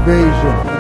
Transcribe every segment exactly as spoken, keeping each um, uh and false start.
Invasion.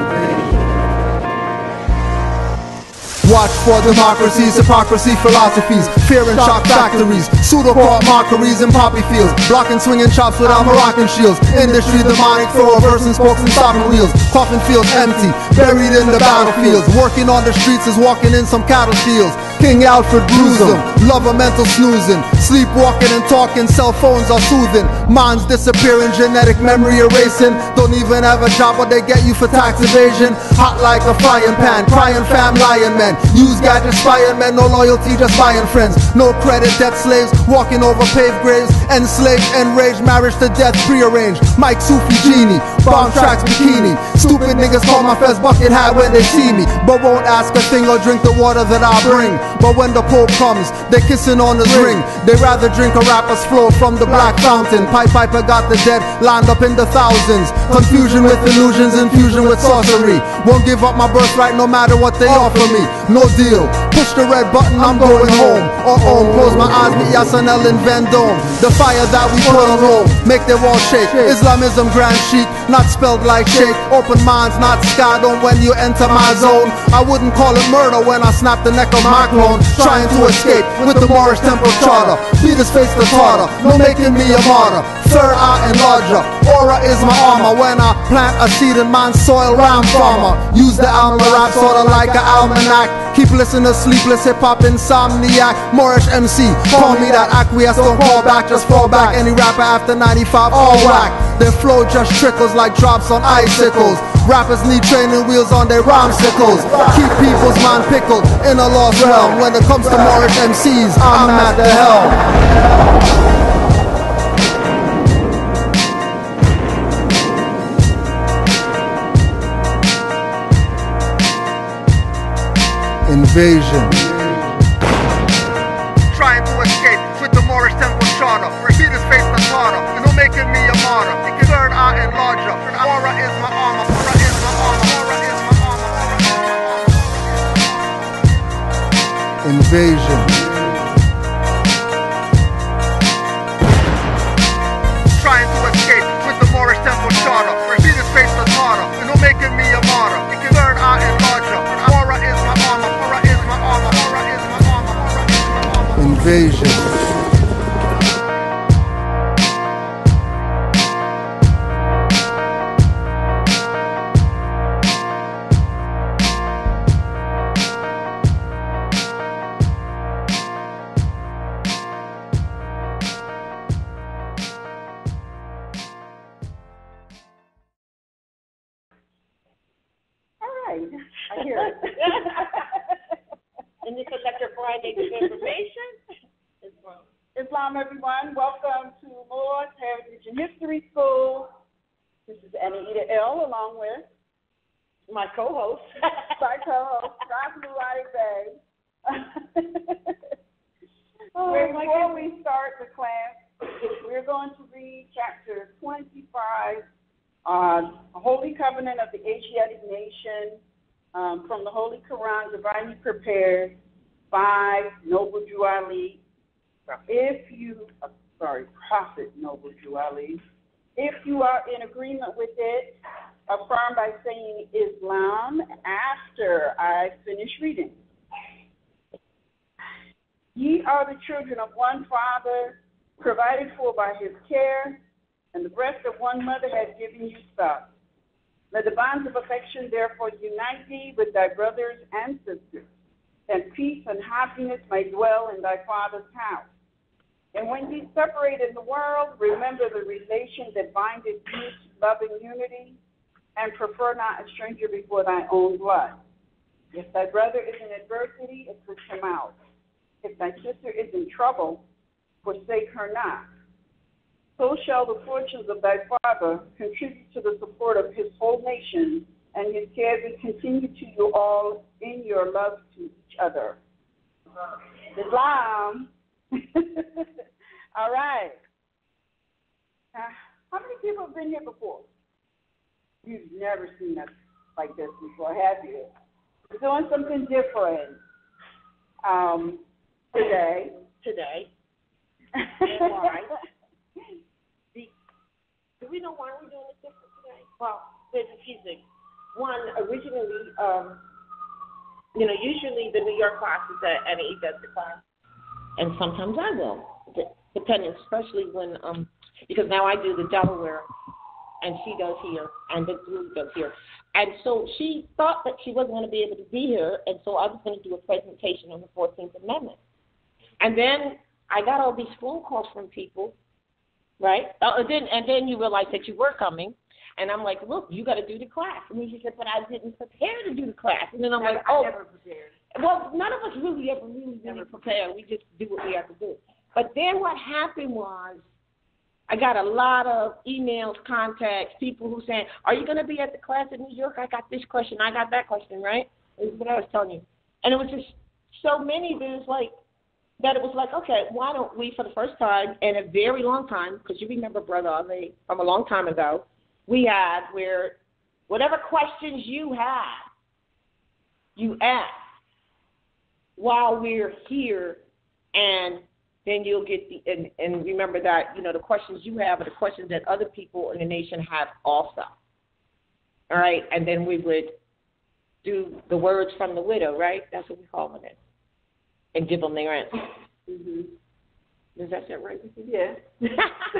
Watch for democracies, hypocrisy, philosophies, fear and shock factories, pseudo-pop mockeries and poppy fields, blocking swinging chops without Moroccan shields. Industry demonic, throw reversing spokes and stopping wheels. Coffin fields empty, buried in the battlefields. Working on the streets is walking in some cattle fields. King Alfred Bruisem, lover mental snoozing, sleepwalking and talking, cell phones are soothing. Minds disappearing, genetic memory erasing. Don't even have a job, but they get you for tax evasion. Hot like a frying pan, crying fam, lying men. Use gadgets, spying men, no loyalty, just buying friends. No credit, debt slaves, walking over paved graves. Enslaved, enraged, marriage to death prearranged. Mike Sufi Genie, bomb tracks bikini. Stupid niggas call my fez bucket hat when they see me, but won't ask a thing or drink the water that I bring. But when the Pope comes, they kissing on his ring. They rather drink a rapper's flow from the black fountain. Pipe Piper got the dead lined up in the thousands. Confusion with illusions, infusion with sorcery. Won't give up my birthright no matter what they offer me. No deal. Push the red button, I'm going home. Or home, close my eyes, meet Yasanel in Vendome. The fire that we put on Rome, make their walls shake. Islamism grand chic, not spelled like shake. Open minds, not sky, don't when you enter my zone. I wouldn't call it murder when I snap the neck of my clone. Trying to escape with the Moorish temple charter. Beat his face the tartar, no making me a martyr. Third eye enlarger, aura is my armor. When I plant a seed in my soil, rhyme farmer. Use the alma rap sorta like an almanac. Keep listening to sleepless hip-hop insomniac. Moorish M C, call me that acquiesce, don't call back, just fall back. Any rapper after ninety-five, all whack. Their flow just trickles like drops on icicles. Rappers need training wheels on their rhymesicles. Keep people's mind pickled in a lost realm. When it comes to Moorish M Cs, I'm at the helm. Invasion. Trying to escape with the Moorish temple charter. Beat his face the tartar, you know, making me a martyr. Third eye enlarger, aura is my armor. Aura is my armor. Aura is my armor. Invasion. Trying to escape with the Moorish temple charter. Beat his face the tartar, you know, making me a martyr. Third eye enlarger, aura is my armor. Aura is my armor. Aura is my armor. Aura is my armor. Invasion. I hear it. And you select your Friday information. Islam. Islam, everyone. Welcome to Moor Heritage and History School. This is Anita L. along with my co-host, my co-host, RVBey. Oh, before we start the class, we're going to read chapter twenty-five, uh, Holy Covenant of the Asiatic Nation. Um, from the Holy Quran, divinely prepared by Noble Jew Ali. If you, uh, sorry, Prophet Noble Jew Ali. If you are in agreement with it, affirm by saying Islam after I finish reading. Ye are the children of one Father, provided for by his care, and the breast of one mother has given you stock. Let the bonds of affection therefore unite thee with thy brothers and sisters, and peace and happiness may dwell in thy father's house. And when ye separate in the world, remember the relation that bindeth you to love and unity, and prefer not a stranger before thy own blood. If thy brother is in adversity, assist him out. If thy sister is in trouble, forsake her not. So shall the fortunes of thy father contribute to the support of his whole nation, and his care be continued to you all in your love to each other. Islam. All right. Uh, how many people have been here before? You've never seen us like this before, have you? We're doing something different um, today. Today. And why? Do we know why we're doing it different today? Well, there's a few things. one, originally, um, you know, usually the New York classes that N A E does the class, and sometimes I will, depending, especially when, um, because now I do the Delaware, and she does here, and the group does here. And so she thought that she wasn't going to be able to be here, and so I was going to do a presentation on the fourteenth Amendment. And then I got all these phone calls from people, right? Uh, and, then, and then you realize that you were coming, and I'm like, look, you got to do the class. And then she said, but I didn't prepare to do the class. And then I'm like, oh. I never prepared. Well, none of us really ever really, really prepare. We just do what we have to do. But then what happened was I got a lot of emails, contacts, people who saying, are you going to be at the class in New York? I got this question. I got that question, right? This is what I was telling you. And it was just so many that it was like, that it was like, okay, why don't we, for the first time in a very long time, because you remember, Brother Ali, from a long time ago, we had where whatever questions you have, you ask while we're here, and then you'll get the, and, and remember that, you know, the questions you have are the questions that other people in the nation have also. All right, and then we would do the words from the widow, right? That's what we call it. And give them their answer. Mm-hmm. Does that sound right with you? Yeah.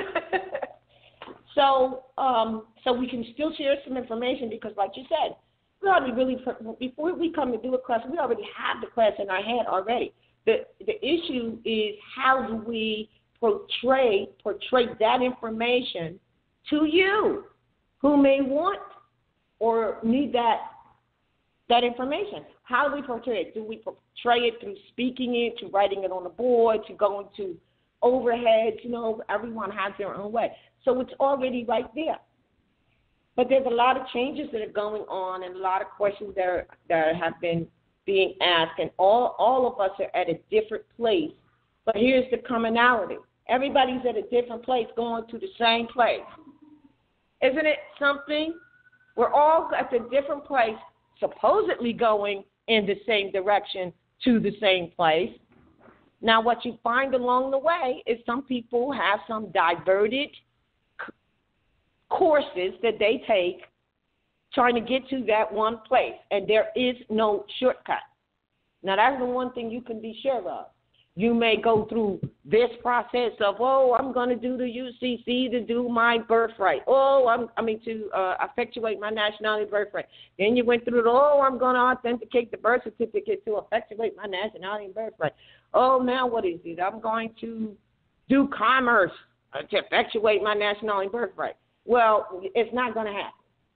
so, um, so we can still share some information because, like you said, we already really before we come to do a class, we already have the class in our head already. The the issue is how do we portray portray that information to you, who may want or need that that information. How do we portray it? Do we portray it through speaking it, to writing it on the board, to going to overheads? You know, everyone has their own way. So it's already right there. But there's a lot of changes that are going on and a lot of questions that, are, that have been being asked, and all, all of us are at a different place. But here's the commonality. Everybody's at a different place going to the same place. Isn't it something? We're all at a different place, supposedly going in the same direction to the same place. Now, what you find along the way is some people have some diverted c- courses that they take trying to get to that one place, and there is no shortcut. Now, that's the one thing you can be sure of. You may go through this process of, oh, I'm going to do the U C C to do my birthright. Oh, I'm, I mean, to uh, effectuate my nationality birthright. Then you went through the, oh, I'm going to authenticate the birth certificate to effectuate my nationality and birthright. Oh, now what is it? I'm going to do commerce to effectuate my nationality and birthright. Well, it's not going to happen.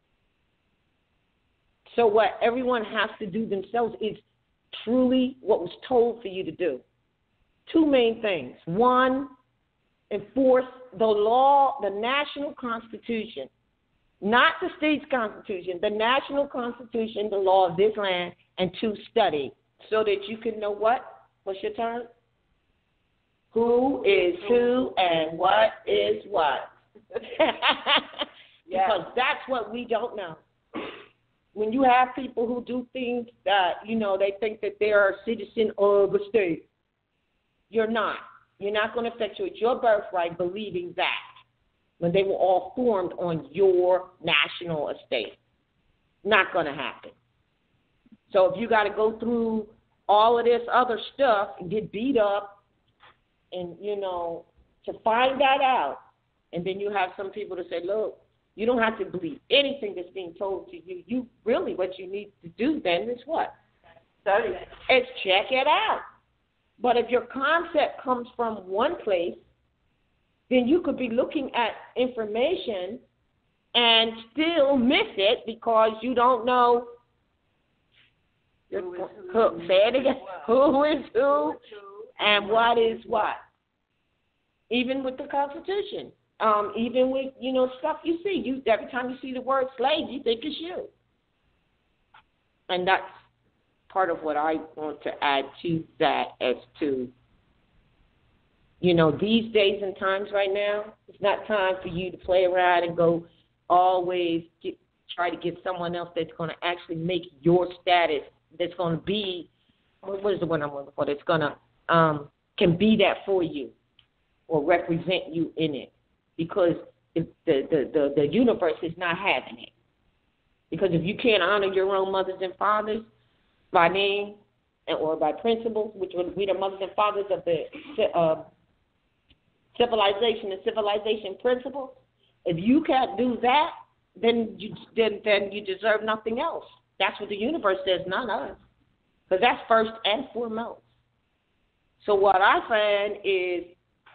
So what everyone has to do themselves is truly what was told for you to do. Two main things. One, enforce the law, the national constitution, not the state's constitution, the national constitution, the law of this land, and two, study so that you can know what? What's your term? Who is who and what is what. Because that's what we don't know. When you have people who do things that, you know, they think that they're a citizen of a state, you're not. You're not going to effectuate your birthright believing that when they were all formed on your national estate. Not going to happen. So if you got to go through all of this other stuff and get beat up and, you know, to find that out, and then you have some people to say, look, you don't have to believe anything that's being told to you. You really, what you need to do then is what? Study it. It's check it out. But if your concept comes from one place, then you could be looking at information and still miss it because you don't know who is who, say it again, who is who and what is what. Even with the Constitution, um, even with, you know, stuff you see, you every time you see the word slave, you think it's you. And that's part of what I want to add to that as to, you know, these days and times right now, it's not time for you to play around and go always get, try to get someone else that's going to actually make your status, that's going to be, what is the one I'm looking for, that's going to, um, can be that for you or represent you in it. Because the, the, the, the, the universe is not having it. Because if you can't honor your own mothers and fathers by name and, or by principles, which would be the mothers and fathers of the uh, civilization and civilization principles, if you can't do that, then you then then you deserve nothing else. That's what the universe says, not us, because that's first and foremost. So what I find is,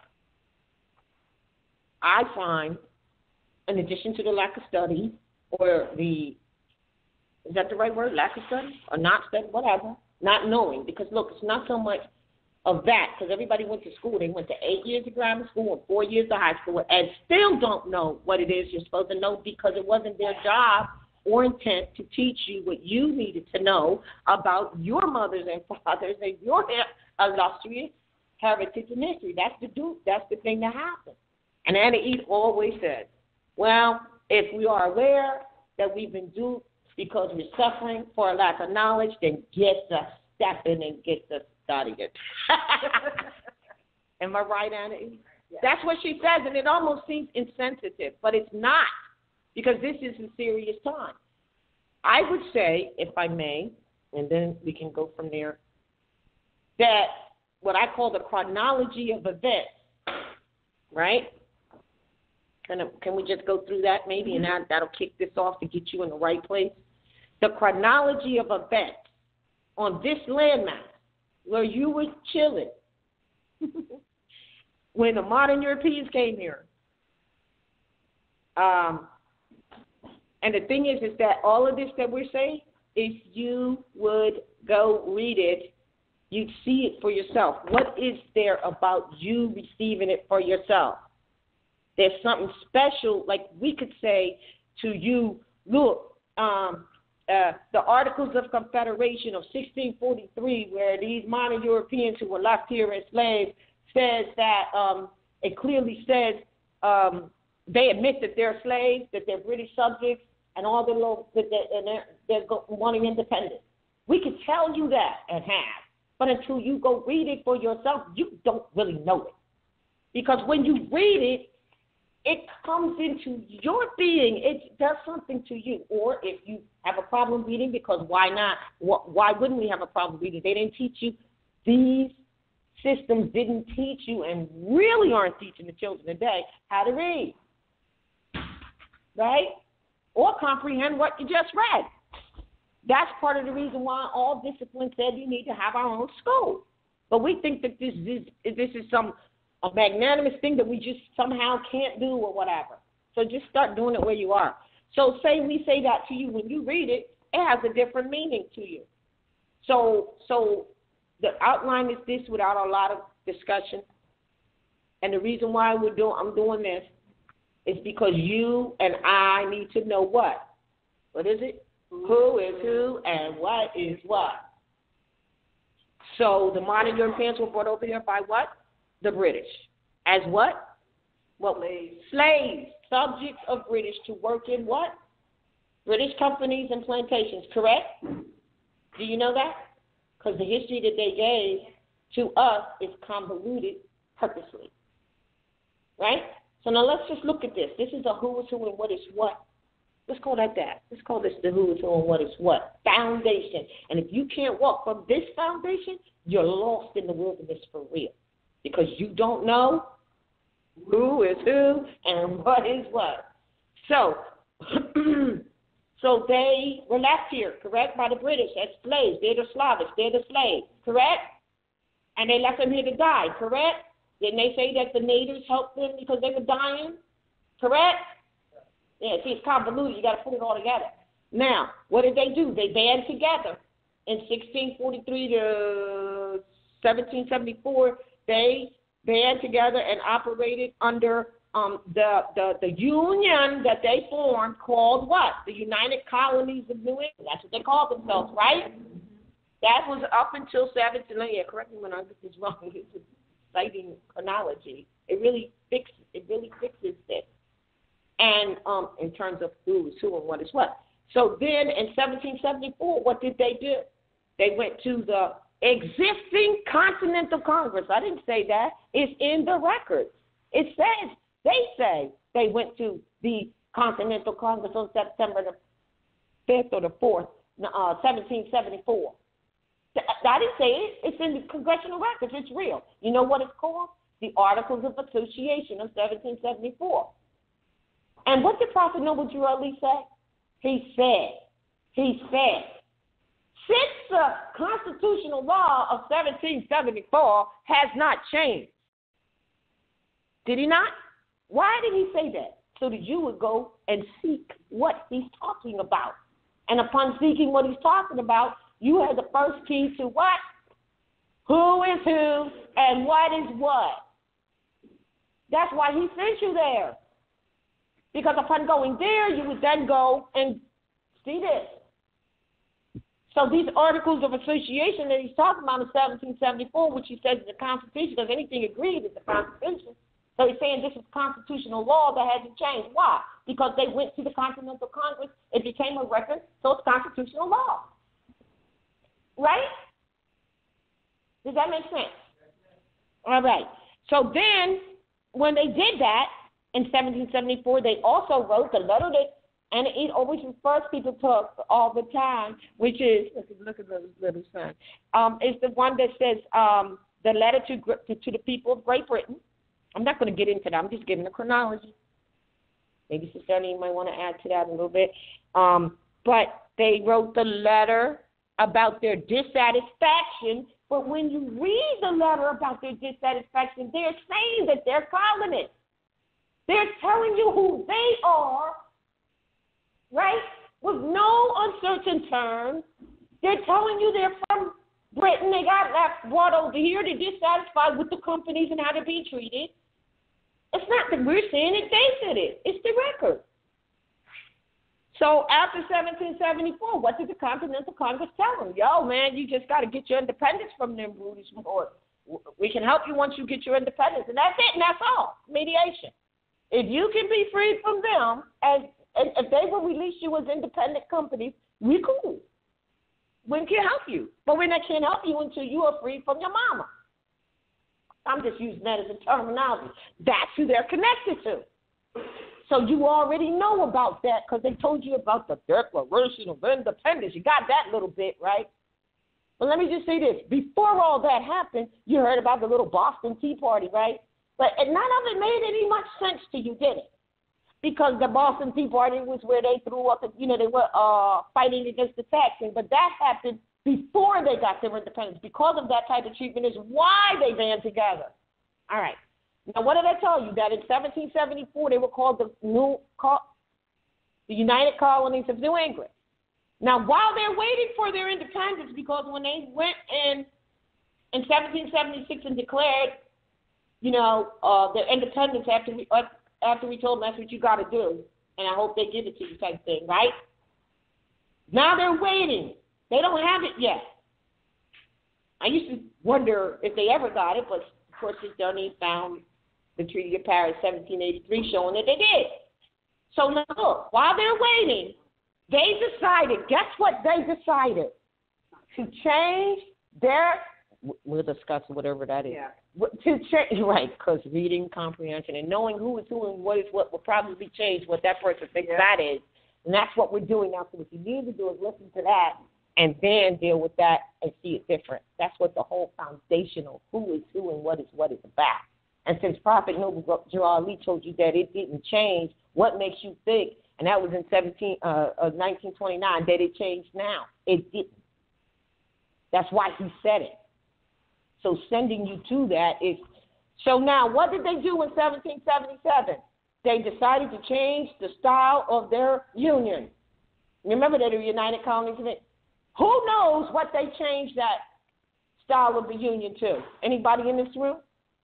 I find, in addition to the lack of study, or the, is that the right word, lack of study, or not study, whatever, not knowing, because look, it's not so much of that, because everybody went to school. They went to eight years of grammar school and four years of high school, and still don't know what it is you're supposed to know, because it wasn't their job or intent to teach you what you needed to know about your mothers and fathers and your illustrious heritage and history. That's the do. That's the thing that happened. And Anna Eve always said, well, if we are aware that we've been duped because we're suffering for a lack of knowledge, then get us stepping and get us studying. Am I right, Anna Eve? Yeah. That's what she says, and it almost seems insensitive, but it's not, because this is a serious time. I would say, if I may, and then we can go from there, that what I call the chronology of events, right? Can, can we just go through that maybe, and that, that'll kick this off to get you in the right place? The chronology of events on this landmass where you were chilling when the modern Europeans came here. Um, and the thing is, is that all of this that we're saying, if you would go read it, you'd see it for yourself. What is there about you receiving it for yourself? There's something special, like we could say to you, look, um, uh, the Articles of Confederation of sixteen forty-three, where these modern Europeans who were left here as slaves, says that um, it clearly says um, they admit that they're slaves, that they're British subjects, and all the little, that they're, and they're, they're wanting independence. We could tell you that and have, but until you go read it for yourself, you don't really know it. Because when you read it, it comes into your being. It does something to you. Or if you have a problem reading, because why not? Why wouldn't we have a problem reading? They didn't teach you. These systems didn't teach you, and really aren't teaching the children today how to read, right? Or comprehend what you just read. That's part of the reason why all disciplines said you need to have our own school. But we think that this is this is some a magnanimous thing that we just somehow can't do or whatever. So just start doing it where you are. So say we say that to you, when you read it, it has a different meaning to you. So so the outline is this without a lot of discussion. And the reason why we're doing I'm doing this is because you and I need to know what? What is it? Who is who and what is what? So the modern Europeans were brought over here by what? The British. As what? Well, slaves. Slaves, subjects of British to work in what? British companies and plantations, correct? Do you know that? Because the history that they gave to us is convoluted purposely. Right? So now let's just look at this. This is a who is who and what is what. Let's call that that. Let's call this the who is who and what is what. Foundation. And if you can't walk from this foundation, you're lost in the wilderness for real. Because you don't know who is who and what is what. So, so they were left here, correct, by the British as slaves. They're the Slavics. They're the slaves, correct? And they left them here to die, correct? Didn't they say that the natives helped them because they were dying, correct? Yeah, see, it's convoluted. You got to put it all together. Now, what did they do? They band together in sixteen forty-three to seventeen seventy-four. They band together and operated under um, the, the the union that they formed called what? The United Colonies of New England. That's what they called themselves, right? That was up until seventeen. Yeah, correct me when I get this wrong. It's a citing chronology. It really fixes. It really fixes this. And um, in terms of who is who and what is what. So then in seventeen seventy-four, what did they do? They went to the existing Continental Congress. I didn't say that. It's in the records. It says, they say they went to the Continental Congress on September the fifth or the fourth, uh, seventeen seventy-four. I didn't say it. It's in the congressional records. It's real. You know what it's called? The Articles of Association of seventeen seventy-four. And what did Prophet Noble Drew Ali say? He said, he said, since the constitutional law of seventeen seventy-four has not changed. Did he not? Why did he say that? So that you would go and seek what he's talking about. And upon seeking what he's talking about, you have the first key to what? Who is who and what is what. That's why he sent you there. Because upon going there, you would then go and see this. So these articles of association that he's talking about in seventeen seventy-four, which he says is the Constitution, because anything agreed is the Constitution. So he's saying this is constitutional law that hasn't changed. Why? Because they went to the Continental Congress, it became a record, so it's constitutional law. Right? Does that make sense? All right. So then, when they did that, in seventeen seventy-four, they also wrote the letter that, and it always refers people to all the time, which is, look at the little son, um, is the one that says um, the letter to, to, to the people of Great Britain. I'm not going to get into that. I'm just giving the chronology. Maybe Sister Annie might want to add to that a little bit. Um, but they wrote the letter about their dissatisfaction. But when you read the letter about their dissatisfaction, they're saying that they're colonists. They're telling you who they are, right, with no uncertain terms. They're telling you they're from Britain. They got left, brought over here. They're dissatisfied with the companies and how they're being treated. It's not that we're saying it, they said it. It's the record. So after seventeen seventy-four, what did the Continental Congress tell them? Yo, man, you just got to get your independence from them brutish Moors. We can help you once you get your independence. And that's it, and that's all. Mediation. If you can be freed from them, and, and if they will release you as independent companies, we cool. We can help you. But we can't help you until you are freed from your mama. I'm just using that as a terminology. That's who they're connected to. So you already know about that because they told you about the Declaration of Independence. You got that little bit, right? But let me just say this. Before all that happened, you heard about the little Boston Tea Party, right? But none of it made any much sense to you, did it? Because the Boston Tea Party was where they threw up, the, you know, they were uh, fighting against the taxing. But that happened before they got their independence. Because of that type of treatment is why they band together. All right. Now, what did I tell you? That in seventeen seventy-four, they were called the New the United Colonies of New England. Now, while they're waiting for their independence, because when they went in in seventeen seventy-six and declared, you know, uh, their independence after we uh, after we told them that's what you got to do, and I hope they give it to you type thing, right? Now they're waiting. They don't have it yet. I used to wonder if they ever got it, but of course, Sister Donnie found the Treaty of Paris seventeen eighty-three showing that they did. So now look, while they're waiting, they decided, guess what they decided? To change their, we'll discuss whatever that is. Yeah. To change, right, because reading comprehension and knowing who is who and what is what will probably change what that person thinks yeah. that is. And that's what we're doing now. So what you need to do is listen to that and then deal with that and see it different. That's what the whole foundational who is who and what is what is about. And since Prophet Noble Drew Ali told you that it didn't change, what makes you think, and that was in seventeen, uh, uh, nineteen twenty-nine, that it changed now? It didn't. That's why he said it. So sending you to that is, so now what did they do in seventeen seventy-seven? They decided to change the style of their union. Remember that the United Colonies of it. Who knows what they changed that style of the union to? Anybody in this room?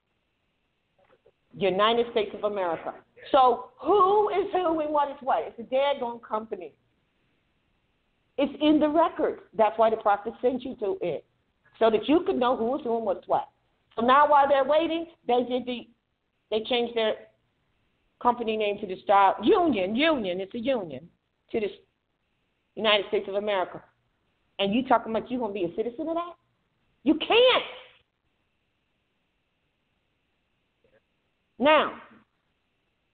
United States of America. So who is who and what is what? It's a daggone company. It's in the record. That's why the prophet sent you to it, so that you could know who is who and what's what. So now while they're waiting, they did the, they changed their company name to the style, union, union, it's a union, to the United States of America. And you talking about you going to be a citizen of that? You can't. Now,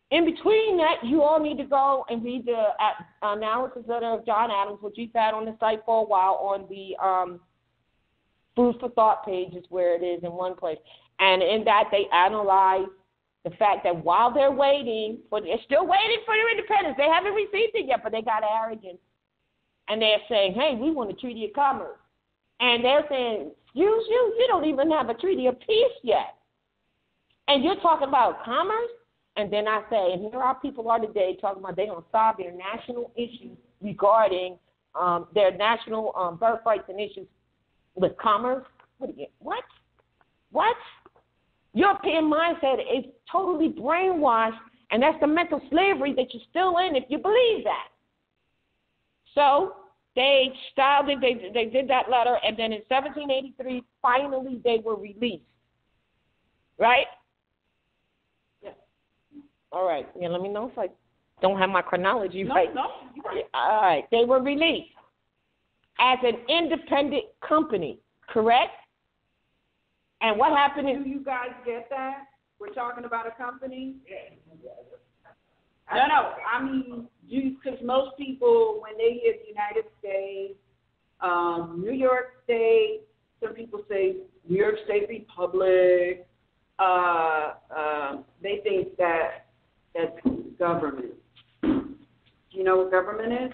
In between that, you all need to go and read the uh, analysis letter of John Adams, which we've had on the site for a while on the um, Food for Thought page is where it is in one place. And in that, they analyze the fact that while they're waiting, for they're still waiting for their independence. They haven't received it yet, but they got arrogance. And they're saying, hey, we want a treaty of commerce. And they're saying, excuse you, you don't even have a treaty of peace yet. And you're talking about commerce? And then I say, and here our people are today talking about they don't solve their national issues regarding um, their national um, birthrights and issues with commerce. What? You, what? What? European mindset is totally brainwashed, and that's the mental slavery that you're still in if you believe that. So they styled it, they, they did that letter, and then in seventeen eighty-three, finally they were released. Right? Yeah. All right. Yeah, let me know if I don't have my chronology no, right. No, you're right. All right. They were released as an independent company, correct? And what happened is... Do you guys get that? We're talking about a company? Yeah. No, no. I mean, because most people, when they hear the United States, um, New York State, some people say New York State Republic, uh, uh, they think that that's government. Do you know what government is?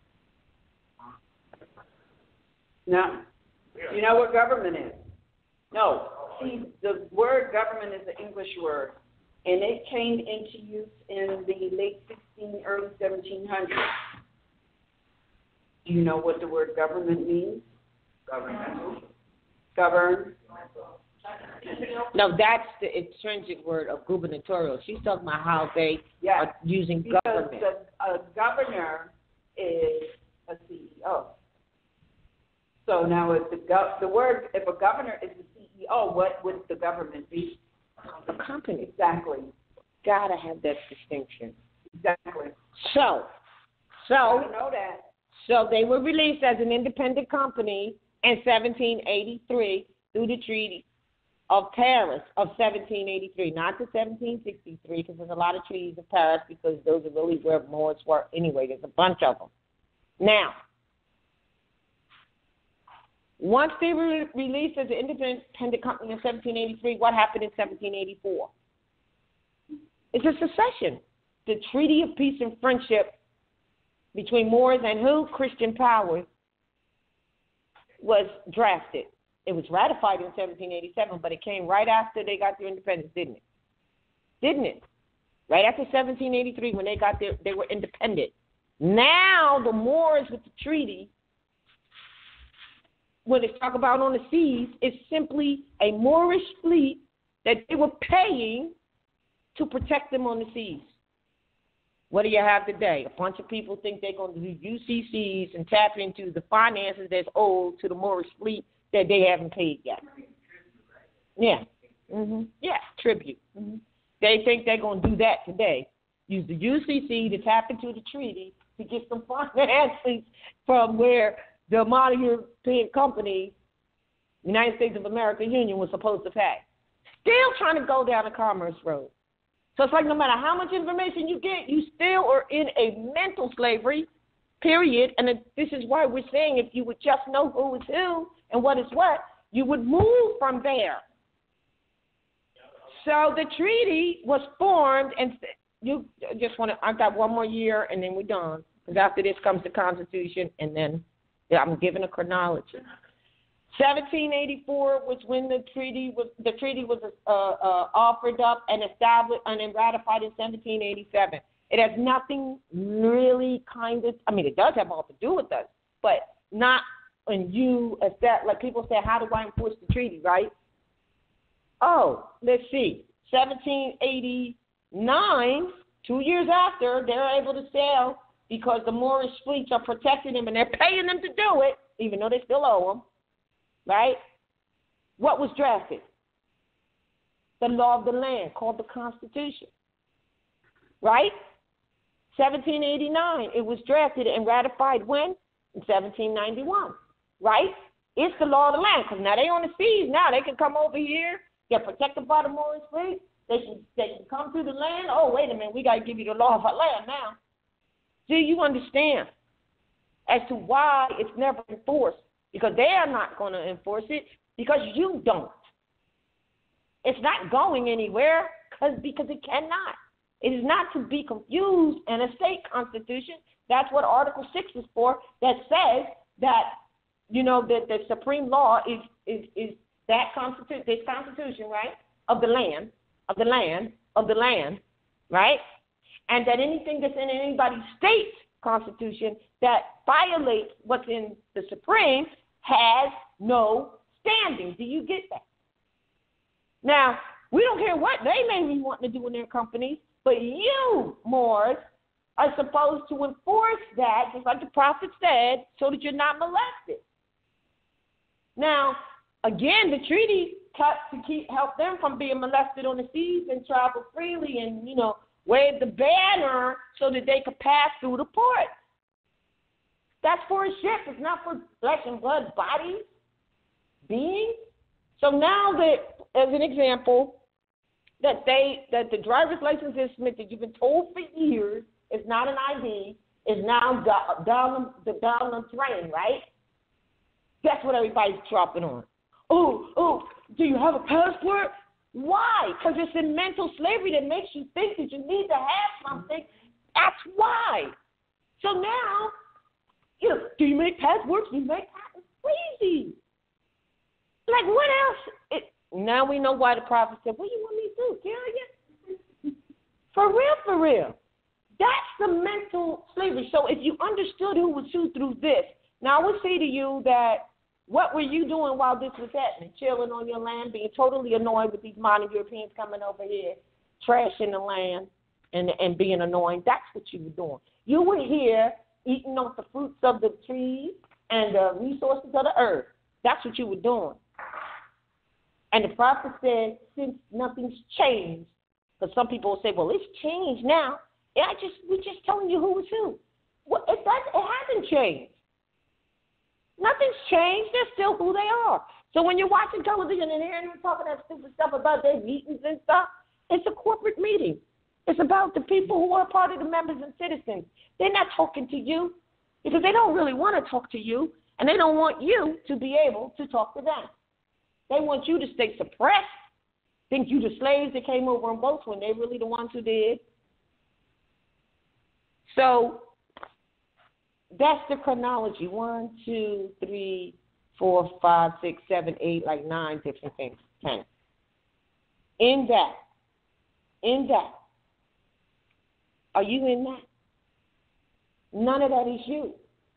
No. You know what government is? No. See, the word government is an English word, and it came into use in the late sixteen, early seventeen hundreds. Do you know what the word government means? Governmental. Govern. No, that's the intrinsic word of gubernatorial. She's talking about how they yes, are using because government. The, a governor is a C E O. So now, if the gov- the word, if a governor is the C E O, what would the government be? A company. Exactly. Gotta have that distinction. Exactly. So, so I know that. So they were released as an independent company in seventeen eighty-three through the Treaty of Paris of seventeen eighty-three, not the seventeen sixty-three, because there's a lot of treaties of Paris, because those are really where Moors were anyway. There's a bunch of them. Now, once they were released as an independent company in seventeen eighty-three, what happened in seventeen eighty-four? It's a secession. The Treaty of Peace and Friendship between Moors and who? Christian powers was drafted. It was ratified in seventeen eighty-seven, but it came right after they got their independence, didn't it? Didn't it? Right after seventeen eighty-three, when they got their, they were independent. Now the Moors with the treaty, when they talk about on the seas, it's simply a Moorish fleet that they were paying to protect them on the seas. What do you have today? A bunch of people think they're going to do U C Cs and tap into the finances that's owed to the Moorish fleet that they haven't paid yet. Yeah. Mm-hmm. Yeah, tribute. Mm-hmm. They think they're going to do that today. Use the U C C to tap into the treaty to get some finances from where the modern European company, United States of America Union, was supposed to pay. Still trying to go down the commerce road. So it's like no matter how much information you get, you still are in a mental slavery, period. And this is why we're saying if you would just know who is who and what is what, you would move from there. So the treaty was formed, and you just want to, I've got one more year, and then we're done. Because after this comes the Constitution, and then yeah, I'm giving a chronology. seventeen eighty-four was when the treaty was the treaty was uh, uh, offered up and established and then ratified in seventeen eighty-seven. It has nothing really kind of, I mean, it does have all to do with us, but not when you, like people say, how do I enforce the treaty, right? Oh, let's see, seventeen eighty-nine, two years after, they're able to sail because the Moorish fleets are protecting them and they're paying them to do it, even though they still owe them. Right? What was drafted? The law of the land, called the Constitution. Right? seventeen eighty-nine, it was drafted and ratified when? In seventeen ninety-one. Right? It's the law of the land, because now they on the seas now. They can come over here, get protected by the Moorish fleet, They can, they can come through the land. Oh, wait a minute, we got to give you the law of our land now. Do you understand as to why it's never enforced? Because they are not going to enforce it because you don't. It's not going anywhere because because it cannot. It is not to be confused in a state constitution. That's what Article six is for, that says that, you know, that the supreme law is, is, is that constitution, this constitution, right, of the land, of the land, of the land, right? And that anything that's in anybody's state constitution that violates what's in the supreme has no standing. Do you get that? Now, we don't care what they may be wanting to do in their companies, but you, Moors, are supposed to enforce that, just like the prophet said, so that you're not molested. Now, again, the treaty cut to keep help them from being molested on the seas and travel freely and, you know, wave the banner so that they could pass through the port. That's for a ship. It's not for flesh and blood bodies, beings. So now that, as an example, that they that the driver's license instrument that you've been told for years is not an I D is now down, down the down the drain, right? That's what everybody's dropping on. Oh, oh, do you have a passport? Why? Because it's in mental slavery that makes you think that you need to have something. That's why. So now, you know, do you make passports? Do you make passports? Crazy. Like, what else? It, now we know why the prophet said, what do you want me to do? Kill you? For real, for real. That's the mental slavery. So if you understood who was who through this, now I would say to you that what were you doing while this was happening? Chilling on your land, being totally annoyed with these modern Europeans coming over here, trashing the land and, and being annoying. That's what you were doing. You were here eating off the fruits of the trees and the resources of the earth. That's what you were doing. And the prophet said, since nothing's changed, because some people will say, well, it's changed now. And I just, we're just telling you who was who. Well, it, does, it hasn't changed. Nothing's changed. They're still who they are. So when you're watching television and hearing them talking that stupid stuff about their meetings and stuff, it's a corporate meeting. It's about the people who are part of the members and citizens. They're not talking to you because they don't really want to talk to you, and they don't want you to be able to talk to them. They want you to stay suppressed, think you the slaves that came over on boats when they're really the ones who did. So that's the chronology. One, two, three, four, five, six, seven, eight, like nine different things. Ten. In that, in that, are you in that? None of that is you.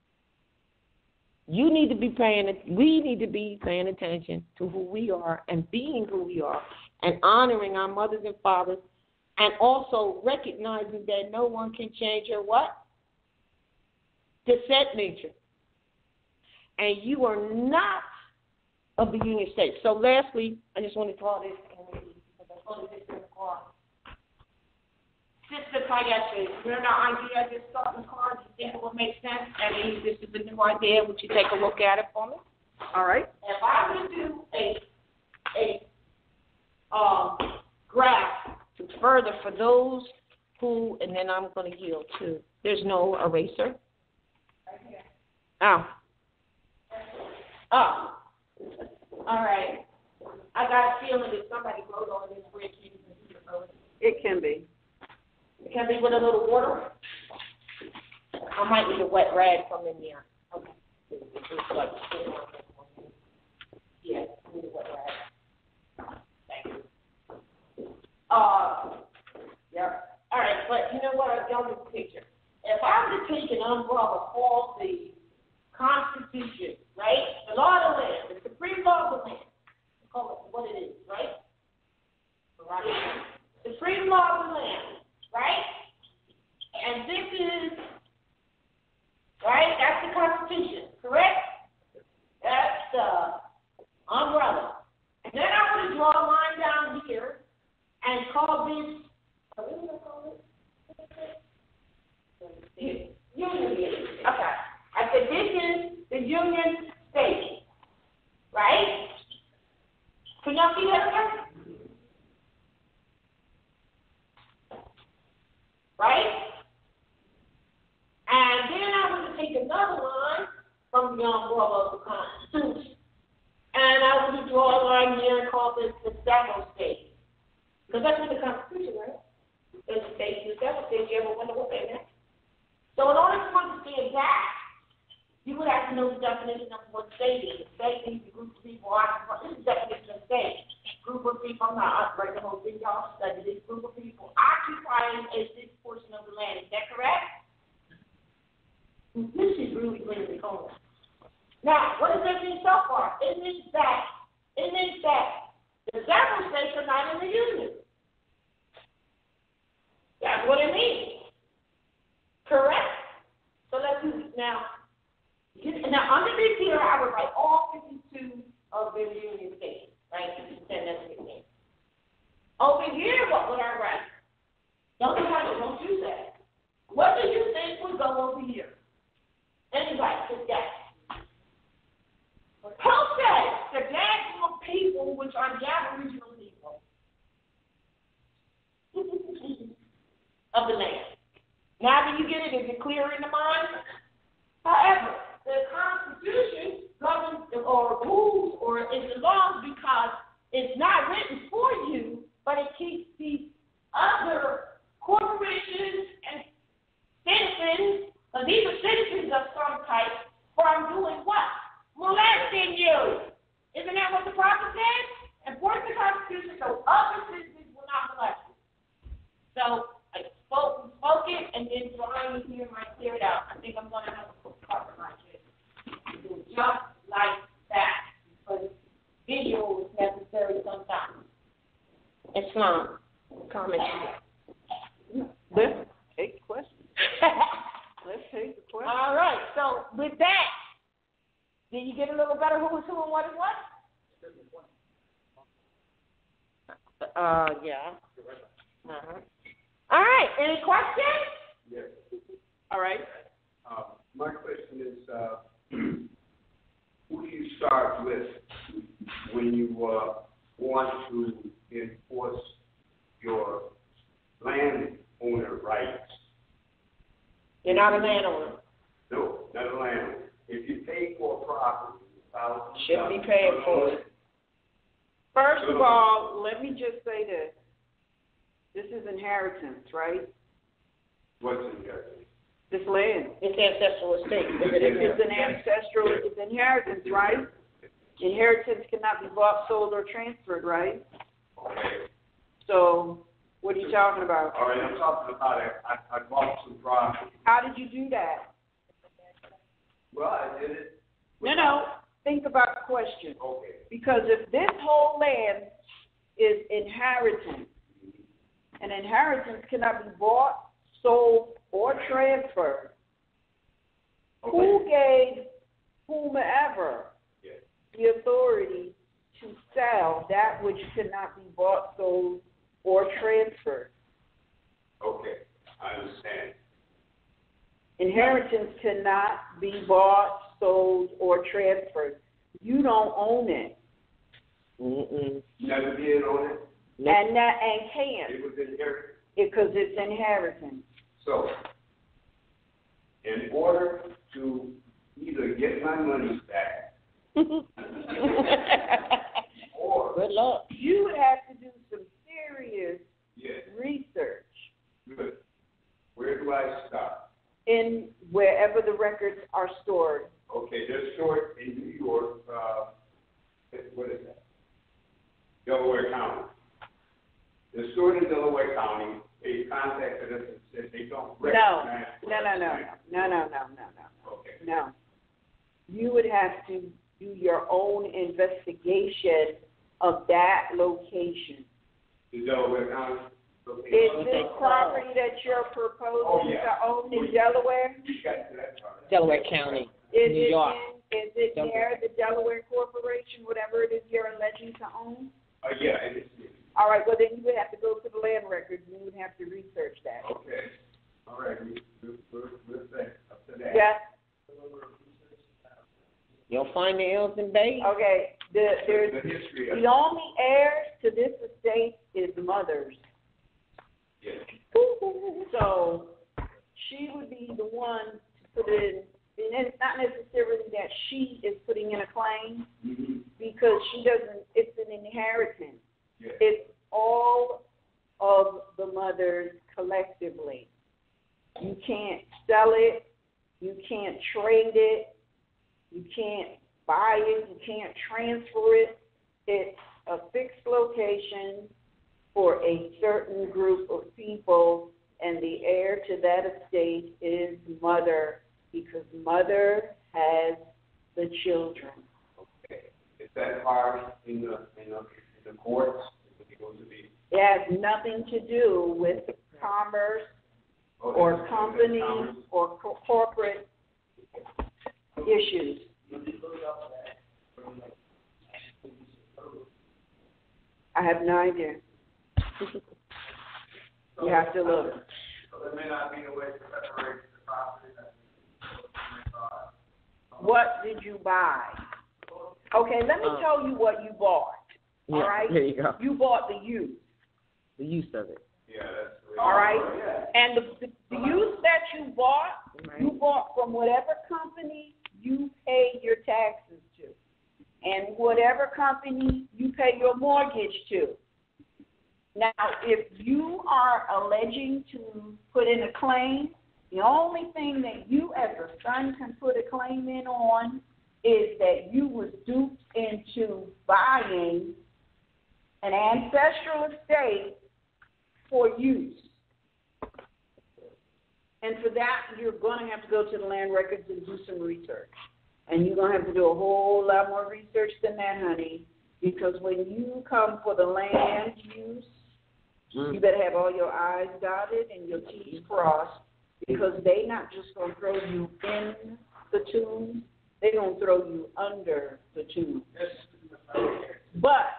You need to be paying, we need to be paying attention to who we are and being who we are and honoring our mothers and fathers and also recognizing that no one can change your what? Descent nature. And you are not of the Union States. So lastly, I just want to draw this in because I told you this in the car. Sister Kayesha, remember our idea just starting the car? Do you think it would make sense? I mean, this is a new idea. Would you take a look at it for me? All right. If I were to do a, a um, graph to further for those who, and then I'm going to yield to, there's no eraser. Right here. Oh. Oh. All right. I got a feeling that somebody wrote on this where it can be. It can be. It can be with a little water. I might need a wet rag from in there. Okay. Yeah, I need a wet rag. Thank you. Uh, yeah. All right, but you know what? Y'all get the picture. If I were to take an umbrella called the Constitution, right? The law of the land, the supreme law of the land. We call it what it is, right? Right. The supreme law of the land. Right? And this is, right, that's the Constitution, correct? That's the umbrella. And then I'm going to draw a line down here and call this, what do you call it? Union. Okay. I said this is the Union State. Right? Can y'all see that? young brother of the Constitution. And I was a draw line here and called this the several state. Because that's what the Constitution is. It's the state, the several state. You ever wonder what they meant? So in order to understand that, you would have to know the definition of what state is. State means a group of people. This is the definition of state. Group of people, I'm not right the whole thing, y'all study this group of people occupying a fixed portion of the land. Is that correct? This is really bringing it home. Now, what does that mean so far? It means that it means that the several states are not in the union. That's what it means. Correct? So let's do this now. Now, underneath here, I would write all fifty-two of the union states. Right? That's what it means. Over here, what would I write? Don't do that. Don't do that. What do you think would go over here? Anybody, just guess. Who says the national people, which are the Aboriginal people of the land? Now, do you get it? Is it clear in the mind? However, the Constitution governs or rules or it belongs because it's not written for you, but it keeps these other corporations and citizens, uh, these are citizens of some type, from doing what? Molesting you. Isn't that what the prophet said? Enforce the Constitution so other citizens will not molest you. So I spoke, spoke it, and then trying to hear my clear it out. I think I'm going to have a cover like this. Just like that. Because video is necessary sometimes. Islam. Comment. Let's take questions. Let's take the question. All right. So with that, did you get a little better who was who and what is what? Uh, yeah. Uh-huh. All right. Any questions? Yes. All right. Uh, my question is, uh, who do you start with when you uh, want to enforce your landowner rights? You're not a landowner. No, not a landowner. If you pay for a property, should be paid for it. First of all, let me just say this. This is inheritance, right? What's inheritance? This land. It's ancestral estate. It's an ancestral, it's inheritance, right? Inheritance cannot be bought, sold, or transferred, right? Okay. So, what are you talking about? All right, I'm talking about it. I, I bought some property. How did you do that? Well, I did it. No, no. Think about the question. Okay. Because if this whole land is inheritance, and inheritance cannot be bought, sold, or transferred, Okay. who gave whomever Yes. the authority to sell that which cannot be bought, sold, or transferred? Okay, I understand. Inheritance cannot be bought, sold, or transferred. You don't own it. Mm-mm. Never did on it. Nope. And that and can't It was inherited. because it's inheritance. So, in order to either get my money back or Good luck. You would have to do some serious yes, research good. Where do I start? in wherever the records are stored. Okay, they're stored in New York. Uh, what is that? Delaware County. They're stored in Delaware County. They contacted us and said they don't No, recognize. no, no, no, no, no, no, no, no. Okay. No. You would have to do your own investigation of that location. The Delaware County. location. Is this property that you're proposing Oh, yeah. to own in Delaware? We got to that part. Delaware County, Is New it York. in, is it Delaware. near the Delaware Corporation, whatever it is you're alleging to own? Uh, yeah, it is. All right, well, then you would have to go to the land records and you would have to research that. Okay. All right. We, we, we're, we're set up to that. Yeah, You'll find the Elton Bay. okay. The, there's, The history of the only heirs to this estate is mothers. yes. So she would be the one to put in and it's not necessarily that she is putting in a claim, Mm-hmm. because she doesn't, it's an inheritance. Yeah. It's all of the mothers collectively. You can't sell it, you can't trade it, you can't buy it, you can't transfer it. It's a fixed location for a certain group of people, and the heir to that estate is mother, because mother has the children. Okay. Is that hard in the in the, in the courts? Is it going to be? It has nothing to do with commerce Oh, or is it- company is it commerce? or co- corporate issues. I have no idea. You have to look. So there may not be a way to separate the property. What did you buy? Okay, let me Um, tell you what you bought. Yeah, All right? there you go. You bought the use. The use of it. Yeah, that's the way. All right? And the, the, the use that you bought, Right. you bought from whatever company you pay your taxes to, and whatever company you pay your mortgage to. Now, if you are alleging to put in a claim, the only thing that you as a son can put a claim in on is that you was duped into buying an ancestral estate for use. And for that, you're going to have to go to the land records and do some research. And you're going to have to do a whole lot more research than that, honey, because when you come for the land use, Mm. you better have all your I's dotted and your T's crossed, because they not just going to throw you in the tomb, they're going to throw you under the tomb. But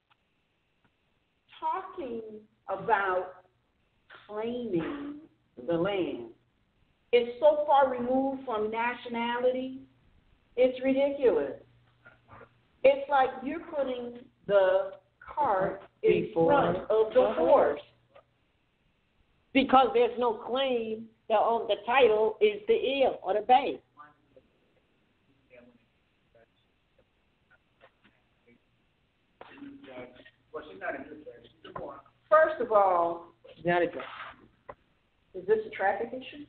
talking about claiming the land is so far removed from nationality, it's ridiculous. It's like you're putting the cart in Before front of the horse. Because there's no claim that on the title is the heir or the bay. First of all, Not a dress. is this a traffic issue?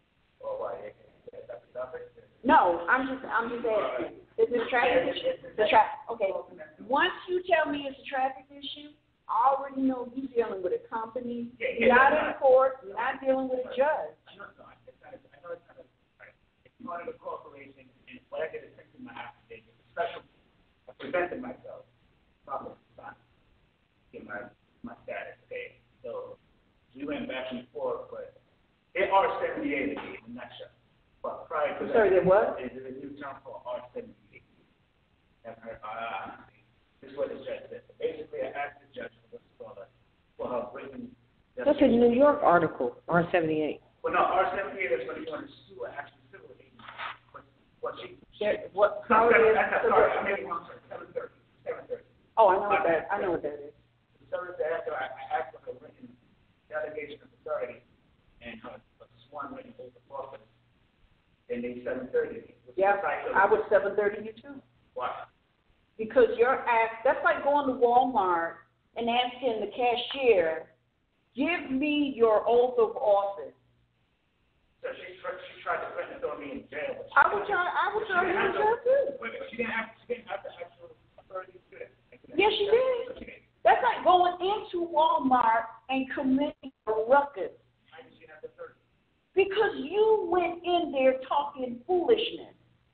No, I'm just, I'm just asking. Is this a traffic issue? The tra- okay. Once you tell me it's a traffic issue, I already know you're dealing with a company. You're not in court. You're not dealing with a judge. No, no, it's not, I know it's not, right. It's part of a corporation, and what I did is send in my application, special, I presented myself, probably, fine, get my, my status, okay? So, we went back and forth, but it R seventy-eight in a nutshell. But prior to I'm that, sorry, there what? there's a new term called R seventy-eight. That's her, uh, this is what the judge said. Basically, I asked the judge for what's called a, for her written. That's a New York article, R seventy-eight. Well, no, R seventy-eight is when you want to sue an actual civil agent. What, what she, There- What, no, how it seven, is? that's not, sorry, I made it wrong, sorry, seven thirty, seven thirty. Oh, I know what that, I know what that is. So after I, I asked for her written delegation of authority and her, her sworn written oath of office, and they seven thirty. Yeah, I would seven thirty you too. Why? Because you're asked, that's like going to Walmart and asking the cashier, give me your oath of office. So she, tried- she tried to threaten to throw me in jail. but she I would didn't- try, I would she try to didn't have do the- that too. Wait, wait, she didn't have, she didn't have the actual authority to do that. Yes, she did. That's like going into Walmart and committing a ruckus. Why did she have the authority? Because you went in there talking foolishness.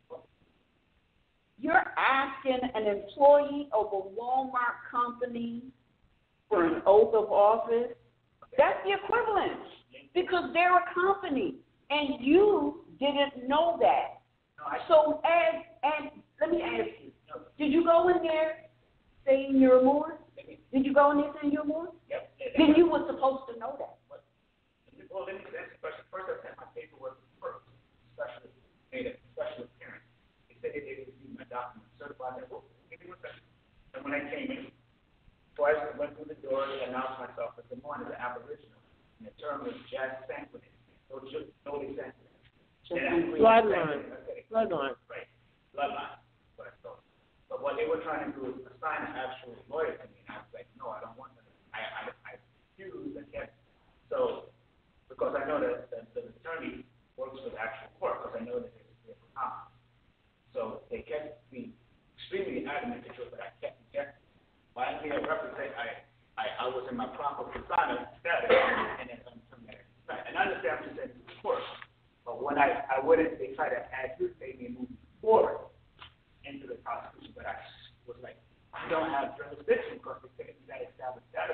You're asking an employee of a Walmart company for an oath of office. That's the equivalent, because they're a company, and you didn't know that. No, I, So as, as let me ask you, did you go in there saying you're a Moor? Did you go in there saying you're a Moor? yep. and- Then you were supposed to know that. Well, let me answer the question. First, I sent my paperwork first, special, made a special appearance. They said they didn't see my document, certified that, well, give me one second. And when I came in, twice I went through the door and announced myself as the morning, the aboriginal. And the term was Jack Sanquin. No, just, nobody Sanquin. Just And I- Bloodline. Okay. Bloodline. Right. Bloodline. What I thought. But what they were trying to do is assign an actual lawyer to me, and I was like, no, I don't want that. I I I refuse. I can't. So because I know that, that the attorney works for the actual court, because I know that there's a conflict. So they kept being extremely adamant to it, but I kept rejecting. Well, I can't represent. I, I I was in my proper persona status, and then I'm terminated. And I understand what you said in court, but when I I wouldn't, they try to agitate me and move forward into the prosecution, but I was like, I don't have jurisdiction because they said you got to establish status.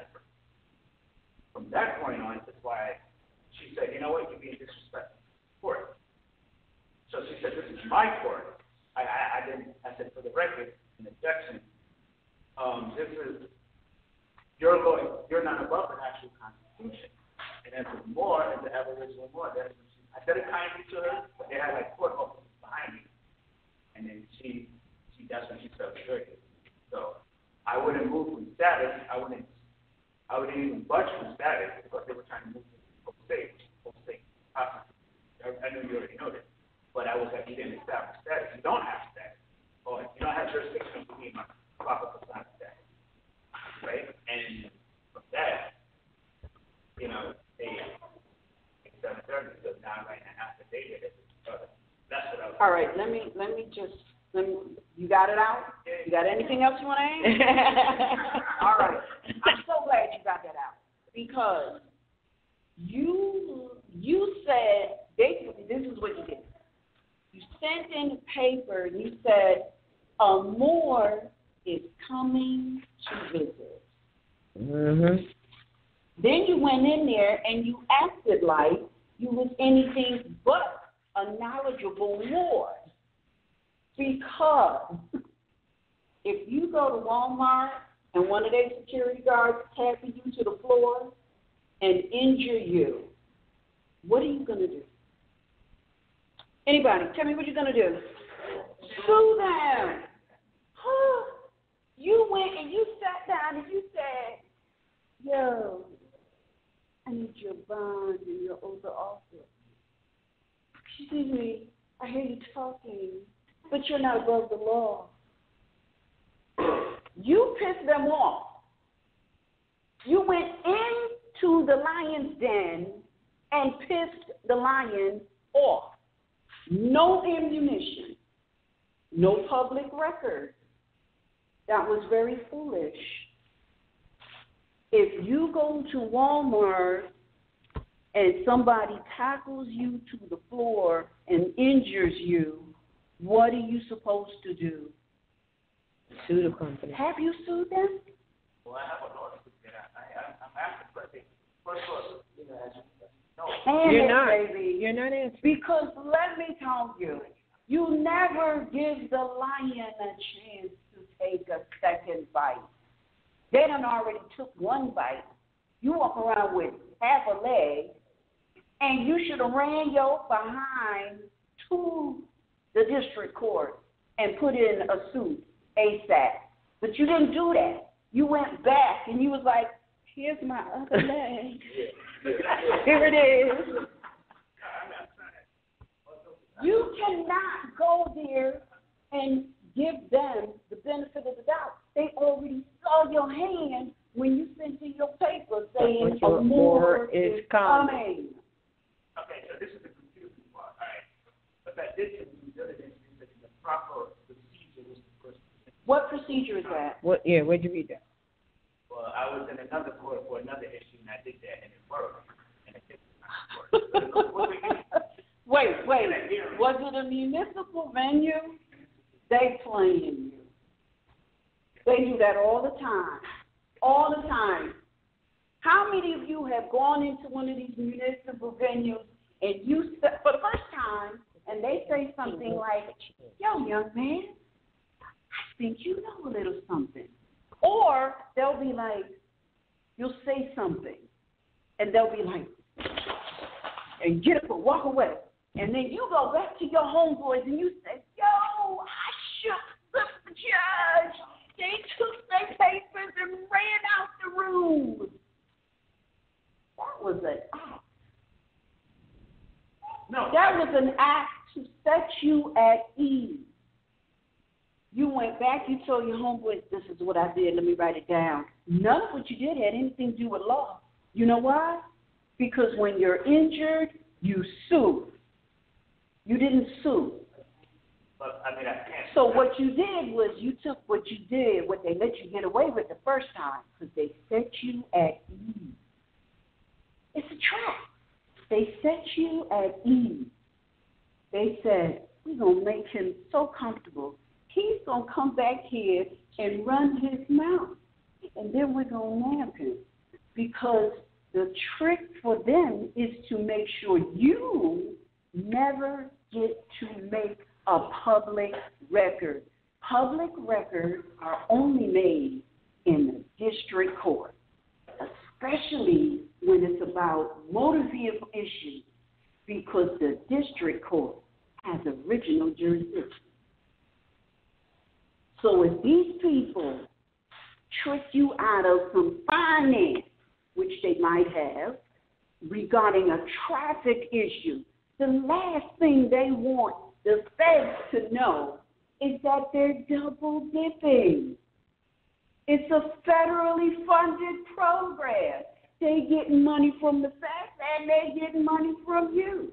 From that point on, that's why she said, you know what, you're being disrespectful to the court. So she said, this is my court. I, I, I didn't, I said, for the record, an objection, um, this is, you're going, you're not above the actual Constitution. And as with Moor, as the Aboriginal Moor, that's when she, I said it kindly to her, but they had like court officers behind me. And then she, she that's when she felt triggered. So I wouldn't move from status, I wouldn't, I wouldn't even budge from status because they were trying to move me from state, from state. I, I know you already know this. But I was like, you didn't establish status. You don't have status. Or you don't have jurisdiction to be in my proper persona status. Right? And from that, you know, they seven thirty to nine right now after they did it. That's what I was All right, let me let me just let me, you got it out? You got anything else you want to add? All right. I'm so glad you got that out because you you said basically this is what you did. You sent in the paper and you said a Moor is coming to visit. Mm-hmm. Then you went in there and you acted like you was anything but a knowledgeable Moor. Because if you go to Walmart and one of their security guards tackles you to the floor and injure you, what are you going to do? Anybody, tell me what you're going to do. Sue them. You went and you sat down and you said, yo, I need your bond and your oath of office. Excuse me, I hear you talking, but you're not above the law. You pissed them off. You went into the lion's den and pissed the lion off. No ammunition, no public record. That was very foolish. If you go to Walmart and somebody tackles you to the floor and injures you, what are you supposed to do? Sue the company. Have you sued them? Well, I have a lawyer to get out. I, I, I'm asking for the first of all, you know, as you no. And You're it, not. baby. You're not answering. Because let me tell you, you never give the lion a chance to take a second bite. They done already took one bite. You walk around with half a leg, and you should have ran your behind to the district court and put in a suit ASAP. But you didn't do that. You went back, and you was like, here's my other leg. Here it is. You cannot go there and give them the benefit of the doubt. They already saw your hand when you sent in your paper saying a Moor is coming. Okay, so this is the confusing part. All right. But that did give me the evidence that the proper procedure was the first. What procedure is that? What? Yeah, where'd you read that? Well, I was in another court for another issue, and I did that, and it worked. And it did not work. Wait, wait. Was it a municipal venue? They playing you. They do that all the time. All the time. How many of you have gone into one of these municipal venues and you, for the first time, and they say something like, yo, young man, I think you know a little something. Or they'll be like, you'll say something, and they'll be like, and get up and walk away. And then you go back to your homeboys and you say, yo, I shook the judge. They took their papers and ran out the room. That was an act. No, That That was an act to set you at ease. You went back, you told your homeboys, this is what I did, let me write it down. None of what you did had anything to do with law. You know why? Because when you're injured, you sue. You didn't sue. But, I mean, I can't. So what you did was you took what you did, what they let you get away with the first time, because they set you at ease. It's a trap. They set you at ease. They said, we're going to make him so comfortable. He's going to come back here and run his mouth. And then we're going to nab him. Because the trick for them is to make sure you never get to make a public record. Public records are only made in the district court, especially when it's about motor vehicle issues, because the district court has original jurisdiction. So if these people trick you out of some finance, which they might have, regarding a traffic issue, the last thing they want the feds to know is that they're double dipping. It's a federally funded program. They getting money from the feds and they getting money from you.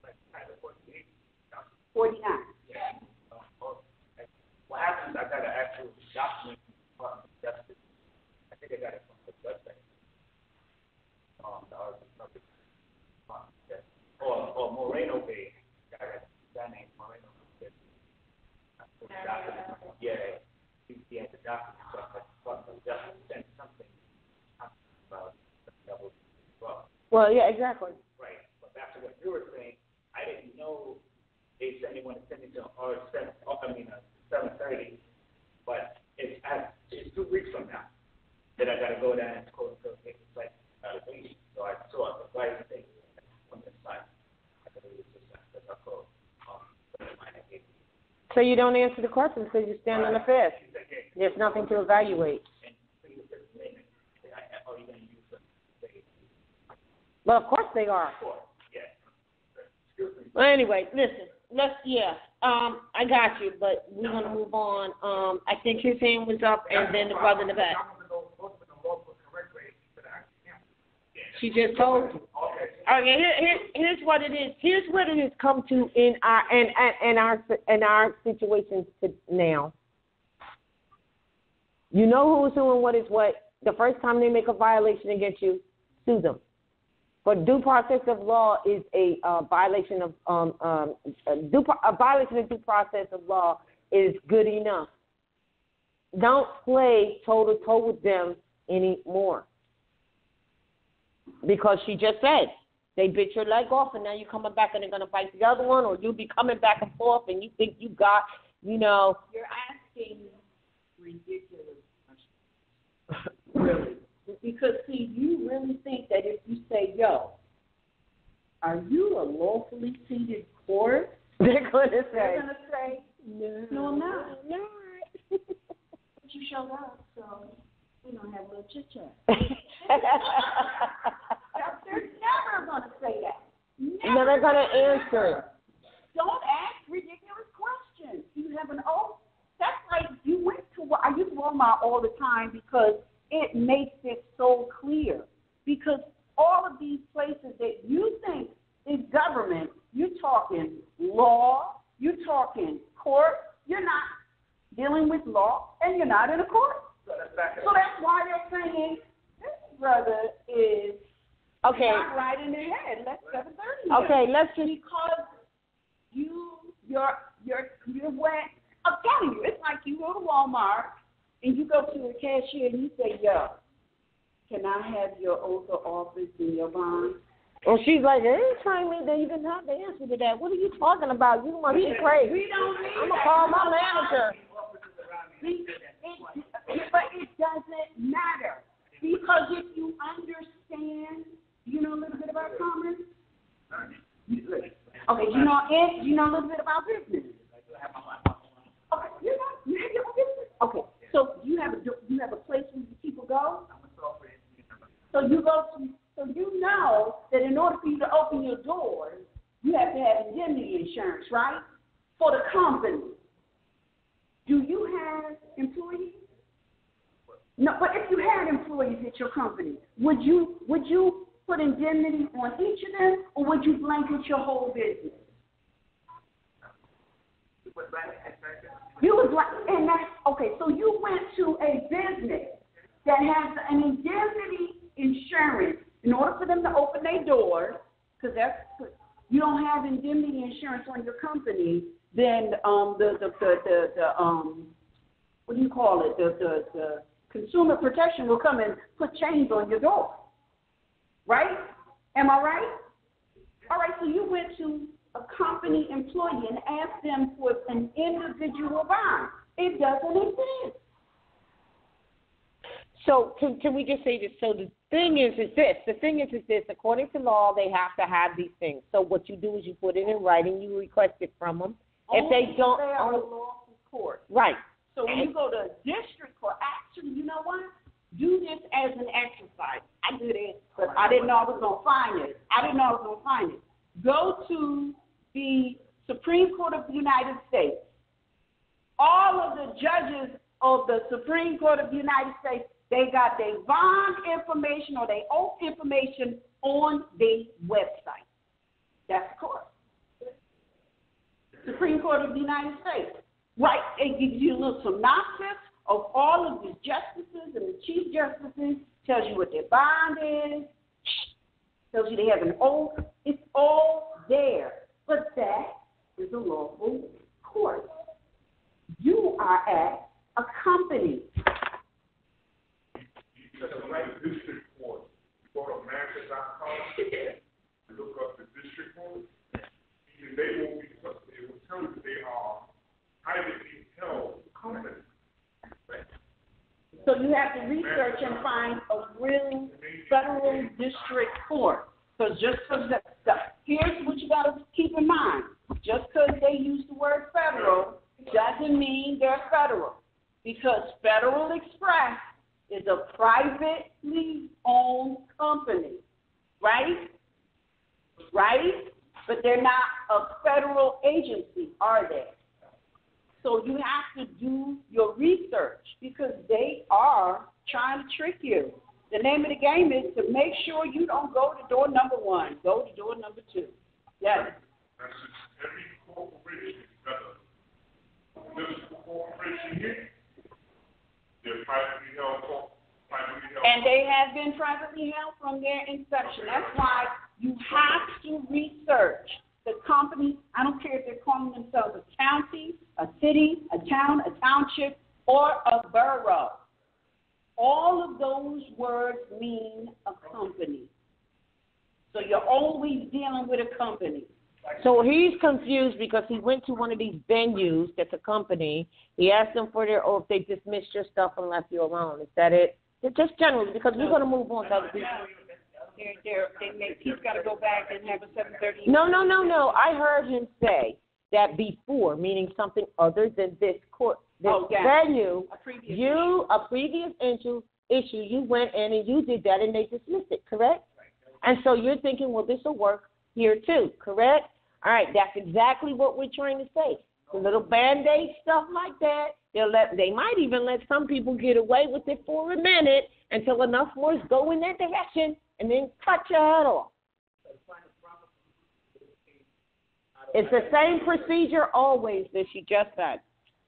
forty-nine. Yeah. What happens, I got an actual document from the Department of Justice. I think I got it from the website. Um, the R V Bey. Or, or Moreno Bay. Got a guy named Moreno Bay. Yeah, he, he had the document. So the Department of Justice sent something about the double well. Well, yeah, exactly. Right. But back to what you were saying, I didn't know they sent anyone to send me to or seven. I mean, uh, seven thirty. But it's at, it's two weeks from now that I got to go down and call and take the site out of meeting. So I saw the right thing on the site. I believe it's just that I called. Um, so you don't answer the questions because you stand on the fifth. There's nothing to evaluate. Well, of course they are. Well, anyway, listen. Let's, yeah. Um, I got you, but we're going to move on. Um, I think his hand was up, and then the brother in the back. She just told you. Okay, here, here, here's what it is. Here's what it has come to in our in, in our in our situations to now. You know who's who and what is what. The first time they make a violation against you, sue them. But due process of law is a uh, violation of um, um, a, due, a violation of due process of law is good enough. Don't play toe to toe with them anymore, because she just said they bit your leg off, and now you're coming back and they're gonna bite the other one, or you'll be coming back and forth, and you think you got, you know. You're asking ridiculous questions. Really. Because, see, you really think that if you say, yo, are you a lawfully seated court? They're going to say, They're going to say, no, no, I'm not. No, but you showed up, so we're going to have a little chit-chat. They're never going to say that. Never. No, they're going to answer. Don't ask ridiculous questions. You have an oath. That's like you went to, I use Walmart all the time because it makes it so clear, because all of these places that you think is government, you're talking law, you're talking court, you're not dealing with law, and you're not in a court. So that's why they're saying this brother is okay. not right in the head. Let's seven thirty. Okay, let's just because you you're you're you're wet. I'm telling you, it's like you go to Walmart and you go to the cashier and you say, yo, can I have your oath of office and your bond? And she's like, they ain't trying me to even have the answer to that. What are you talking about? You must be crazy. We don't need I'm going to call my manager. It, it, but it doesn't matter. Because if you understand, you know a little bit about commerce? Okay, you know it, you know a little bit about business. Okay, you know, you have your business. Okay, so you have a you have a place where people go. So you go to, so you know that in order for you to open your doors, you have to have a insurance, right? For the company. Do you have employees? No, but if you had employees at your company, would you would you put indemnity on each of them, or would you blanket your whole business? You would like, and that's okay. So you went to a business that has an indemnity insurance in order for them to open their doors, because that's you don't have indemnity insurance on your company. Then um the the the, the, the um what do you call it the the the Consumer Protection will come and put chains on your door, right? Am I right? All right, so you went to a company employee and asked them for an individual bond. It doesn't exist. So can, can we just say this? So the thing is, is this. The thing is, is this. According to law, they have to have these things. So what you do is you put it in writing. You request it from them. Only if they don't, if they are a lawful court. Right. So when you go to district court, actually, you know what? Do this as an exercise. I did it, but I didn't know I was going to find it. I didn't know I was going to find it. Go to the Supreme Court of the United States. All of the judges of the Supreme Court of the United States, they got their bond information or their oath information on their website. That's the court. Supreme Court of the United States. Right, it gives you a little synopsis of all of the justices and the chief justices, tells you what their bond is, tells you they have an oath. It's all there. But that is a lawful court. You are at a company. You said the right district court. You go to Mantis dot com and look up the district court. Even they won't be, it will tell you they are privately held companies. So you have to research and find a real federal district court. Because just because the, the, here's what you got to keep in mind. Just because they use the word federal doesn't mean they're federal. Because Federal Express is a privately owned company, right? Right? But they're not a federal agency, are they? So you have to do your research because they are trying to trick you. The name of the game is to make sure you don't go to door number one. Go to door number two. Yes. That's just every corporation got a municipal corporation here. They're privately held, privately held. And they have been privately held from their inception. That's why you have to research the company. I don't care if they're calling themselves a county, a city, a town, a township, or a borough. All of those words mean a company. So you're always dealing with a company. So he's confused because he went to one of these venues that's a company. He asked them for their oath. They dismissed your stuff and left you alone. Is that it? Just generally, because we're going to move on to other people. They're, they're, they make, he's got to go back and have a seven thirty. No, no, no, no. I heard him say that before, meaning something other than this court, this oh, yeah. venue, a previous you, issue. a previous issue, issue, you went in and you did that and they dismissed it, correct? And so you're thinking, well, this will work here too, correct? All right, that's exactly what we're trying to say. The little Band-Aid stuff like that, they'll let, they might even let some people get away with it for a minute until enough more go in that direction and then cut your head off. It's the same procedure always that she just said.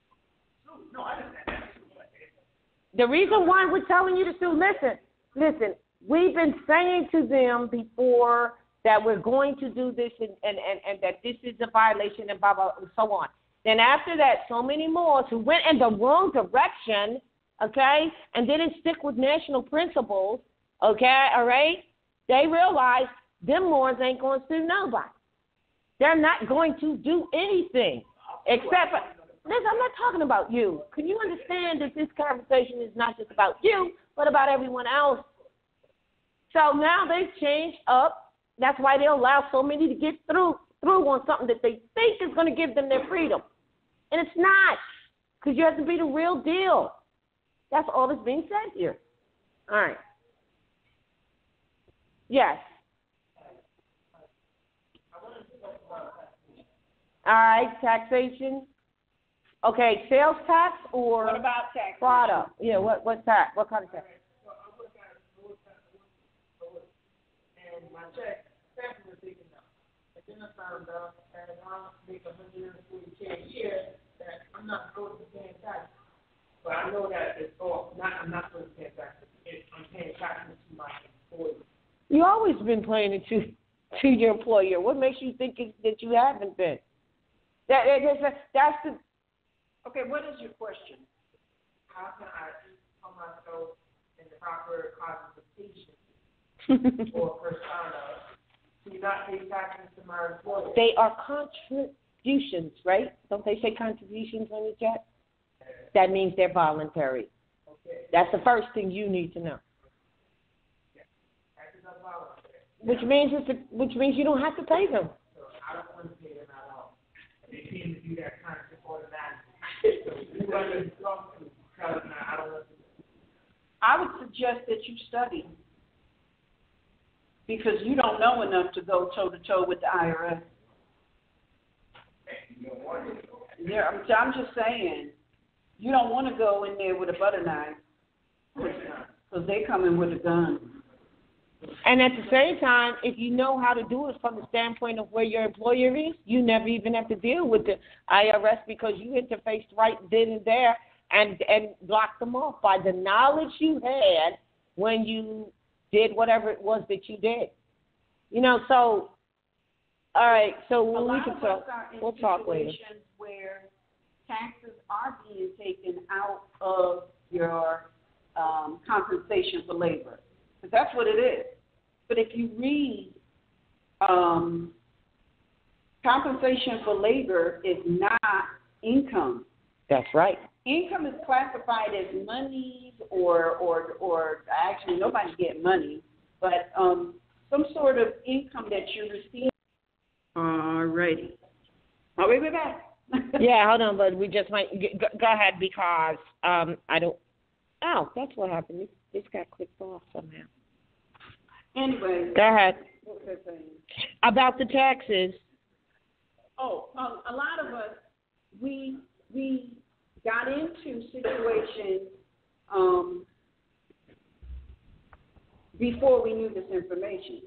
The reason why we're telling you to sue, listen, listen, we've been saying to them before that we're going to do this and, and, and, and that this is a violation and blah, blah, and so on. Then after that, so many more who went in the wrong direction, okay, and didn't stick with national principles, okay, all right, they realized them Moors ain't going to sue nobody. They're not going to do anything except for, listen, I'm not talking about you. Can you understand that this conversation is not just about you, but about everyone else? So now they've changed up. That's why they allow so many to get through through on something that they think is going to give them their freedom. And it's not, because you have to be the real deal. That's all that's being said here. All right. Yes. All right, taxation. Okay, sales tax or What about tax? product? Yeah, what what tax? What kind of tax? So I look at it, lower tax, lower, and my check, tax was taken out. But then I found out that if I make one hundred forty K a year, that I'm not supposed to be paying taxes. But I know that it's all, not, I'm not supposed to pay taxes. It, I'm paying taxes to my employees. You always been paying it to to your employer. What makes you think it, that you haven't been? That, that that's, that's the. Okay, what is your question? How can I put myself in the proper classification or persona to not pay taxes to my employer? They are contributions, right? Don't they say contributions on your check? That means they're voluntary. Okay. That's the first thing you need to know. Taxes are voluntary. Which means it's a, which means you don't have to pay them. So I don't want to pay them at all. They seem to do that kind of automatically. So who I need to talk to? Because I don't want to. I would suggest that you study because you don't know enough to go toe to toe with the I R S. Yeah, I'm, I'm just saying, you don't want to go in there with a butter knife because they come in with a gun. And at the same time, if you know how to do it from the standpoint of where your employer is, you never even have to deal with the I R S because you interfaced right then and there and, and blocked them off by the knowledge you had when you did whatever it was that you did. You know, so, all right, so A we lot can of talk. us are in We'll talk later. situations where taxes are being taken out of your um, compensation for labor. But that's what it is. But if you read, um, compensation for labor is not income. That's right. Income is classified as monies or, or, or actually nobody's getting money, but um, some sort of income that you're receiving. Alrighty. Are we back? Yeah, hold on, but we just might go, go ahead because um, I don't. Oh, that's what happened. This, this got clicked off somehow. Anyway. Go ahead. What was I saying? About the taxes. Oh, um, a lot of us, we we got into situations um, before we knew this information.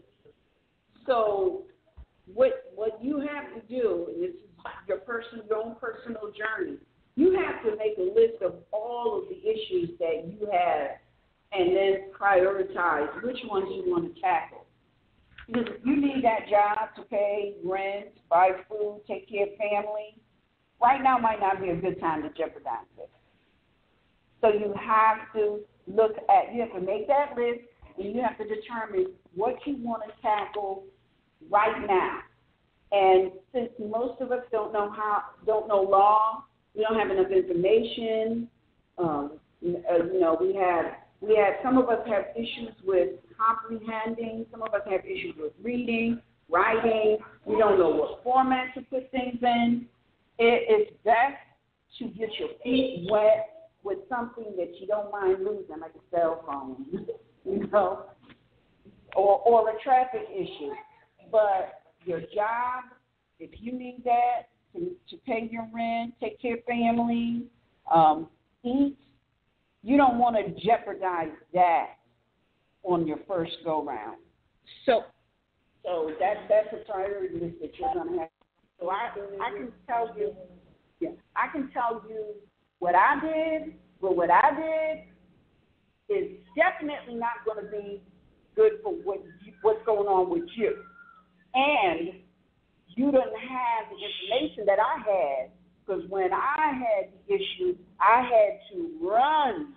So what what you have to do, and this is your personal, your own personal journey, you have to make a list of all of the issues that you have and then prioritize which ones you want to tackle. Because if you need that job to pay rent, buy food, take care of family, right now might not be a good time to jeopardize it. So you have to look at, you have to make that list, and you have to determine what you want to tackle right now. And since most of us don't know how, don't know law, we don't have enough information. Um, uh, you know, we have, we have, some of us have issues with comprehending. Some of us have issues with reading, writing. We don't know what format to put things in. It is best to get your feet wet with something that you don't mind losing, like a cell phone, you know, or or a traffic issue. But your job, if you need that to, to pay your rent, take care of family, um, eat, you don't want to jeopardize that on your first go-round. So so that, that's a priority list that you're going to have. So I, I can tell you, yeah, I can tell you what I did, but what I did is definitely not going to be good for what you, what's going on with you. And you didn't have the information that I had, because when I had the issue, I had to run,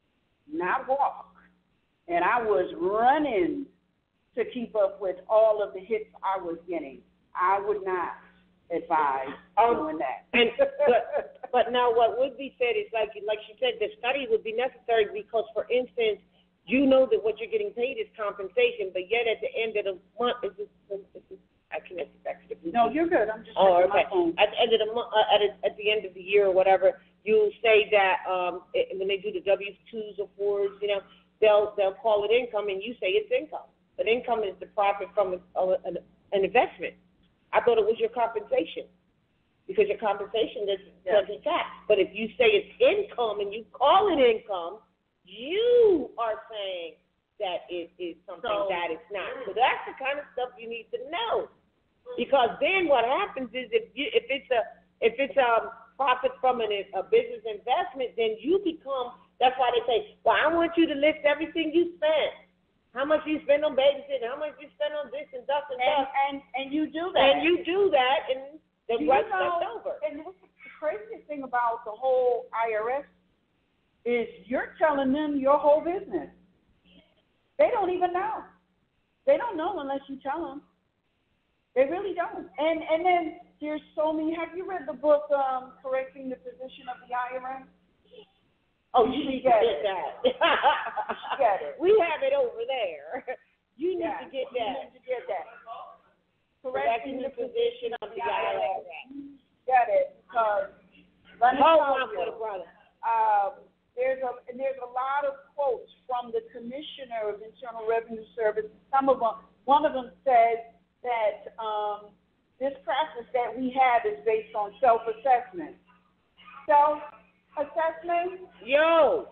not walk. And I was running to keep up with all of the hits I was getting. I would not advise um, doing that. And but, but now what would be said is, like like she said, the study would be necessary because, for instance, you know that what you're getting paid is compensation, but yet at the end of the month, is this, is this, I connected back to the Bluetooth. No, you're good. I'm just Oh, checking okay. my phone. At the end of the month, uh, at, a, at the end of the year or whatever, you say that um, it, when they do the W twos or fours, you know, they'll they'll call it income, and you say it's income. But income is the profit from a, a, an, an investment. I thought it was your compensation. because your compensation doesn't, Yeah. doesn't tax. But if you say it's income and you call it income, you are saying that it is something So- that it's not. So that's the kind of stuff you need to know. Because then what happens is if you if it's a if it's a profit from an, a business investment, then you become. That's why they say, well, I want you to list everything you spent. How much you spend on babysitting? How much you spend on this and that and And, that? and, and you do that. And you do that, and the Do you rest know- left over. And what's the craziest thing about the whole I R S is you're telling them your whole business. They don't even know. They don't know unless you tell them. They really don't. And and then there's so many. Have you read the book um, Correcting the Position of the I R S? Oh, You you should need get to it. get that. Get it. We have it over there. You need Yeah, to get you that. need to get that. Correcting the position of the I R S. Get it, because let me Hold tell on for the you, brother. um, there's a and there's a lot of quotes from the Commissioner of Internal Revenue Service. Some of them, one of them says that um, this practice that we have is based on self-assessment. Self-assessment. Yo.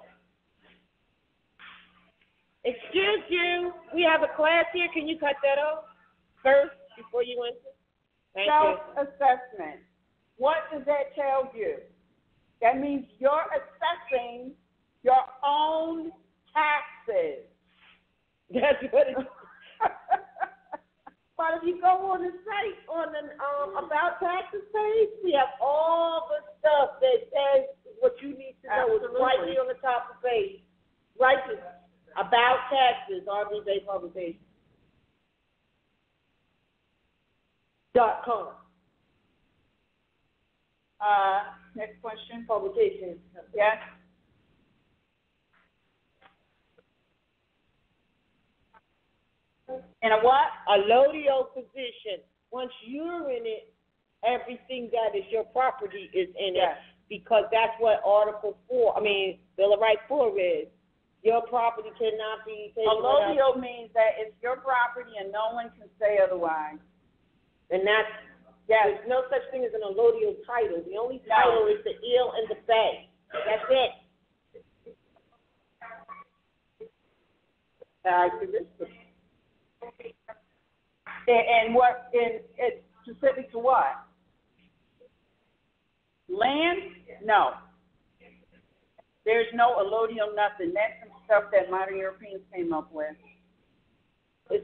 Excuse you. We have a class here. Can you cut that off first before you enter? Thank you. Self-assessment. What does that tell you? That means you're assessing your own taxes. That's what it is. But if you go on the site, on the um, About Taxes page, We have all the stuff that says what you need to know. It's Absolutely. right here on the top of the page. Right there. About taxes, RVBey publication. Dot com. uh, next question. Publications. Yes? In a what? A Lodio position. Once you're in it, everything that is your property is in Yes. it. Because that's what Article four, I mean, Bill of Rights four is. Your property cannot be taken without. Allodio means that it's your property and no one can say otherwise. And that's, Yes. there's no such thing as an allodio title. The only No. title is the ill and the bay. That's it. Characteristics. And, and what, and it's specific to what? Land? No. There's no allodio nothing. That's some stuff that modern Europeans came up with. It's,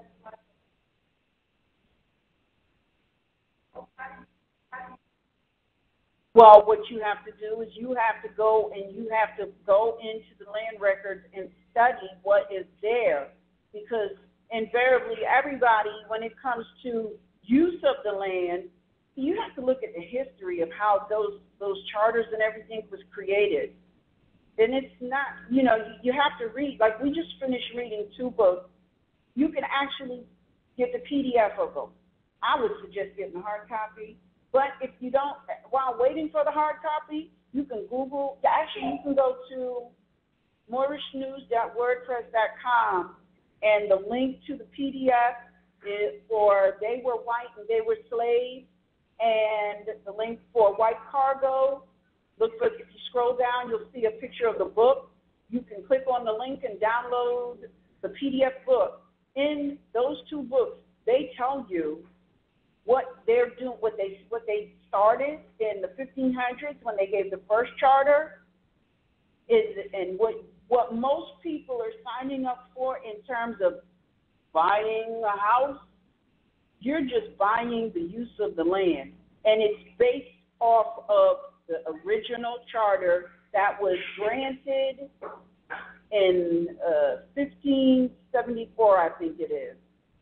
Well, what you have to do is you have to go and you have to go into the land records and study what is there, because invariably everybody, when it comes to use of the land, you have to look at the history of how those those charters and everything was created. And it's not, you know, you have to read. Like we just finished reading two books. You can actually get the P D F of them. I would suggest getting a hard copy. But if you don't, while waiting for the hard copy, you can Google. Actually, you can go to moorish news dot wordpress dot com, and the link to the P D F is for They Were White and They Were Slaves, and the link for White Cargo. Look for, if you scroll down, you'll see a picture of the book. You can click on the link and download the P D F book. In those two books, they tell you what they're doing, what they what they started in the fifteen hundreds when they gave the first charter, is and what what most people are signing up for in terms of buying a house. You're just buying the use of the land, and it's based off of the original charter that was granted in uh, fifteen seventy-four, I think it is.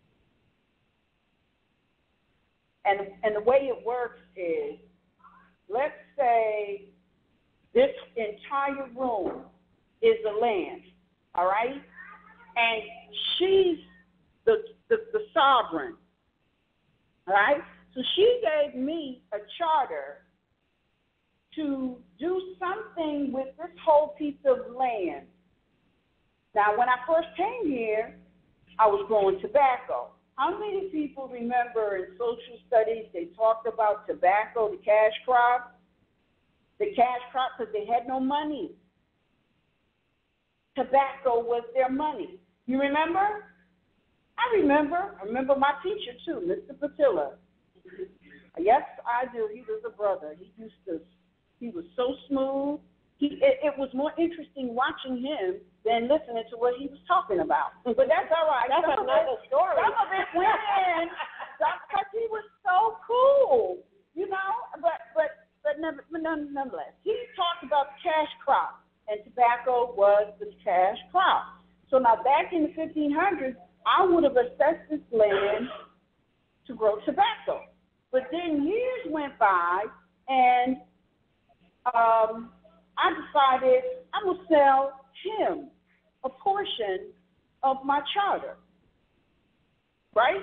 And and the way it works is, let's say this entire room is a land, all right? And she's the, the, the sovereign, all right? So she gave me a charter to do something with this whole piece of land. Now, when I first came here, I was growing tobacco. How many people remember in social studies they talked about tobacco, the cash crop? The cash crop because they had no money. Tobacco was their money. You remember? I remember. I remember my teacher too, Mister Patilla. Yes, I do. He was a brother. He used to, he was so smooth. He, it, it was more interesting watching him than listening to what he was talking about. But that's all right. That's some another of it, story. Some of it went in because he was so cool, you know. But but but never, nonetheless, he talked about the cash crop, and tobacco was the cash crop. So now back in the fifteen hundreds, I would have assessed this land to grow tobacco. But then years went by, and um, I decided I would sell him a portion of my charter, right?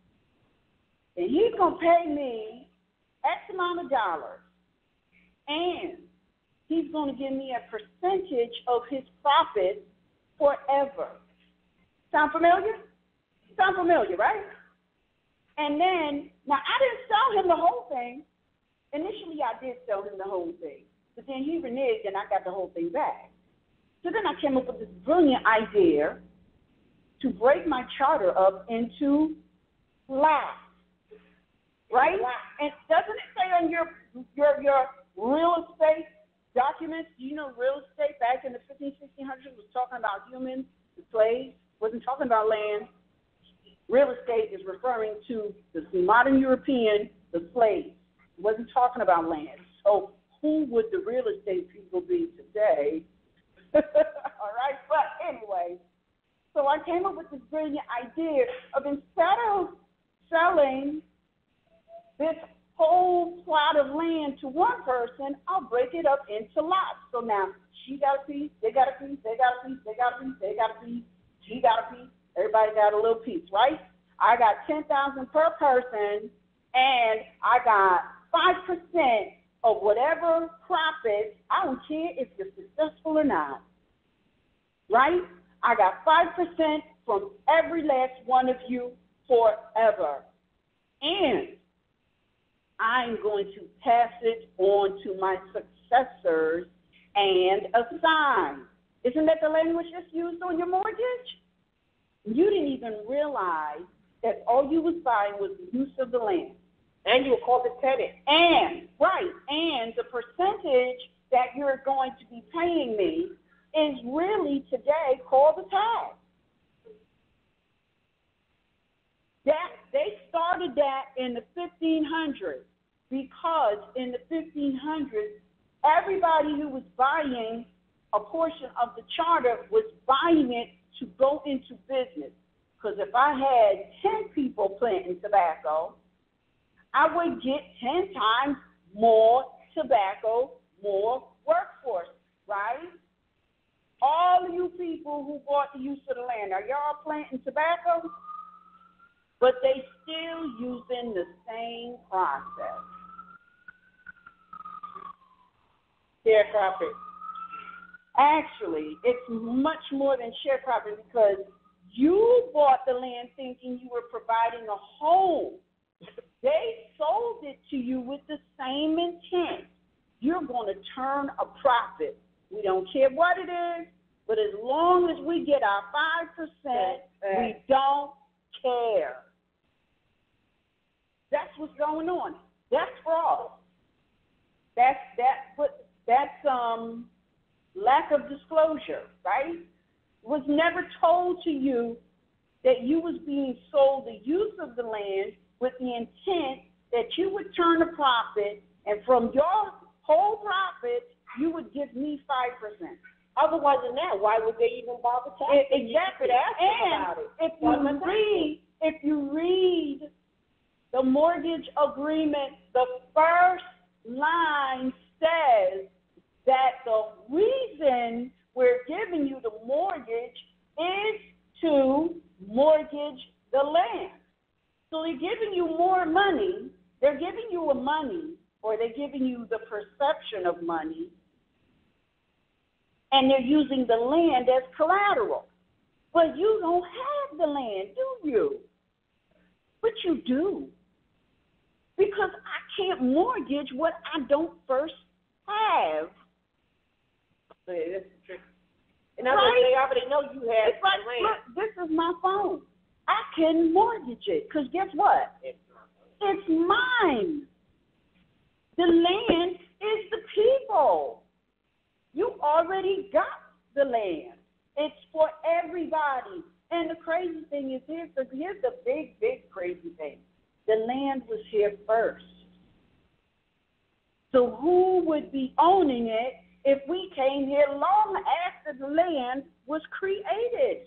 And he's going to pay me X amount of dollars, and he's going to give me a percentage of his profit forever. Sound familiar? Sound familiar, right? And then, now I didn't sell him the whole thing. Initially, I did sell him the whole thing. But then he reneged, and I got the whole thing back. So then I came up with this brilliant idea to break my charter up into lots, right? And doesn't it say on your your your real estate documents, you know, real estate back in the fifteen, sixteen hundreds was talking about humans, the slaves, wasn't talking about land. Real estate is referring to the modern European, the slaves. It wasn't talking about land. So who would the real estate people be today? All right, but anyway, so I came up with this brilliant idea of instead of selling this whole plot of land to one person, I'll break it up into lots. So now she got a piece, they got a piece, they got a piece, they got a piece, they got a piece, she got a piece. Everybody got a little piece, right? I got ten thousand dollars per person, and I got five percent of whatever profits. I don't care if you're successful or not, right? I got five percent from every last one of you forever. And I'm going to pass it on to my successors and assign. Isn't that the language that's used on your mortgage? You didn't even realize that all you was buying was the use of the land. And you were called a tenant. And, right, and the percentage that you're going to be paying me is really today called the tax. That, they started that in the fifteen hundreds because in the fifteen hundreds, everybody who was buying a portion of the charter was buying it to go into business. Because if I had ten people planting tobacco, I would get ten times more tobacco, more workforce, right? All of you people who bought the use of the land, are y'all planting tobacco? But they still using the same process. Sharecropping. Actually, it's much more than sharecropping because you bought the land thinking you were providing a home. They sold it to you with the same intent. You're going to turn a profit. We don't care what it is, but as long as we get our five percent, we don't care. That's what's going on. That's fraud. That's that. But that's um lack of disclosure, right? Was never told to you that you was being sold the use of the land with the intent that you would turn a profit, and from your whole profit, you would give me five percent. Otherwise than that, why would they even bother taxing? Exactly. And about it. If you read, if you read the mortgage agreement, the first line says that the reason we're giving you the mortgage is to mortgage the land. So they're giving you more money. They're giving you a money, or they're giving you the perception of money, and they're using the land as collateral. But you don't have the land, do you? But you do. Because I can't mortgage what I don't first have. So yeah, that's the trick. In other words, they already know you have it's like, land. Look, this is my phone. I can mortgage it because guess what? It's mine. The land is the people. You already got the land. It's for everybody. And the crazy thing is, here's the, here's the big, big crazy thing. The land was here first. So who would be owning it if we came here long after the land was created?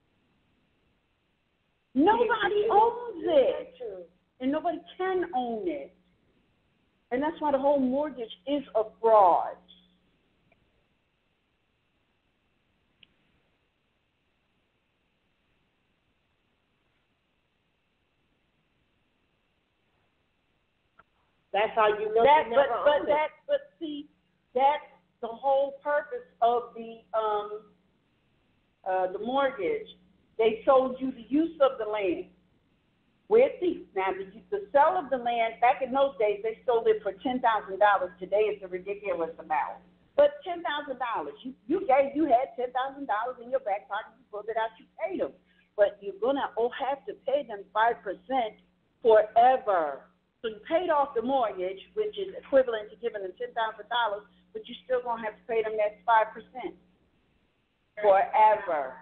Nobody owns it. And nobody can own it. And that's why the whole mortgage is a fraud. That's how you know that, you never but, but owned that, it. but see, that's the whole purpose of the um, uh, the mortgage. They sold you the use of the land. Where's the now the, the sale of the land? Back in those days, they sold it for ten thousand dollars. Today, it's a ridiculous amount. But ten thousand dollars, you you gave you had ten thousand dollars in your back pocket. You pulled it out, you paid them. But you're gonna oh, have to pay them five percent forever. So you paid off the mortgage, which is equivalent to giving them ten thousand dollars, but you're still going to have to pay them that five percent forever.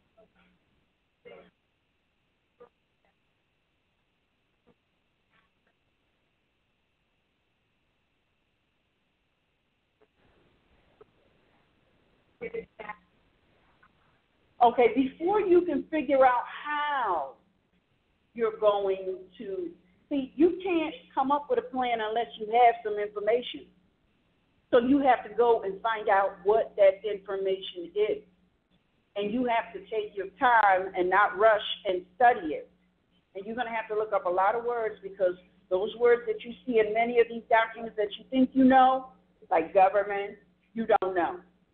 Okay, before you can figure out how you're going to see, you can't come up with a plan unless you have some information. So you have to go and find out what that information is. And you have to take your time and not rush and study it. And you're going to have to look up a lot of words because those words that you see in many of these documents that you think you know, like government, you don't know.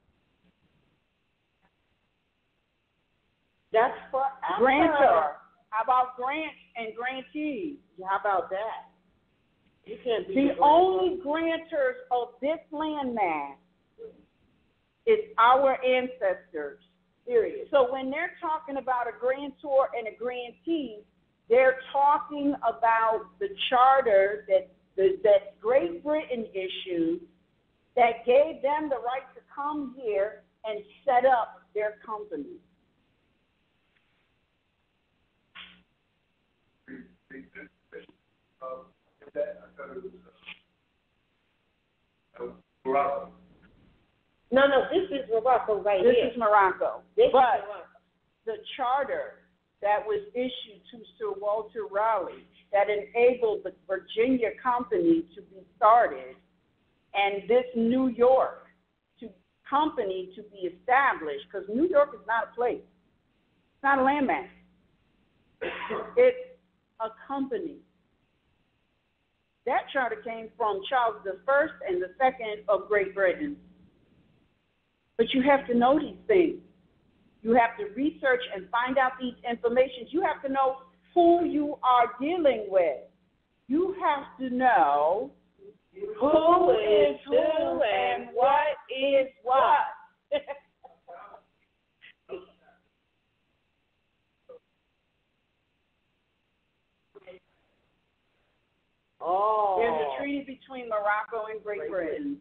That's for Grantor. How about grants and grantees? How about that? You can't be the the only grantors of this landmass is our ancestors. Period. So when they're talking about a grantor and a grantee, they're talking about the charter that the, that Great Britain issued that gave them the right to come here and set up their company. Morocco. No, no, this is Morocco right this here. This is Morocco. This but is Morocco. The charter that was issued to Sir Walter Raleigh that enabled the Virginia company to be started and this New York to company to be established, because New York is not a place. It's not a landmass. It's a company. That charter came from Charles the First and the Second of Great Britain. But you have to know these things. You have to research and find out these information. You have to know who you are dealing with. You have to know who is who and what is what. Oh. There's a treaty between Morocco and Great Britain.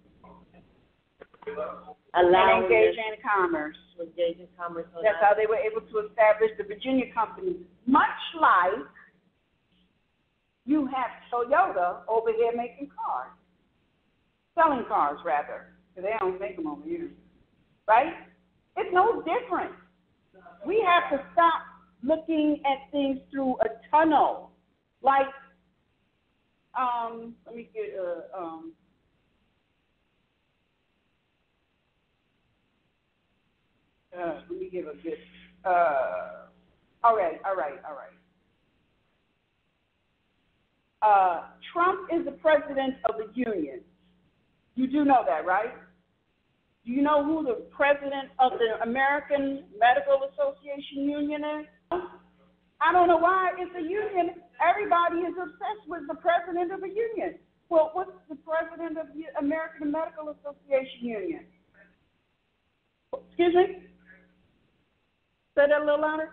Allowing and engaging in commerce. Engaging commerce. That's how they were able to establish the Virginia Company. Much like you have Toyota over here making cars. Selling cars, rather. Because they don't make them over here. Right? It's no different. We have to stop looking at things through a tunnel. Like, um, let me get a, um, Uh, let me give a good, uh, all right, all right, all right. Uh, Trump is the president of the union. You do know that, right? Do you know who the president of the American Medical Association union is? I don't know why it's a union. Everybody is obsessed with the president of a union. Well, what's the president of the American Medical Association Union? Excuse me? Say that a little louder.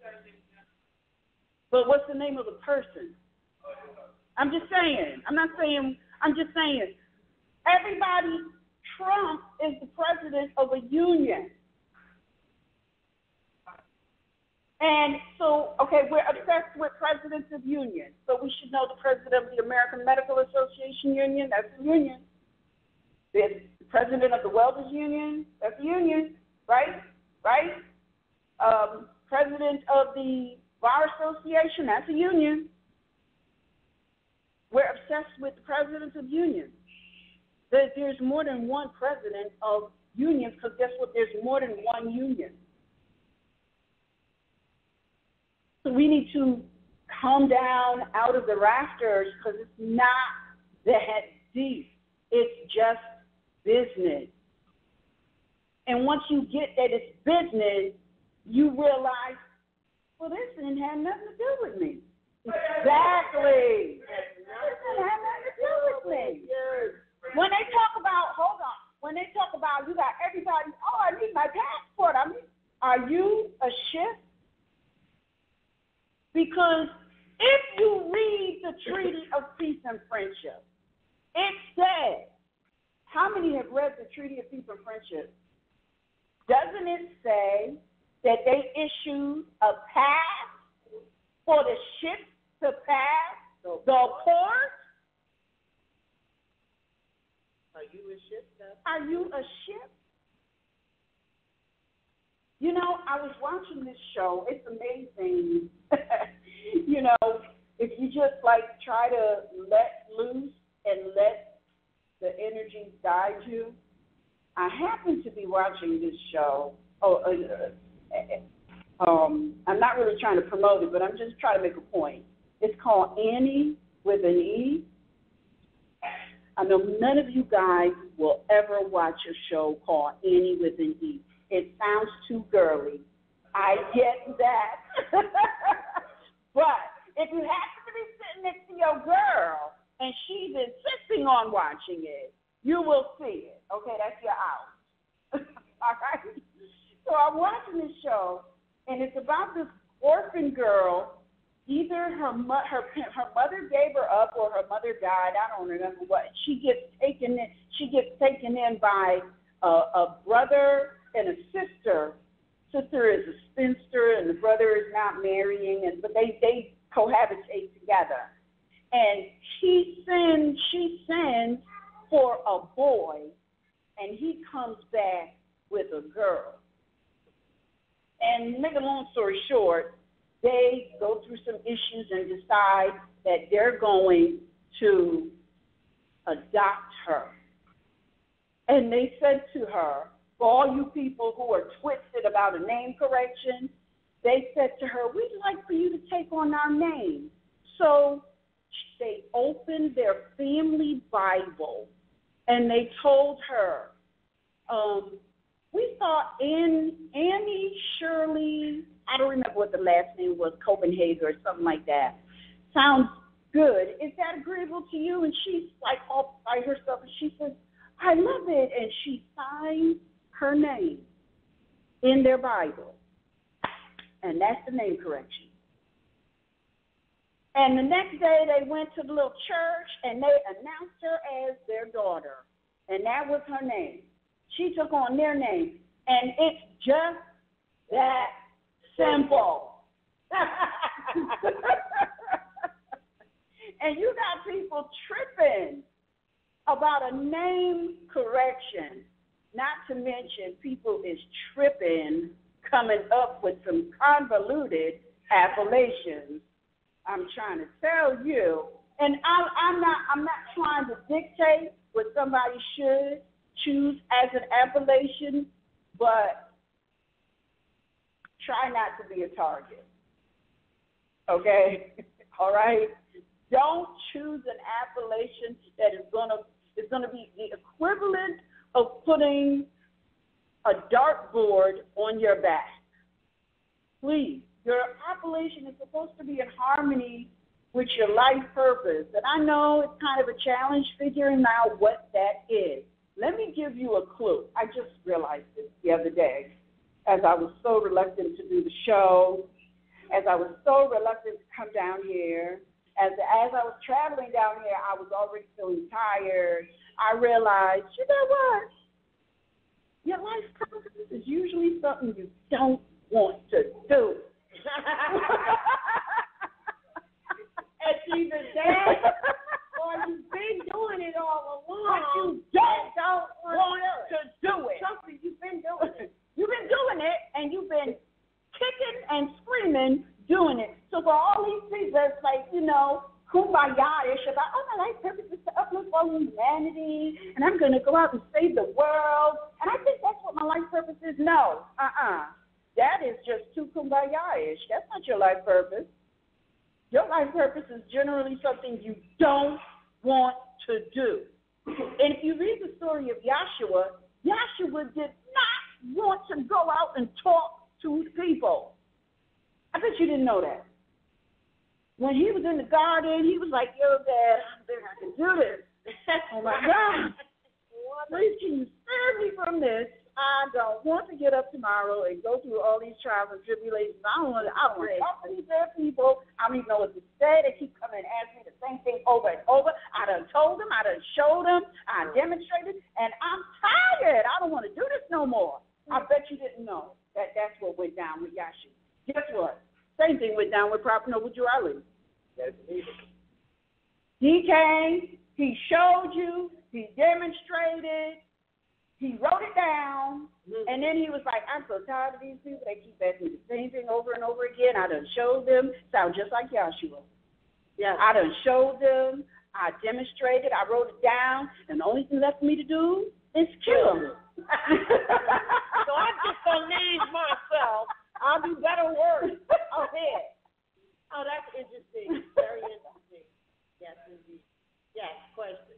But what's the name of the person? I'm just saying. I'm not saying. I'm just saying. Everybody, Trump is the president of a union. And so, okay, we're obsessed with presidents of unions. So we should know the president of the American Medical Association Union. That's a union. The president of the Welders Union. That's a union, right? Right? Um, president of the Bar Association. That's a union. We're obsessed with the presidents of unions. There's more than one president of unions because guess what? There's more than one union. So we need to come down out of the rafters because it's not that deep. It's just business. And once you get that it's business, you realize, well, this didn't have nothing to do with me. Exactly. This didn't have nothing to do with me. When they talk about, hold on, when they talk about you got everybody, oh, I need my passport. I mean, are you a ship? Because if you read the Treaty of Peace and Friendship, it says, how many have read the Treaty of Peace and Friendship? Doesn't it say that they issued a pass for the ships to pass the port? Are you a ship, though? Are you a ship? You know, I was watching this show. It's amazing. You know, if you just like try to let loose and let the energy guide you. I happen to be watching this show. Oh, uh, um, I'm not really trying to promote it, but I'm just trying to make a point. It's called Annie with an E. I know none of you guys will ever watch a show called Annie with an E. It sounds too girly. I get that. But if you happen to be sitting next to your girl and she's insisting on watching it, you will see it. Okay, that's your out. All right? So I'm watching this show, and it's about this orphan girl. Either her, mo- her, her mother gave her up or her mother died. I don't remember what. She gets taken in, she gets taken in by a, a brother and a sister. Sister is a spinster, and the brother is not marrying, and but they, they cohabitate together. And he sends, she sends for a boy, and he comes back with a girl. And make a long story short, they go through some issues and decide that they're going to adopt her. And they said to her, for all you people who are twisted about a name correction, they said to her, we'd like for you to take on our name. So they opened their family Bible, and they told her, um, we thought Ann, Annie Shirley, I don't remember what the last name was, Copenhagen or something like that. Sounds good. Is that agreeable to you? And she's like all by herself, and she says, I love it. And she signed her name in their Bible. And that's the name correction. And the next day they went to the little church and they announced her as their daughter. And that was her name. She took on their name. And it's just that simple. And you got people tripping about a name correction. Not to mention people is tripping, coming up with some convoluted appellations. I'm trying to tell you, and I, I'm not. I'm not trying to dictate what somebody should choose as an appellation, but try not to be a target. Okay, all right. Don't choose an appellation that is gonna is gonna be the equivalent of putting a dartboard on your back. Please, your appellation is supposed to be in harmony with your life purpose. And I know it's kind of a challenge figuring out what that is. Let me give you a clue. I just realized this the other day as I was so reluctant to do the show, as I was so reluctant to come down here, as, as I was traveling down here, I was already feeling tired. I realized, you know what? Your life purpose is usually something you don't want to do. It's either that or you've been doing it all along, but you don't, don't want to do it. Something you've been doing it. You've been doing it, and you've been kicking and screaming doing it. So for all these people, it's like, you know, kumbaya-ish about, oh, my life purpose is to uplift all humanity, and I'm going to go out and save the world. And I think that's what my life purpose is. No, uh-uh. That is just too kumbaya-ish. That's not your life purpose. Your life purpose is generally something you don't want to do. And if you read the story of Joshua, Joshua did not want to go out and talk to people. I bet you didn't know that. When he was in the garden, he was like, yo, Dad, I think I can do this. Oh, my God. Please, can you spare me from this? I don't want to get up tomorrow and go through all these trials and tribulations. I don't want to, I don't want to talk to these dead people. I don't even know what to say. They keep coming and asking me the same thing over and over. I done told them. I done showed them. I demonstrated. And I'm tired. I don't want to do this no more. I bet you didn't know that that's what went down with Joshua. Guess what? Same thing went down with Prophet Noble Jurali. He came. He showed you. He demonstrated. He wrote it down, mm-hmm. and then he was like, I'm so tired of these people. They keep asking me the same thing over and over again. I done showed them. Sound just like Joshua. Yeah. I done showed them. I demonstrated. I wrote it down. And the only thing left for me to do is kill them. So I'm just going to leave myself. I'll do better work ahead. Oh, that's interesting. Very interesting. Yes, indeed. Yes, question.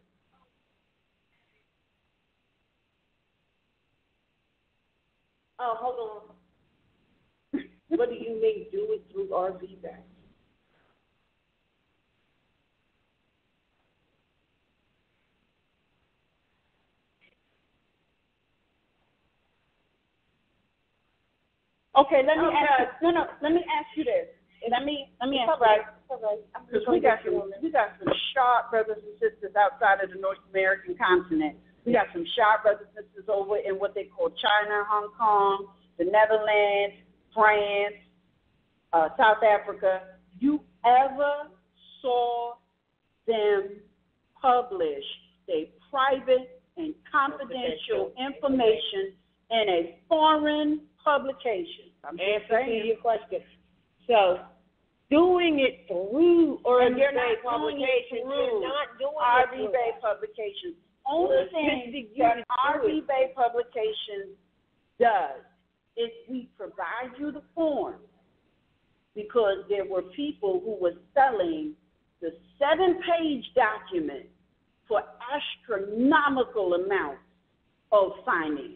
Oh, hold on. What do you mean do it through RVBey? Okay, let me okay. ask you, no, no, let me ask you this. Let me let me ask you right. Because we got some we got some sharp brothers and sisters outside of the North American continent. We got some sharp brothers and sisters over in what they call China, Hong Kong, the Netherlands, France, uh, South Africa. You ever saw them publish their private and confidential information in a foreign publication? I'm just saying your question. So, doing it through or and you're not publications, you're not doing RVBey publications. Only thing that RVBey Publications does is we provide you the form because there were people who were selling the seven-page document for astronomical amounts of finance.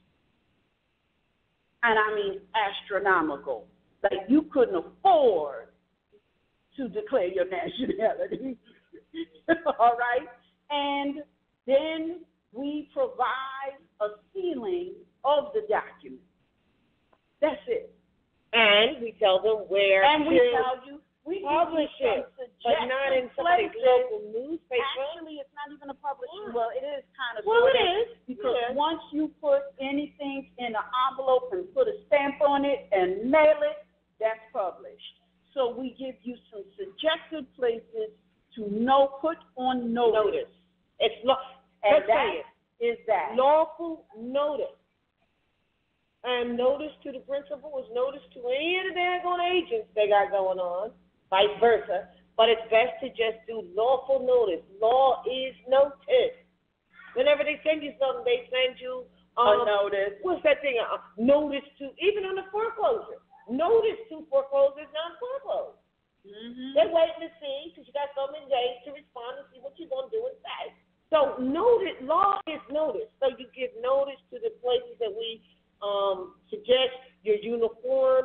And I mean astronomical. Like you couldn't afford to declare your nationality. All right? And then we provide a sealing of the document. That's it. And we tell them where and we tell you we publish it, but not in somebody's local newspaper. Actually, it's not even a publishing. Well, it is kind of. Well, it is because yeah. once you put anything in an envelope and put a stamp on it and mail it, that's published. So we give you some suggested places to know, put on notice. It's lo- and that is that lawful notice. And notice to the principal is notice to any of the daggone agents they got going on, vice versa. But it's best to just do lawful notice. Law is notice. Whenever they send you something, they send you um, a notice. What's that thing? Uh, notice to, even on the foreclosure. Notice to foreclosures, not foreclosed. Mm-hmm. They're waiting to see because you got so many days to respond and see what you're going to do and say. So notice, law is notice. So you give notice to the places that we um, suggest your uniform in what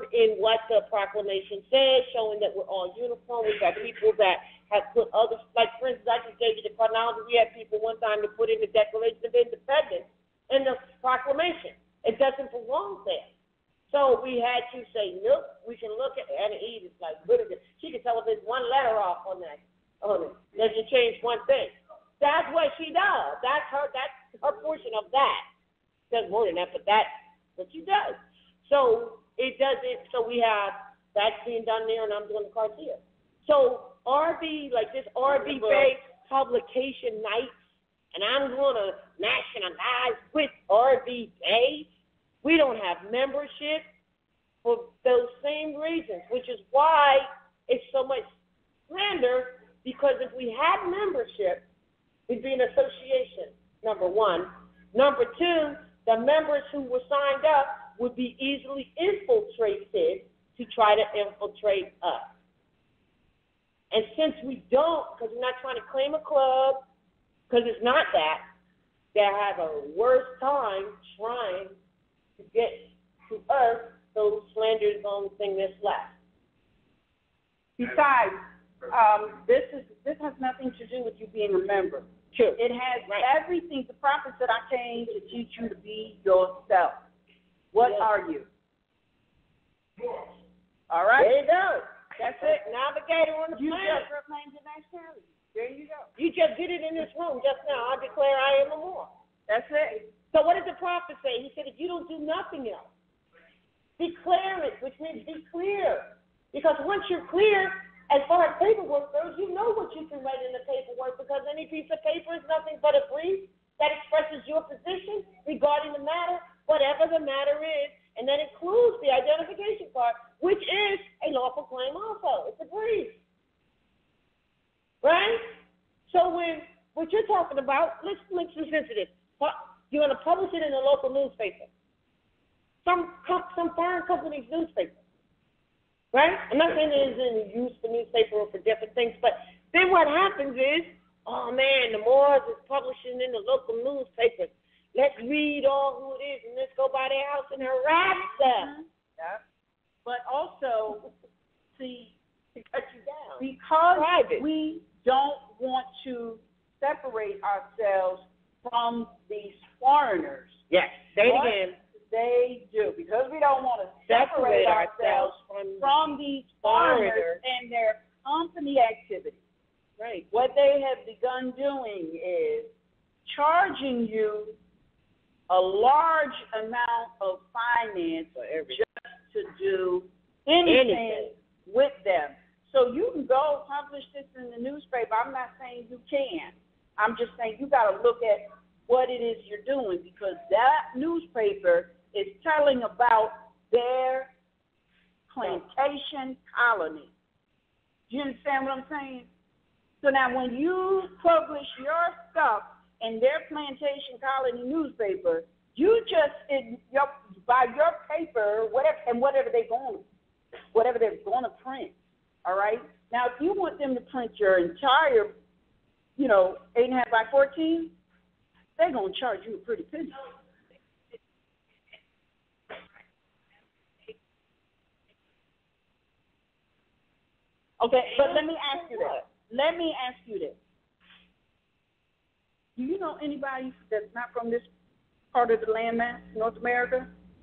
what the proclamation says, showing that we're all uniform. We've got people that have put other, like for instance, I just gave you the chronology. We had people one time to put in the Declaration of Independence in the proclamation. It doesn't belong there. So we had to say, nope, we can look at Anna Eve. It's like, what is it? She can tell us there's one letter off on that. On it. Let's just change one thing. That's what she does. That's her, that's her portion of that. Does more than that, but that's what she does. So it doesn't, so we have that being done there, and I'm doing the cards here. So R V, like this RVBey publication nights, and I'm going to nationalize with RVBey. We don't have membership for those same reasons, which is why it's so much slander, because if we had membership, we'd be an association, number one. Number two, the members who were signed up would be easily infiltrated to try to infiltrate us. And since we don't, because we're not trying to claim a club, because it's not that, they have a worse time trying to get to us. Those slanders is the only thing that's left. Besides, um, this is this has nothing to do with you being a member. True. It has right. everything. The prophet said, I came to teach you to be yourself. What yeah. are you? All right. There you go. That's it. Navigator on the you planet. You just proclaimed your nationality. There you go. You just did it in this room just now. I declare I am a Moor. That's it. So what did the prophet say? He said, if you don't do nothing else, declare it, which means be clear. Because once you're clear, as far as paperwork goes, you know what you can write in the paperwork, because any piece of paper is nothing but a brief that expresses your position regarding the matter, whatever the matter is, and that includes the identification card, which is a lawful claim also. It's a brief. Right? So when what you're talking about, let's make some sense of this. You're going to publish it in a local newspaper. Some some foreign company's newspaper. Right? I'm not saying there isn't any use for newspaper or for different things, but then what happens is, oh man, the Moors is publishing in the local newspapers. Let's read all who it is and let's go by their house and harass them. Yeah. But also, see, to cut you down. Because Private. we don't want to separate ourselves from these foreigners. Yes, say it what again. They do, because we don't want to separate, separate ourselves, ourselves from, from these foreigners, foreigners and their company activities. Right. What they have begun doing is charging you a large amount of finance just to do anything, anything with them. So you can go publish this in the newspaper. I'm not saying you can. I'm just saying you got to look at what it is you're doing, because that newspaper is telling about their plantation colony. Do you understand what I'm saying? So now when you publish your stuff in their plantation colony newspaper, you just, in your, by your paper, whatever, and whatever they're going, whatever they're going to print, all right? Now, if you want them to print your entire, you know, eight and a half by fourteen, they're going to charge you a pretty penny. Okay, but let me ask you this. Let me ask you this. Do you know anybody that's not from this part of the landmass, North America?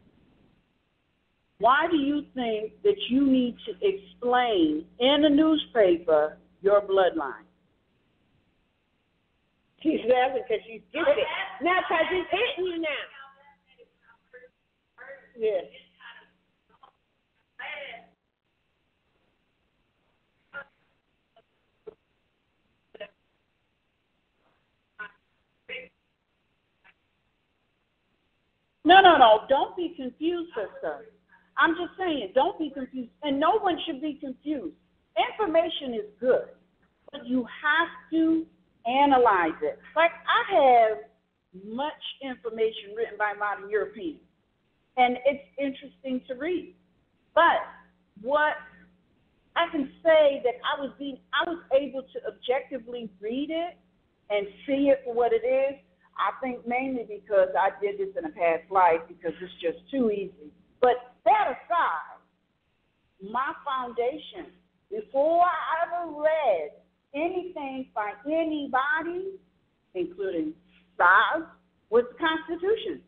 Why do you think that you need to explain in a newspaper your bloodline? She's laughing because she's gifted. Now, because she's hitting you now. Yeah. No, no, no. Don't be confused, sister. I'm just saying, don't be confused. And no one should be confused. Information is good, but you have to analyze it. Like, I have much information written by modern Europeans, and it's interesting to read. But what I can say that I was being, I was able to objectively read it and see it for what it is. I think mainly because I did this in a past life, because it's just too easy. But that aside, my foundation, before I ever read anything by anybody, including size, was the Constitution.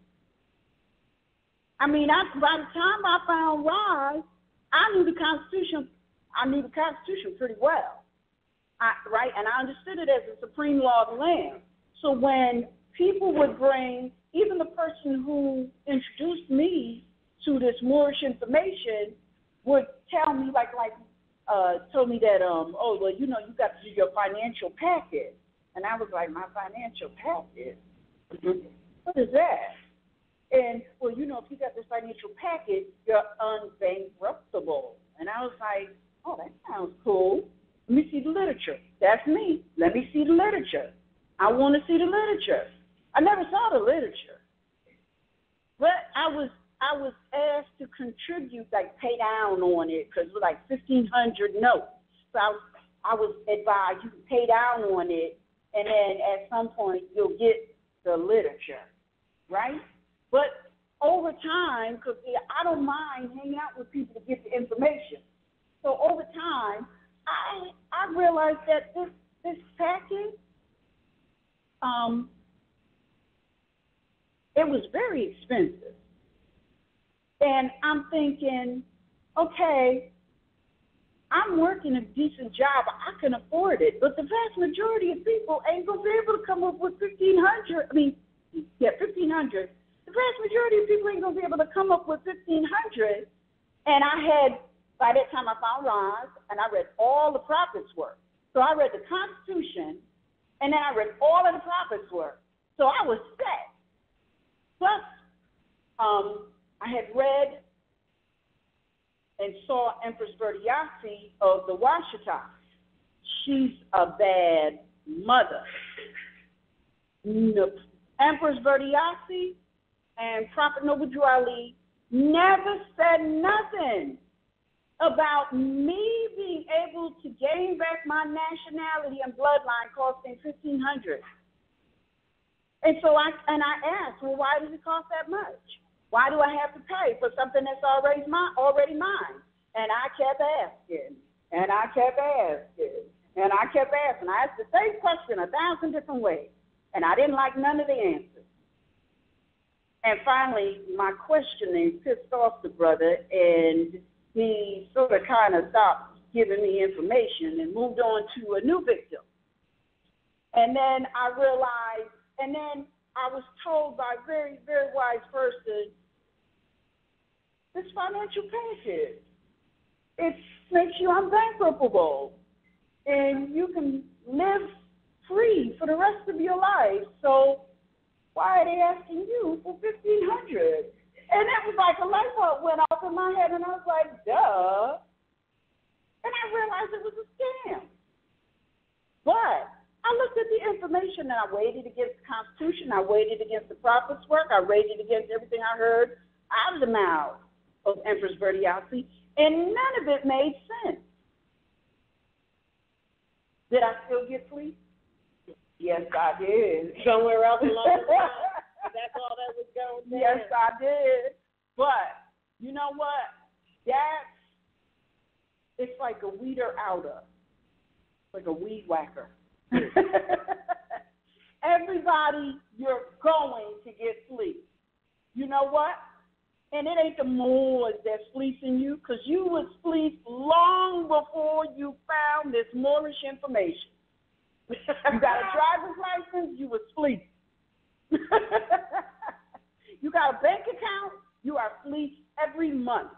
I mean, I, by the time I found Rise, I knew the Constitution. I knew the Constitution pretty well, I, right? And I understood it as the supreme law of the land. So when people would bring, even the person who introduced me to this Moorish information would tell me, like, like, uh, told me that, um, oh, well, you know, you got to do your financial packet. And I was like, my financial packet? What is that? And, well, you know, if you got this financial packet, you're unbankruptable. And I was like, oh, that sounds cool. Let me see the literature. That's me. Let me see the literature. I want to see the literature. I never saw the literature. But I was I was asked to contribute, like pay down on it, because it was like fifteen hundred notes. So I was, I was advised you can pay down on it, and then at some point you'll get the literature, right? But over time, because I don't mind hanging out with people to get the information. So over time, I I realized that this this packet, um, it was very expensive. And I'm thinking, okay, I'm working a decent job. I can afford it. But the vast majority of people ain't going to be able to come up with fifteen hundred. I mean, yeah, fifteen hundred. The vast majority of people ain't going to be able to come up with fifteen hundred. And I had, by that time I found Rise, and I read all the prophets' work. So I read the Constitution, and then I read all of the prophets' work. So I was set. Plus, um, I had read and saw Empress Bertiassi of the Washita. She's a bad mother. No. Empress Bertiassi and Prophet Noble Drew Ali never said nothing about me being able to gain back my nationality and bloodline costing fifteen hundred dollars. And so I and I asked, well, why does it cost that much? Why do I have to pay for something that's already mine? Already mine? And I kept asking, and I kept asking, and I kept asking. I asked the same question a thousand different ways, and I didn't like none of the answers. And finally, my questioning pissed off the brother, and he sort of kind of stopped giving me information and moved on to a new victim. And then I realized, and then I was told by a very, very wise person, this financial package, it makes you unbankrupt, and you can live free for the rest of your life. So why are they asking you for fifteen hundred dollars? And it was like a light bulb went off in my head, and I was like, duh. And I realized it was a scam. But I looked at the information, and I weighed it against the Constitution. I weighed it against the prophets' work. I weighed it against everything I heard out of the mouth of Empress Bertiassi, and none of it made sense. Did I still get fleeced? Yes, I did. Somewhere else along the line. That's all that was going there. Yes, I did. But you know what? That's, it's like a weeder outer, like a weed whacker. Everybody, you're going to get fleeced. You know what? And it ain't the Moors that's fleecing you, because you was fleeced long before you found this Moorish information. You got a driver's license, you was fleeced. You got a bank account, you are fleeced every month.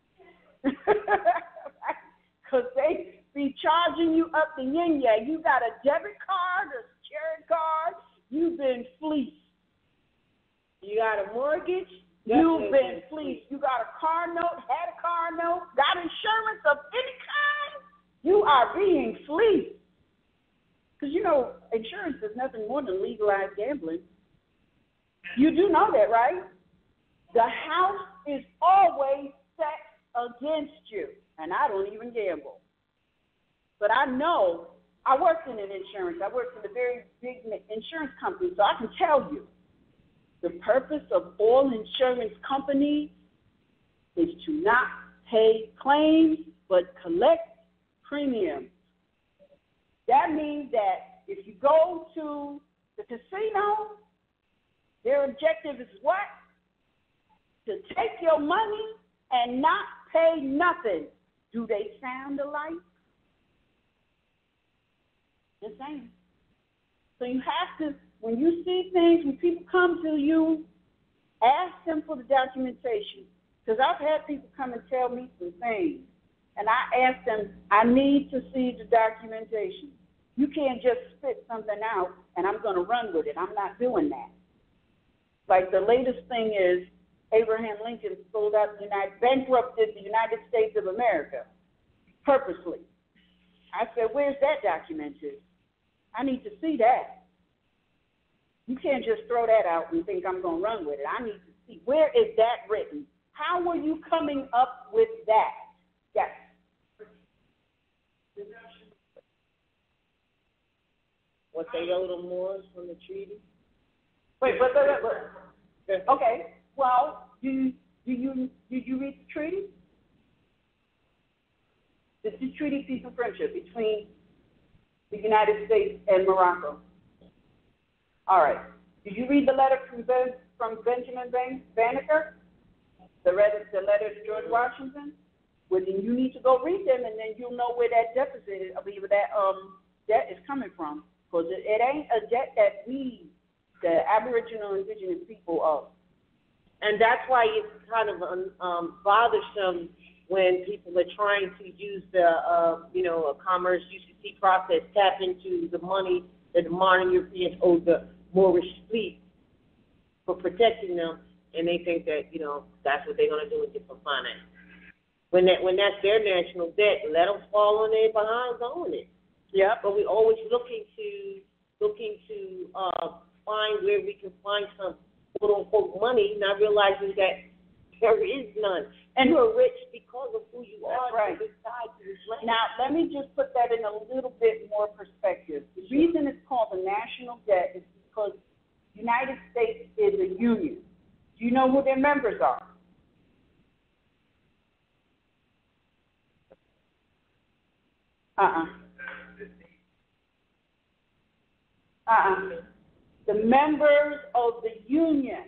Because they be charging you up the yin yang. You got a debit card or security card, you've been fleeced. You got a mortgage, you've been fleeced. You got a car note, had a car note, got insurance of any kind, you are being fleeced. Because, you know, insurance is nothing more than legalized gambling. You do know that, right? The house is always set against you. And I don't even gamble. But I know, I worked in an insurance. I worked in a very big insurance company, so I can tell you, the purpose of all insurance companies is to not pay claims but collect premiums. That means that if you go to the casino, their objective is what? To take your money and not pay nothing. Do they sound alike? The same. So you have to, when you see things, when people come to you, ask them for the documentation. Because I've had people come and tell me some things, and I ask them, I need to see the documentation. You can't just spit something out, and I'm going to run with it. I'm not doing that. Like the latest thing is, Abraham Lincoln sold out the United, bankrupted the United States of America purposely. I said, where's that documented? I need to see that. You can't just throw that out and think I'm going to run with it. I need to see, where is that written? How are you coming up with that? Yes. What they owe the Moors from the treaty? Wait, but, but, but okay. Well, do you, do you did you read the treaty? The, the treaty of peace and friendship between the United States and Morocco. All right. Did you read the letter from ben, from Benjamin Ban- Banneker? The, letter, the letter to George Washington? Well, then you need to go read them, and then you'll know where that deficit is, I mean, where that um debt is coming from. Because it, it ain't a debt that we, the Aboriginal Indigenous people, owe. And that's why it's kind of um, bothersome when people are trying to use the, uh, you know, a commerce U C C process, tap into the money that the modern Europeans owe the Moorish fleet for protecting them, and they think that, you know, that's what they're going to do and get some finance. When that when that's their national debt, let them fall on their behinds on it. Yeah. But we're always looking to looking to uh, find where we can find some quote unquote money, not realizing that there is none. And you are rich because of who you are. Right. Now, let me just put that in a little bit more perspective. The reason it's called the national debt is because the United States is a union. Do you know who their members are? Uh-uh. Uh-uh. The members of the union.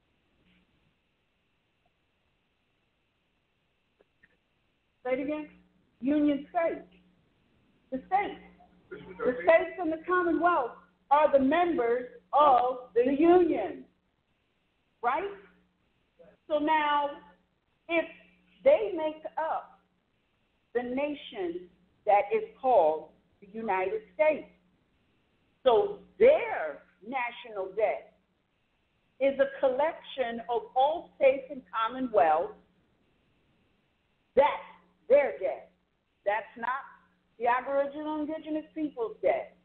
Say it again. Union states. The states. The states and the Commonwealth are the members of the union. Right? So now, if they make up the nation that is called the United States, so their national debt is a collection of all states and commonwealths. That's their debt. That's not the Aboriginal Indigenous people's debt.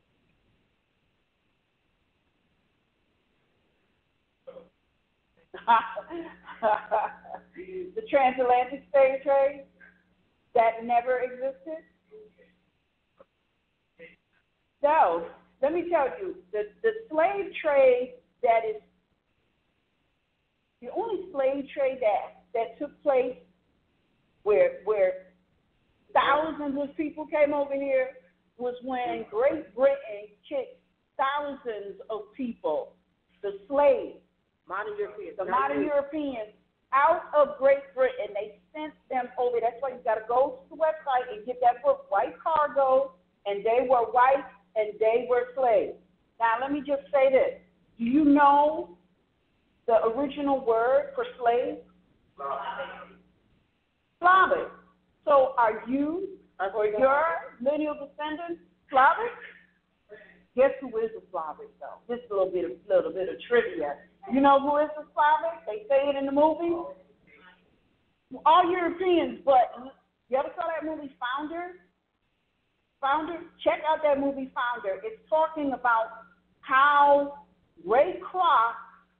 The transatlantic slave trade that never existed. So, let me tell you, the, the slave trade that is, the only slave trade that, that took place where, where thousands of people came over here was when Great Britain kicked thousands of people, the slaves, modern Europeans, the modern Europeans, out of Great Britain. They sent them over. That's why you got to go to the website and get that book, White Cargo, and they were white and they were slaves. Now, let me just say this. Do you know the original word for slave? Slavic. So are you or your lineal descendants Slavic? Guess who is a Slavic, though? Just a little bit of, little bit of trivia. You know who is a Slavic? They say it in the movie. All Europeans, but you ever saw that movie Founder? Founder? Check out that movie Founder. It's talking about how Ray Kroc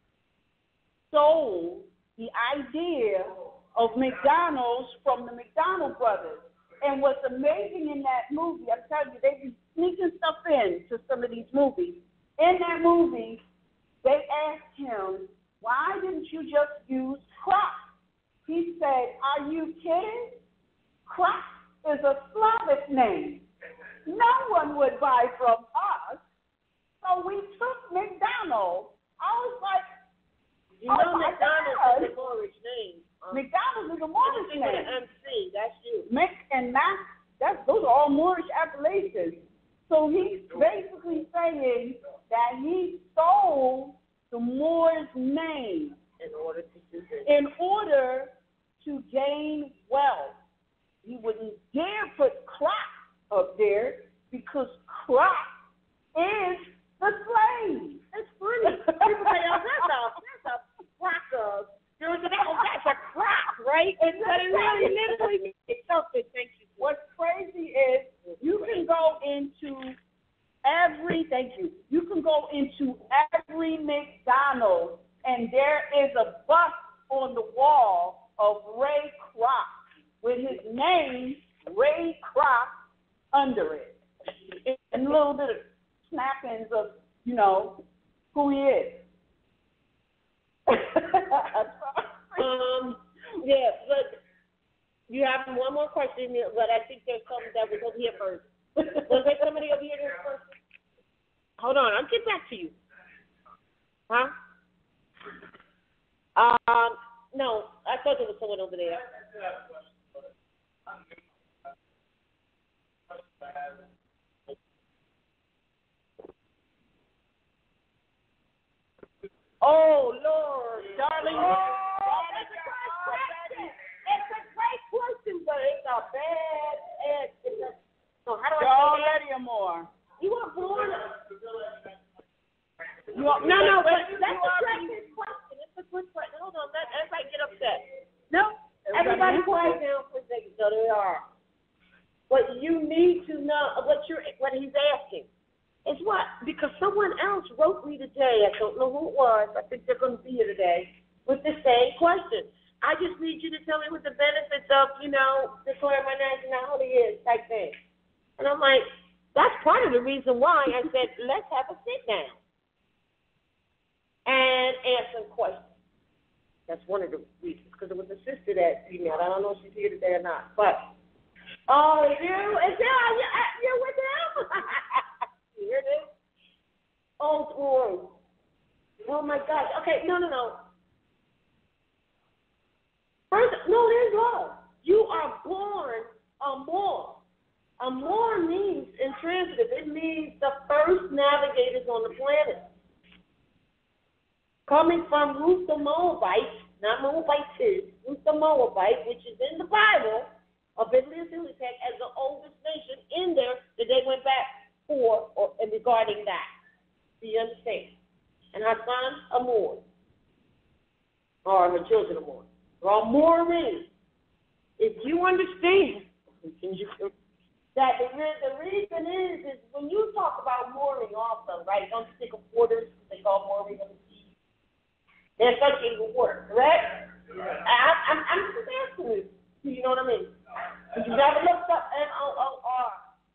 stole the idea of McDonald's from the McDonald brothers. And what's amazing in that movie, I'm telling you, they be sneaking stuff in to some of these movies. In that movie, they asked him, why didn't you just use Kroc? He said, are you kidding? Kroc is a Slavic name. No one would buy from us. So we took McDonald's. I was like, You oh know my McDonald's God. is a Moorish name. Um, McDonald's is a Moorish with name. an M C, that's you. Mick and Mac, that's, those are all Moorish appellations. So he's basically saying that he stole the Moor's name In order to do this. in order to gain wealth. He wouldn't dare put crack up there because crack is the slave. It's funny. People say, oh, that's a, that's a crack of. There was an, oh, that's a crack, right? And but it really literally means something. Thank you. What's crazy is you can go into every, thank you, you can go into every McDonald's and there is a bust on the wall of Ray Kroc with his name, Ray Kroc, under it. And a little bit of snappings of, you know, who he is. um, yeah, but you have one more question, but I think there's something that was over here first. Was there somebody over here first? Hold on, I'll get back to you. Huh? Um, no, I thought there was someone over there. Oh, Lord, darling. Oh, that's a great question. It's a great question, but it's a bad, it's a, so how do I Don't say that? let him more. You were born. You are, no, no, but that's a great question. It's a good question. Hold on, let everybody get upset. No, everybody quiet down for a second. So they are. What you need to know, what you're, what he's asking, is what? Because someone else wrote me today. I don't know who it was. I think they're going to be here today with the same question. I just need you to tell me what the benefits of, you know, declaring my nationality is, type thing. And I'm like, that's part of the reason why I said, let's have a sit down and answer questions. That's one of the reasons, because it was a sister that emailed. I don't know if she's here today or not. But, oh, you, is there, you're, you're with them? You hear this? Oh, boy. Oh, my gosh. Okay, no, no, no. First, no, there's love. You are born a Moor. A Moor means, in transitive, it means the first navigators on the planet. Coming from Ruth the Moabite, not Moabites, Ruth the Moabite, which is in the Bible, of Italy as the oldest nation in there that they went back for or and regarding that. Do you understand? And her son, a Moor. Or her children, a Moor. Or Moorish. If you understand that the, the reason is, is when you talk about mooring also, right? Don't you think of porters, they call mooring on the sea? They're associated with water, correct? I, I'm, I'm just asking you. You know what I mean? If you never looked up M O O R.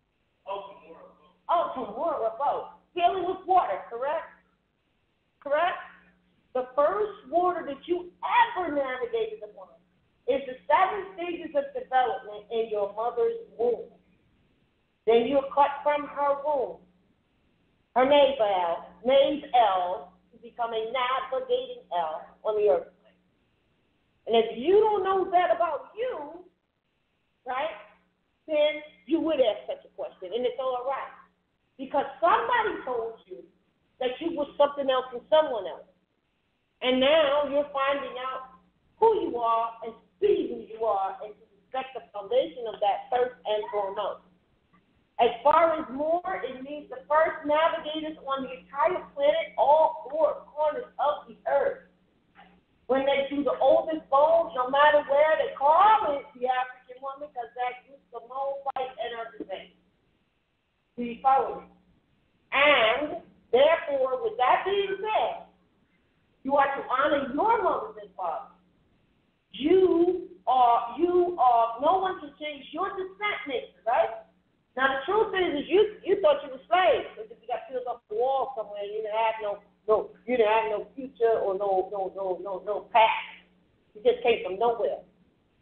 Oh, tomorrow, boat. Dealing with water, correct? Correct? The first water that you ever navigated upon is the seven stages of development in your mother's womb. Then you're cut from her womb. Her name L, named L, to become a navigating L on the earth. And if you don't know that about you, right, then you would ask such a question, and it's all right. Because somebody told you that you were something else and someone else. And now you're finding out who you are and see who you are and to respect the foundation of that first and foremost. As far as Moor, it means the first navigators on the entire planet, all four corners of the earth. When they do the oldest bones, no matter where, they call it the African woman because that group the Moabite and everything. Do you follow me? And therefore, with that being said, you are to honor your mothers and fathers. You are, you are, no one can change your descent nature, right? Now, the truth is, is you, you thought you were slaves. Because you got filled up the wall somewhere, you didn't have no, no, you didn't have no future or no, no, no, no, no past. You just came from nowhere.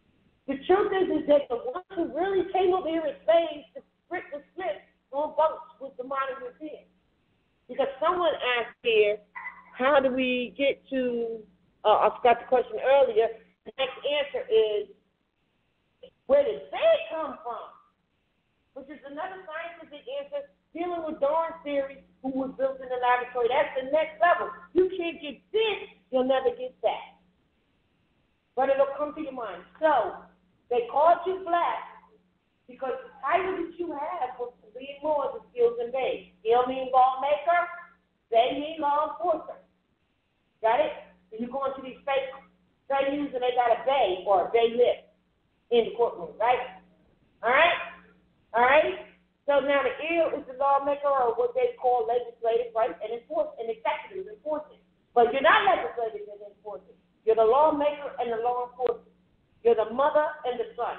The truth is, is that the ones who really came over here as slaves, the split was split on boats with the modern Europeans. Because someone asked here, how do we get to, uh, I forgot the question earlier, the next answer is, where did they come from? Which is another scientific answer, dealing with Darwin's theory, who was built in the laboratory. That's the next level. You can't get this, you'll never get that. But it'll come to your mind. So, they called you black because the title that you have was to lead more the skills and bey. Skill means lawmaker, they mean law enforcer. Got it? And you go into these fake venues and they got a bay or a bailiff in the courtroom, right? All right? All right? So now the ill is the lawmaker or what they call legislative, right? And enforce and executive, enforcing. But you're not legislative and enforcing. You're the lawmaker and the law enforcer. You're the mother and the son.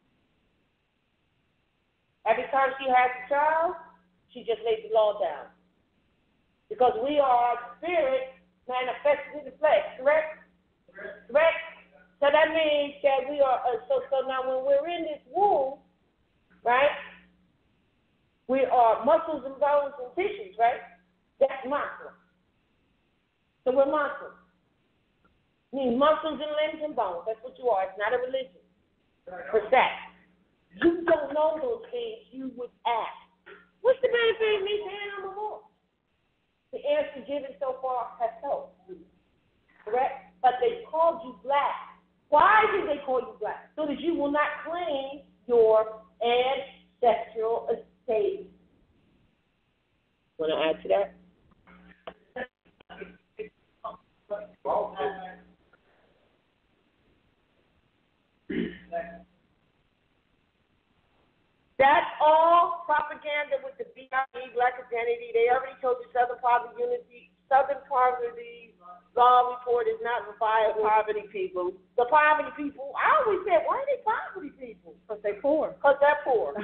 Every time she has a child, she just lays the law down. Because we are spirit manifested in the flesh, correct? Correct? So that means that we are, uh, so, so now when we're in this womb, right, we are muscles and bones and tissues, right? That's muscle. So we're muscles. Means muscles and limbs and bones. That's what you are. It's not a religion. For that. You don't know those things, you would ask. What's the benefit of me saying I'm a Moor? The answer given so far has helped. Correct? But they called you black. Why did they call you black? So that you will not claim your ancestral estate. Want to add to that? That's all propaganda with the B I E, Black Identity. They already told you Southern Poverty Unity, Southern Poverty Law Report is not for poverty people. The poverty people, I always said, why are they poverty people? Because they're poor. Because they're poor.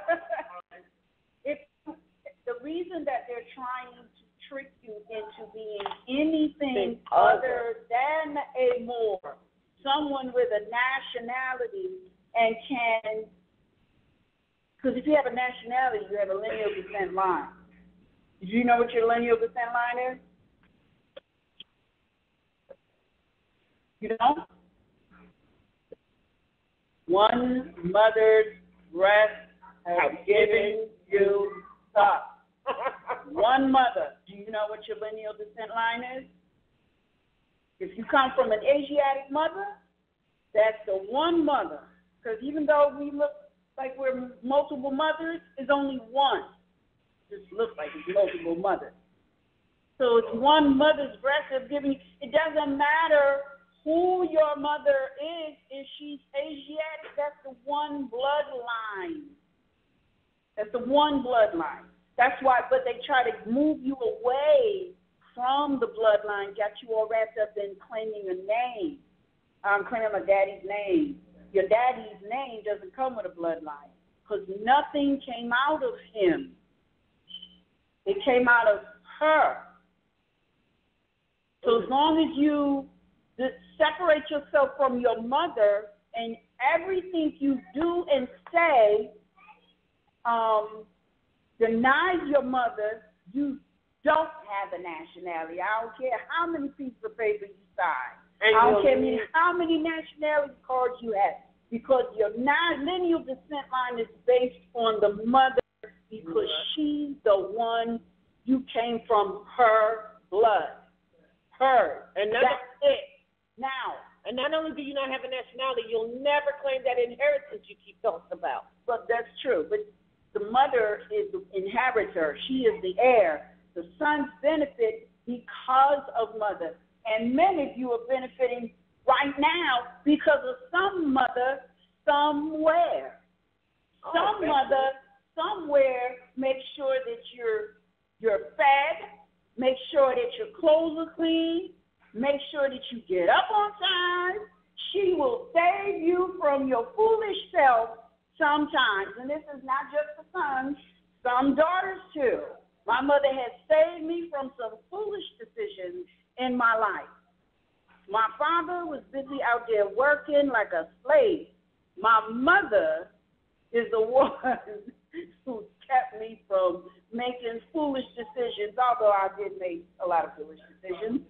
It's the reason that they're trying to trick you into being anything other than a Moor, someone with a nationality and can, because if you have a nationality, you have a lineal descent line. Do you know what your lineal descent line is? You don't? One mother's breast has given you suck. One mother. Do you know what your lineal descent line is? If you come from an Asiatic mother, that's the one mother. Because even though we look like we're multiple mothers, it's only one. It just looks like it's multiple mothers. So it's one mother's breast of giving. It doesn't matter who your mother is. If she's Asiatic, that's the one bloodline. That's the one bloodline. That's why, but they try to move you away from the bloodline, got you all wrapped up in claiming a name. I'm claiming my daddy's name. Your daddy's name doesn't come with a bloodline because nothing came out of him. It came out of her. So as long as you separate yourself from your mother and everything you do and say um, denies your mother, you don't have a nationality. I don't care how many pieces of paper you sign. And I don't care many, how many nationality cards you have, because your lineal descent line is based on the mother because she's the one you came from her blood. Her. And that's it. Now. And not only do you not have a nationality, you'll never claim that inheritance you keep talking about. But that's true. But the mother is the inheritor. She is the heir. The sons benefit because of mother. And many of you are benefiting right now because of some mother somewhere. Oh, some mother somewhere makes sure that you're you're fed, make sure that your clothes are clean, make sure that you get up on time. She will save you from your foolish self sometimes. And this is not just the sons, some daughters too. My mother has saved me from some foolish decisions in my life. My father was busy out there working like a slave. My mother is the one who kept me from making foolish decisions, although I did make a lot of foolish decisions.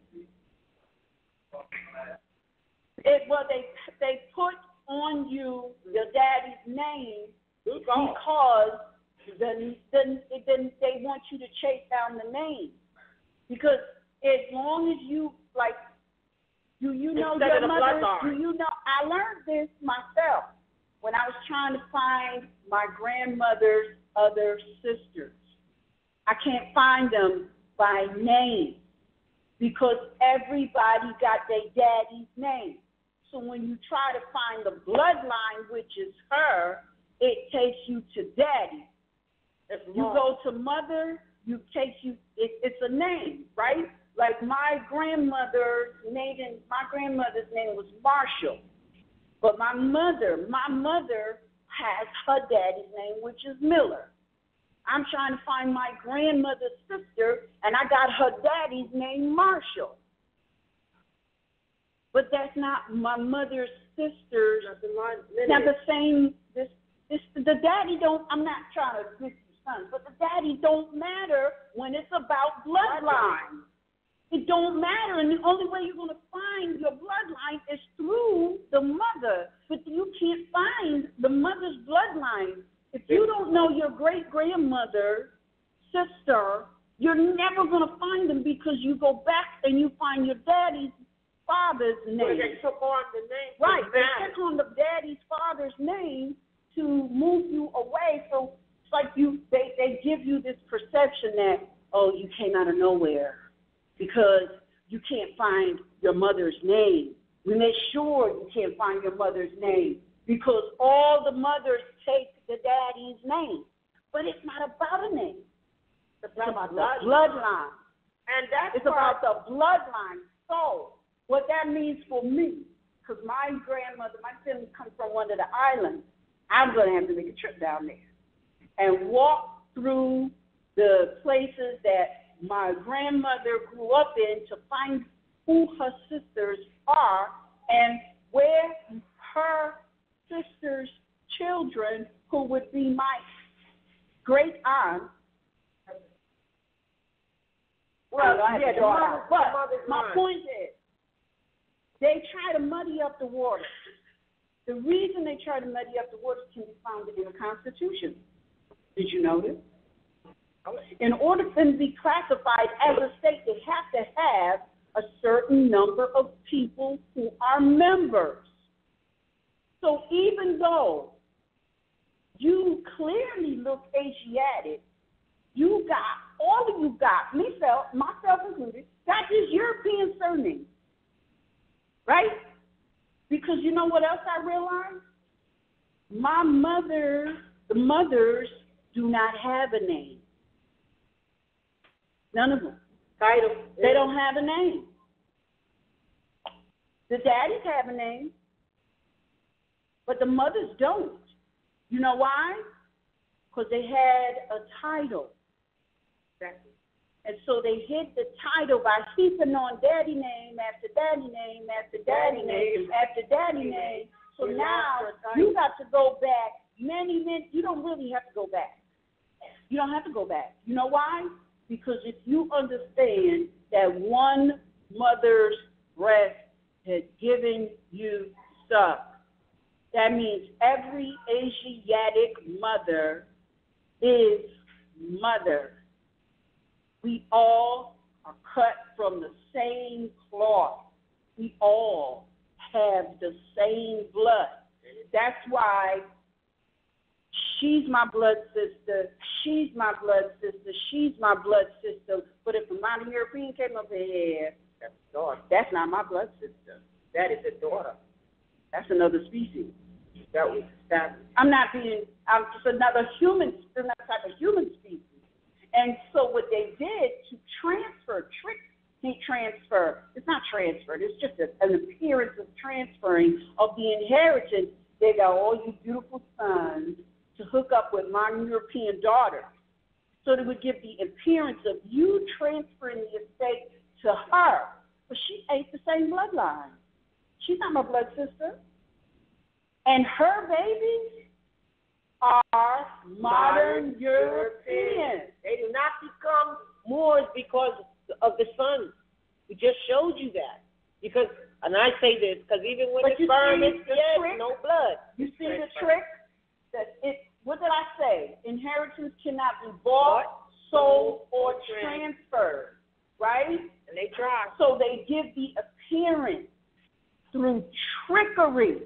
It, well, they they put on you your daddy's name because then then then they want you to chase down the name. Because as long as you like, do you know your mother? Do you know? I learned this myself when I was trying to find my grandmother's other sisters. I can't find them by name because everybody got their daddy's name. So when you try to find the bloodline, which is her, it takes you to daddy. If you go to mother, you takes you. It, it's a name, right? Like my grandmother's name, my grandmother's name was Marshall, but my mother, my mother has her daddy's name, which is Miller. I'm trying to find my grandmother's sister, and I got her daddy's name, Marshall. But that's not my mother's sister's. Now the same, this, this, the daddy don't. I'm not trying to get you sons, but the daddy don't matter when it's about bloodline. It don't matter, and the only way you're going to find your bloodline is through the mother. But you can't find the mother's bloodline. If you don't know your great-grandmother, sister, you're never going to find them because you go back and you find your daddy's father's name. Well, they took on the name. Right, they took on the daddy's father's name to move you away. So it's like you, they, they give you this perception that, oh, you came out of nowhere because you can't find your mother's name. We make sure you can't find your mother's name because all the mothers take the daddy's name. But it's not about a name. It's about the bloodline. And that's It's about the bloodline. So what that means for me, because my grandmother, my family comes from one of the islands, I'm going to have to make a trip down there and walk through the places that my grandmother grew up in to find who her sisters are and where her sisters' children, who would be my great aunt. Well, yeah, the mother, but my point is, they try to muddy up the water. The reason they try to muddy up the water can be found in the Constitution. Did you know this? In order for them to be classified as a state, they have to have a certain number of people who are members. So even though you clearly look Asiatic, you got, all of you got, myself, myself included, got this European surname, right? Because you know what else I realized? My mother, the mothers do not have a name. None of them. Title. They don't have a name. The daddies have a name, but the mothers don't. You know why? Because they had a title. And so they hid the title by heaping on daddy name after daddy name after daddy name after daddy name. So now you got to go back many, many, you don't really have to go back. You don't have to go back. You know why? Because if you understand that one mother's breast has given you stuff, that means every Asiatic mother is mother. We all are cut from the same cloth. We all have the same blood. That's why she's my blood sister, she's my blood sister, she's my blood sister. But if a modern European came up here, that's daughter. That's not my blood sister. That is a daughter. That's another species. That was established. I'm not being, I'm just another human, another type of human species. And so what they did to transfer, trick, can't transfer, it's not transferred, it's just a, an appearance of transferring of the inheritance. They got all you beautiful sons to hook up with modern European daughters. So they would give the appearance of you transferring the estate to her. But she ain't the same bloodline. She's not my blood sister. And her babies are modern, modern Europeans. Europeans. They do not become Moors because of the sons. We just showed you that. Because, and I say this, because even when but the sperm is the dead, trick, no blood. You see the trick? That it, what did I say? Inheritance cannot be bought, sold, or transferred, right? And they try. So they give the appearance through trickery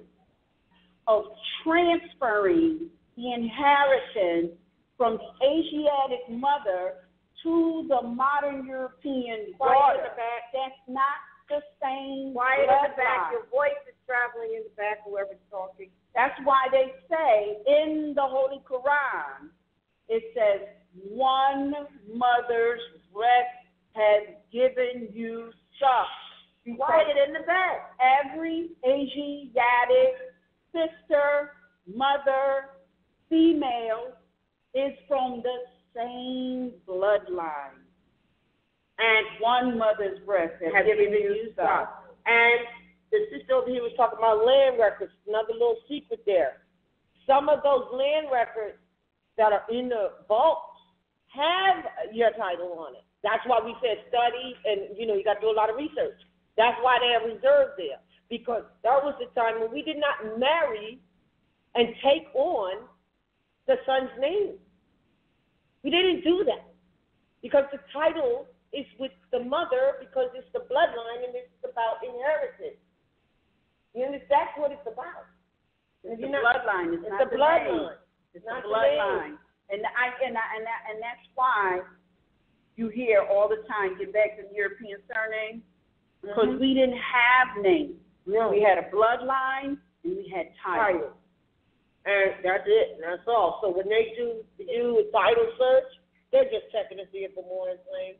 of transferring the inheritance from the Asiatic mother to the modern European daughter. That's not the same. Quiet in the back. Your voice is traveling in the back, whoever's talking. That's why they say in the Holy Quran, it says, one mother's breast has given you suck. Be quiet in the back. Every Asiatic sister, mother, female is from the same bloodline. And one mother's breast has, has given you suck. And the sister over here was talking about land records. Another little secret there. Some of those land records that are in the vaults have your title on it. That's why we said study, and you know you got to do a lot of research. That's why they are reserved there, because that was the time when we did not marry and take on the son's name. We didn't do that because the title is with the mother, because it's the bloodline and it's about inheritance. You understand? That's what it's about. It's the not, bloodline. It's, it's not the the bloodline. Name. It's not the bloodline. And I and I, and I, and that's why you hear all the time, get back to the European surname, because mm-hmm. we didn't have names. No. We had a bloodline and we had title. And that's it. And that's all. So when they do do a title search, they're just checking to see if the Moor is claimed.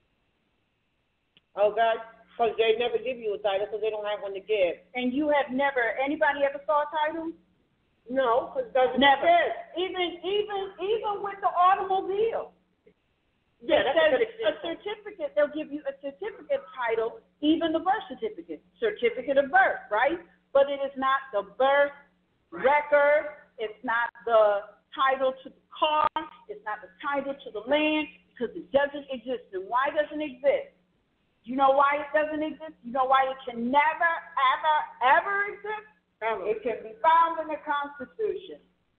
Okay? Because they never give you a title because they don't have one to give. And you have never, anybody ever saw a title? No, because it doesn't never. exist. Even, even, even with the automobile. Yeah, that's says a good example. A certificate, they'll give you a certificate title, even the birth certificate, certificate of birth, right? But it is not the birth right. record, it's not the title to the car, it's not the title to the land, because it doesn't exist. And why doesn't it exist? You know why it doesn't exist? You know why it can never, ever, ever exist? Ever. It can be found in the Constitution.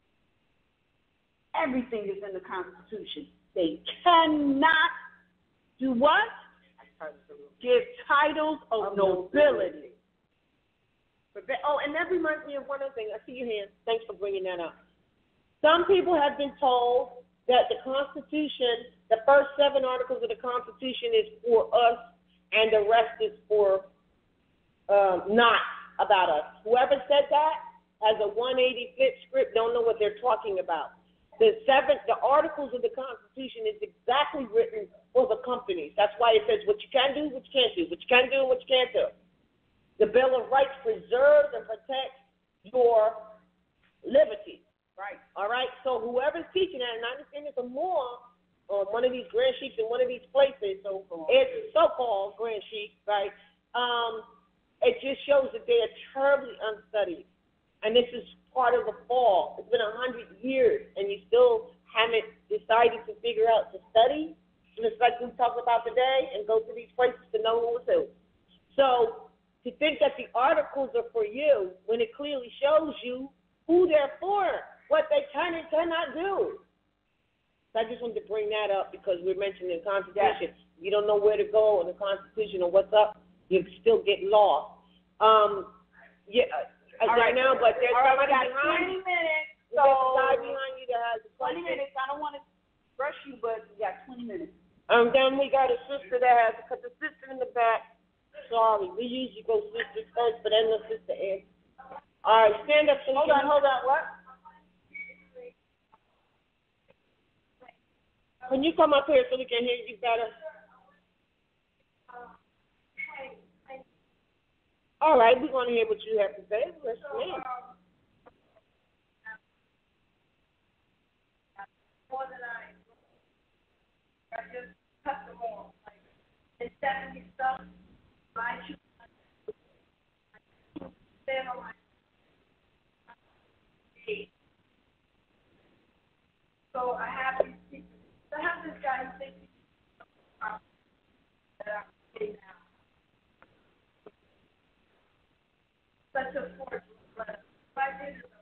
Everything is in the Constitution. They cannot do what? Give titles of, of nobility. nobility. Oh, and that reminds me of one other thing. I see your hand. Thanks for bringing that up. Some people have been told that the Constitution, the first seven articles of the Constitution is for us, and the rest is for um, not about us. Whoever said that has a one eighty flip script, don't know what they're talking about. The seven, the articles of the Constitution is exactly written for the companies. That's why it says what you can do, what you can't do, what you can do, and what you can't do. The Bill of Rights preserves and protects your liberty. Right. All right. So whoever's teaching that, and I understand it's a Moor or one of these grand sheiks in one of these places, so it's so-called grand sheik, right? Um, it just shows that they are terribly unstudied, and this is part of the fall. It's been a hundred years, and you still haven't decided to figure out to study, just like we talked about today, and go to these places to know who is who. So to think that the articles are for you when it clearly shows you who they're for, what they can and cannot do. So I just wanted to bring that up because we're mentioning the Constitution. Yes. You don't know where to go in the Constitution or what's up, you still get lost. Um, yeah. All right now, but there's right, somebody got behind twenty minutes. So So there's a guy behind you that has a twenty question. minutes. I don't want to rush you, but we got twenty minutes. Um, then we got a sister that has, because the sister in the back, sorry, we usually go sister first, but then the sister ends. All right, stand up. So hold on, hold on, what? Can you come up here so we can hear you better? All right, we want to hear what you have to say. Let's me. More than I, I just cut them off. Like, it's seventy stuff. I choose. Stand on my. So I have these people. I have this guy who thinks he's that I'm getting out. Such a fortunate letter. If I did it,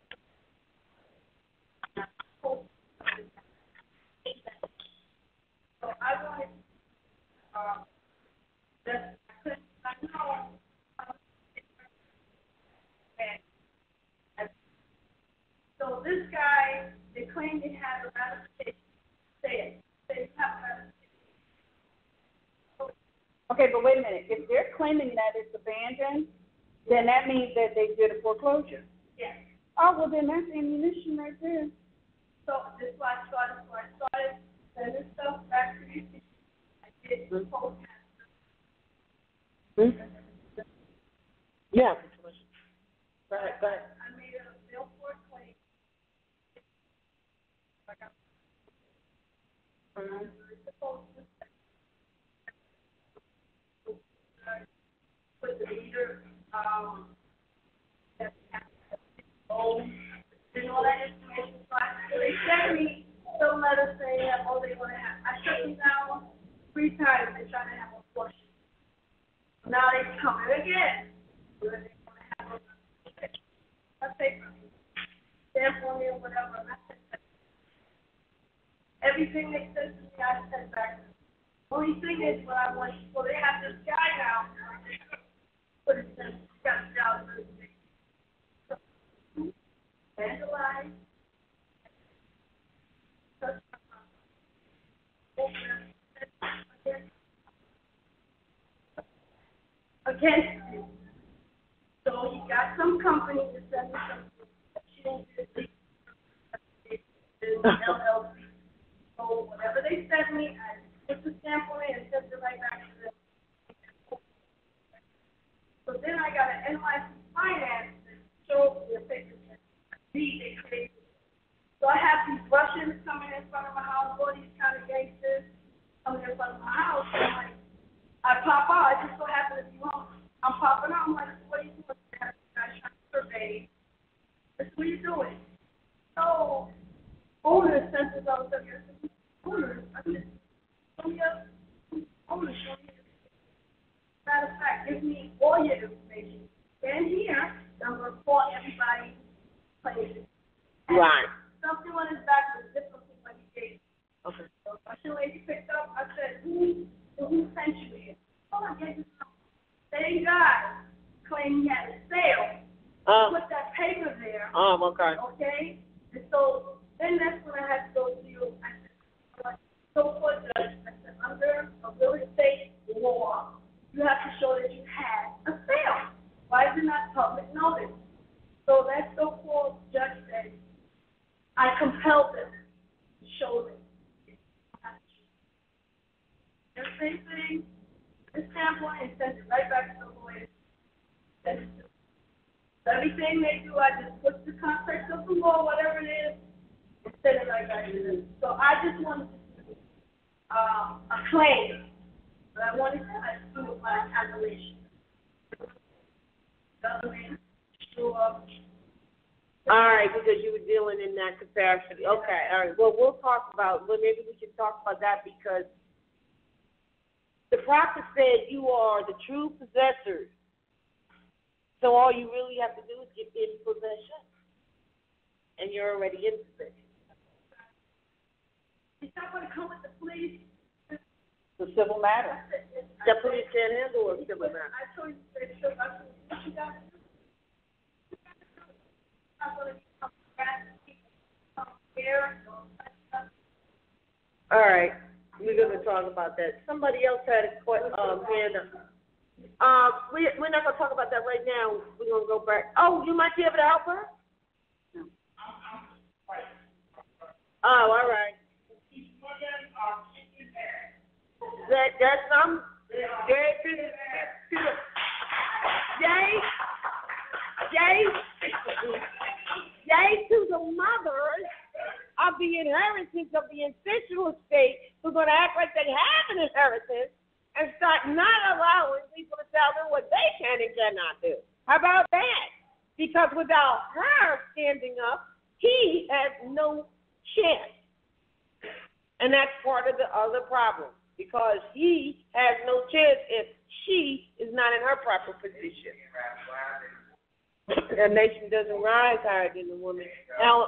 so I wanted uh, that I couldn't, I know and so this guy, they claimed he had a ratification. Say it. Say you have a ratification. Okay, but wait a minute. If they're claiming that it's abandoned, then that means that they did a foreclosure. Yes. Oh, well, then that's ammunition right there. So this is why I started. So I started sending stuff back to you. I did the post. Hmm? Yeah. Go ahead, go ahead. I made a bill for a claim. I got Mm-hmm. supposed to put the meter, um, that oh, and all that information. So I, so they sent me some letter saying that, oh, they want to have, I shut them down three times. They're trying to have a flush. Now they come in again. So they want to have a, a paper, stamp on me or whatever. And I said, everything they said to me, I sent back. Only thing is what I want, well, they have this guy now. But it's just got down to the vandalize. Against you. So he got some company to send me something. She didn't do it. L L C. So whatever they sent me, I put the stamp on it and sent it right back to them. So then I got an N Y C finance that showed me a picture. They created. So I have these Russians coming in front of my house, all these kind of gangsters coming in front of my house. And I'm like, I pop out. I just so happen to be home. I'm popping out. I'm like, what are you doing? I have this guy trying to survey. That's what you doing. So, owner sent us out there. Owner, I mean, show me up. Owner, show me up. Matter of fact, give me all your information. Stand here. I'm going to report everybody places. Right. Something on his back was different from what he gave. Okay. So, my lady picked up. I said, who, who sent you here? Oh, I gave you some. Same guy claimed he had a sale. Um, Put that paper there. Um, okay. Okay? And so then that's when I had to go to you. I said, so for judge, I said, under a real estate law, you have to show that you had a sale. Why is it not public notice? So that so-called judge said, I compelled them to show them. The same thing. This standpoint and send it right back to the lawyer. Send it to them. Everything they do, I just put the context of the law, whatever it is, and send it right back to them. So I just wanted to do um, a claim, but I wanted to do it by calculation. Government, sure. All right, because you were dealing in that capacity. Okay, all right. Well, we'll talk about, well, maybe we can talk about that because the prophet said you are the true possessors. So all you really have to do is get in possession. And you're already in possession. He's not going to come with the police. It's a civil matter. The police can't handle a civil matter. I told you, I told you, I told you, what you got to do? I'm going to come back and come here. All right. We're going to talk about that. Somebody else had a question, um, hand up. Um, we, we're not going to talk about that right now. We're going to go back. Oh, you might be able to help her? No. Oh, all right. That, that's some, Jay, to the, to the, Jay, Jay, Jay to the mothers of the inheritance of the ancestral estate who are going to act like they have an inheritance and start not allowing people to tell them what they can and cannot do. How about that? Because without her standing up, he has no chance. And that's part of the other problem, because he has no chance if she is not in her proper position. A nation doesn't rise higher than the woman. Now,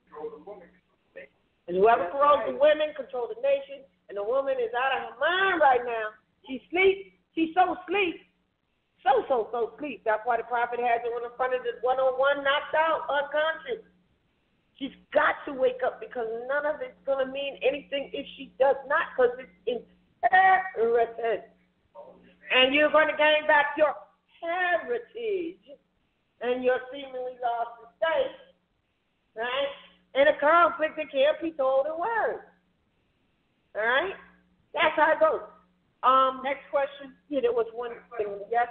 and whoever controls the women controls the nation, and the woman is out of her mind right now. She sleeps. She's so asleep. So, so, so asleep. That's why the prophet has her in front of the one oh one knocked out, unconscious. She's got to wake up, because none of it's going to mean anything if she does not, because it's inherited. And you're going to gain back your heritage and your seemingly lost estate, right? In a conflict that can't be told in words. All right? That's how it goes. Um, next question. Yeah, there was one thing. Yes?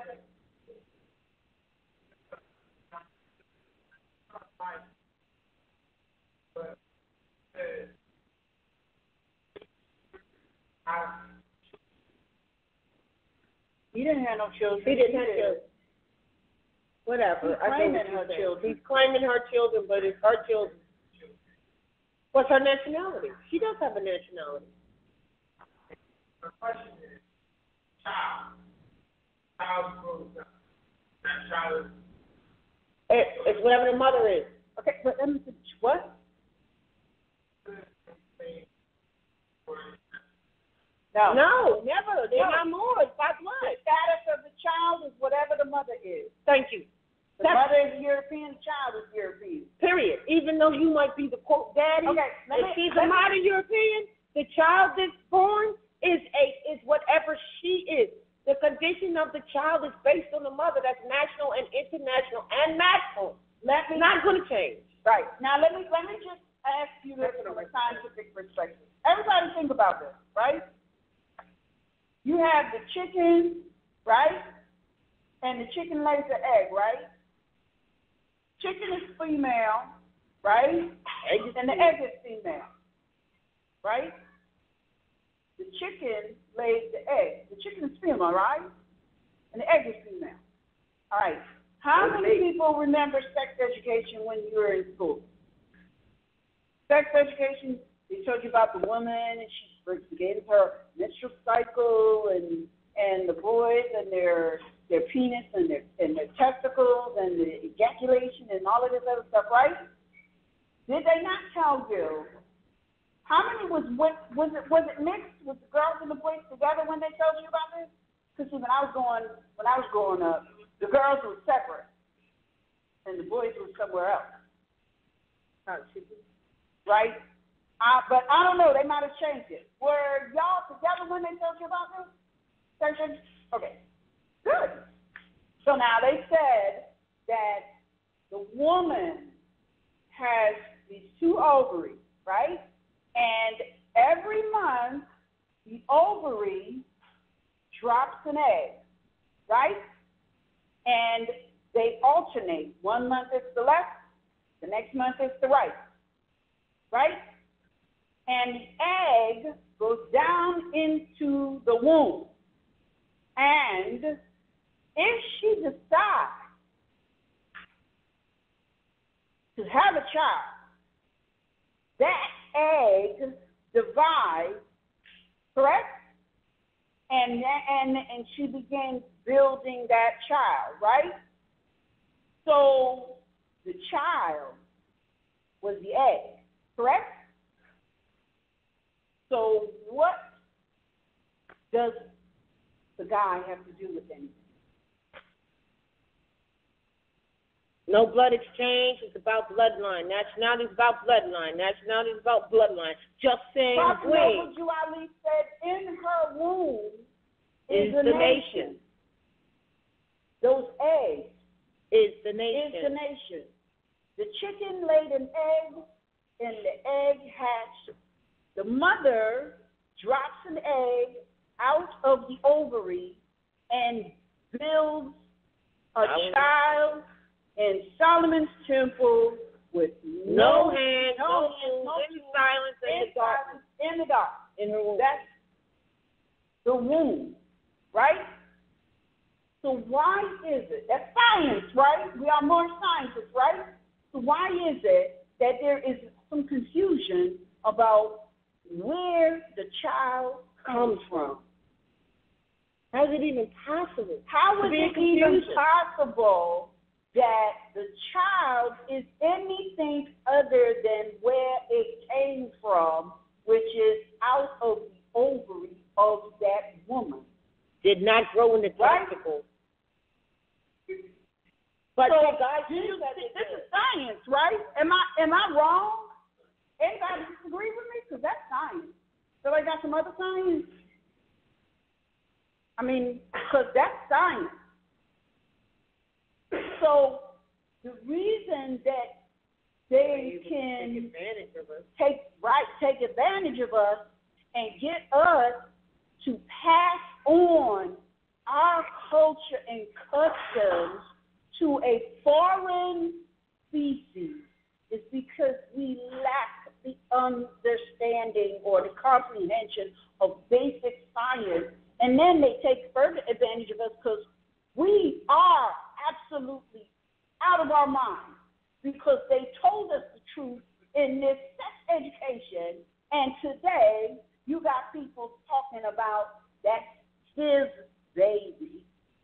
He didn't have no children. He didn't have children. Whatever. He's claiming her children. He's claiming her children, but it's her children. What's her nationality? She does have a nationality. The question is, child. Child grows up. That child is. It, it's whatever the mother is. Okay, but let me see. What? No. No, never. They're No. not Moors. By blood. The status of the child is whatever the mother is. Thank you. The That's, mother is European, the child is European. period. Even though you might be the quote daddy, Okay, let if me- she's let a me- modern European, the child that's born is a is whatever she is. The condition of the child is based on the mother. That's national and international and national. Let me Not going to change. Right. Now let me let me just ask you this from a scientific perspective. Everybody think about this, right? You have the chicken, right? And the chicken lays the egg, right? Chicken is female, right? And the egg is female, right? The chicken lays the egg. The chicken is female, right? And the egg is female. All right. How many people remember sex education when you were in school? Sex education, they told you about the woman, and she gave her menstrual cycle, and and the boys and their their penis and their and their testicles and the ejaculation and all of this other stuff, right? Did they not tell you how many was was it was it mixed with the girls and the boys together when they told you about this? Because when I was going when I was growing up, the girls were separate and the boys were somewhere else. Right? Uh, but I don't know. They might have changed it. Were y'all together when they told you about this? Section? Okay. Good. So now they said that the woman has these two ovaries, right? And every month, the ovary drops an egg, right? And they alternate. One month it's the left, the next month it's the right, right? And the egg goes down into the womb. And if she decides to have a child, that egg divides, correct? And, and, and she begins building that child, right? So the child was the egg, correct? So what does the guy have to do with anything? No blood exchange. It's about bloodline. Nationality is about bloodline. Nationality is about bloodline. Just saying, Prophet wait. Ali said, in her womb is, Is the the nation. nation. Those eggs Is the nation. is the nation. The chicken laid an egg, and the egg hatched. The mother drops an egg out of the ovary and builds a child in Solomon's temple with no, No hands, no hands, moves, no in tools, silence, in in the dark. silence, in the dark. In her womb. That's the womb, right? So why is it? That's science, right? We are more scientists, right? So why is it that there is some confusion about where the child comes from. How is it even possible? How is it even possible that the child is anything other than where it came from, which is out of the ovary of that woman? Did not grow in the testicle. But so, guys, this, this is science, right? Am I am I wrong? Anybody disagree with me? Because that's science. So I got some other science. I mean, because that's science. So the reason that they can take advantage of us. take right take advantage of us and get us to pass on our culture and customs to a foreign species is because we lack the understanding or the comprehension of basic science. And then they take further advantage of us because we are absolutely out of our minds because they told us the truth in this sex education. And today, you got people talking about that's his baby.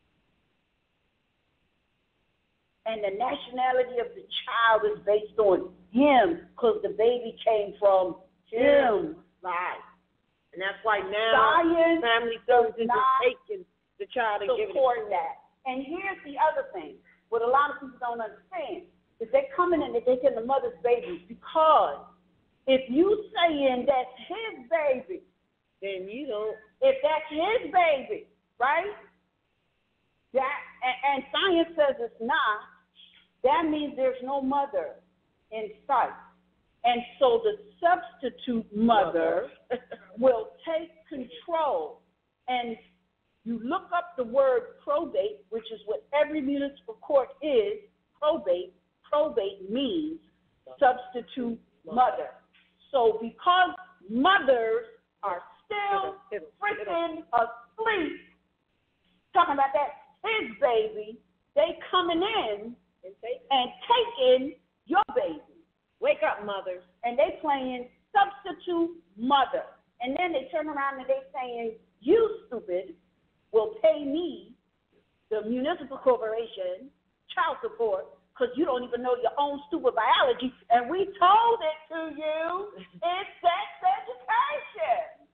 And the nationality of the child is based on him because the baby came from him. Right. And that's why now Science family services is taking the child and giving it to that. And here's the other thing, what a lot of people don't understand, is they're coming in and they're taking the mother's baby because if you saying that's his baby, then you don't. If that's his baby, right? That and, and science says it's not. That means there's no mother in sight. And so the substitute mother will take control. And you look up the word probate, which is what every municipal court is, probate. Probate means substitute mother. So because mothers are still freaking asleep, talking about that his baby, they coming in and taking your baby. Wake up, mothers. And they playing substitute mother. And then they turn around and they saying, you stupid will pay me, the municipal corporation, child support, because you don't even know your own stupid biology. And we told it to you. It's sex education.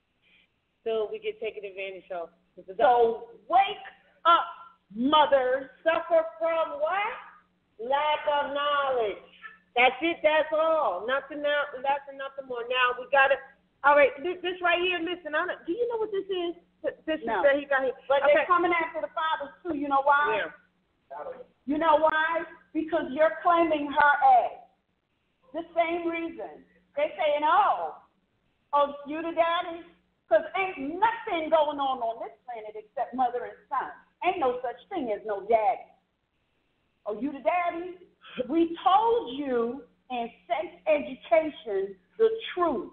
So we get taken advantage of. So wake up, mothers. Suffer from what? Lack of knowledge. That's it, that's all. Nothing else, that's nothing more. Now, we got to, all right, this, this right here, listen, I don't, do you know what this is? This no. is that he got here. But okay. They're coming after the fathers, too. You know why? Yeah. You know why? Because you're claiming her egg. The same reason. They saying, oh, oh, you the daddy? Because ain't nothing going on on this planet except mother and son. Ain't no such thing as no daddy. Oh, you the daddy? We told you in sex education the truth.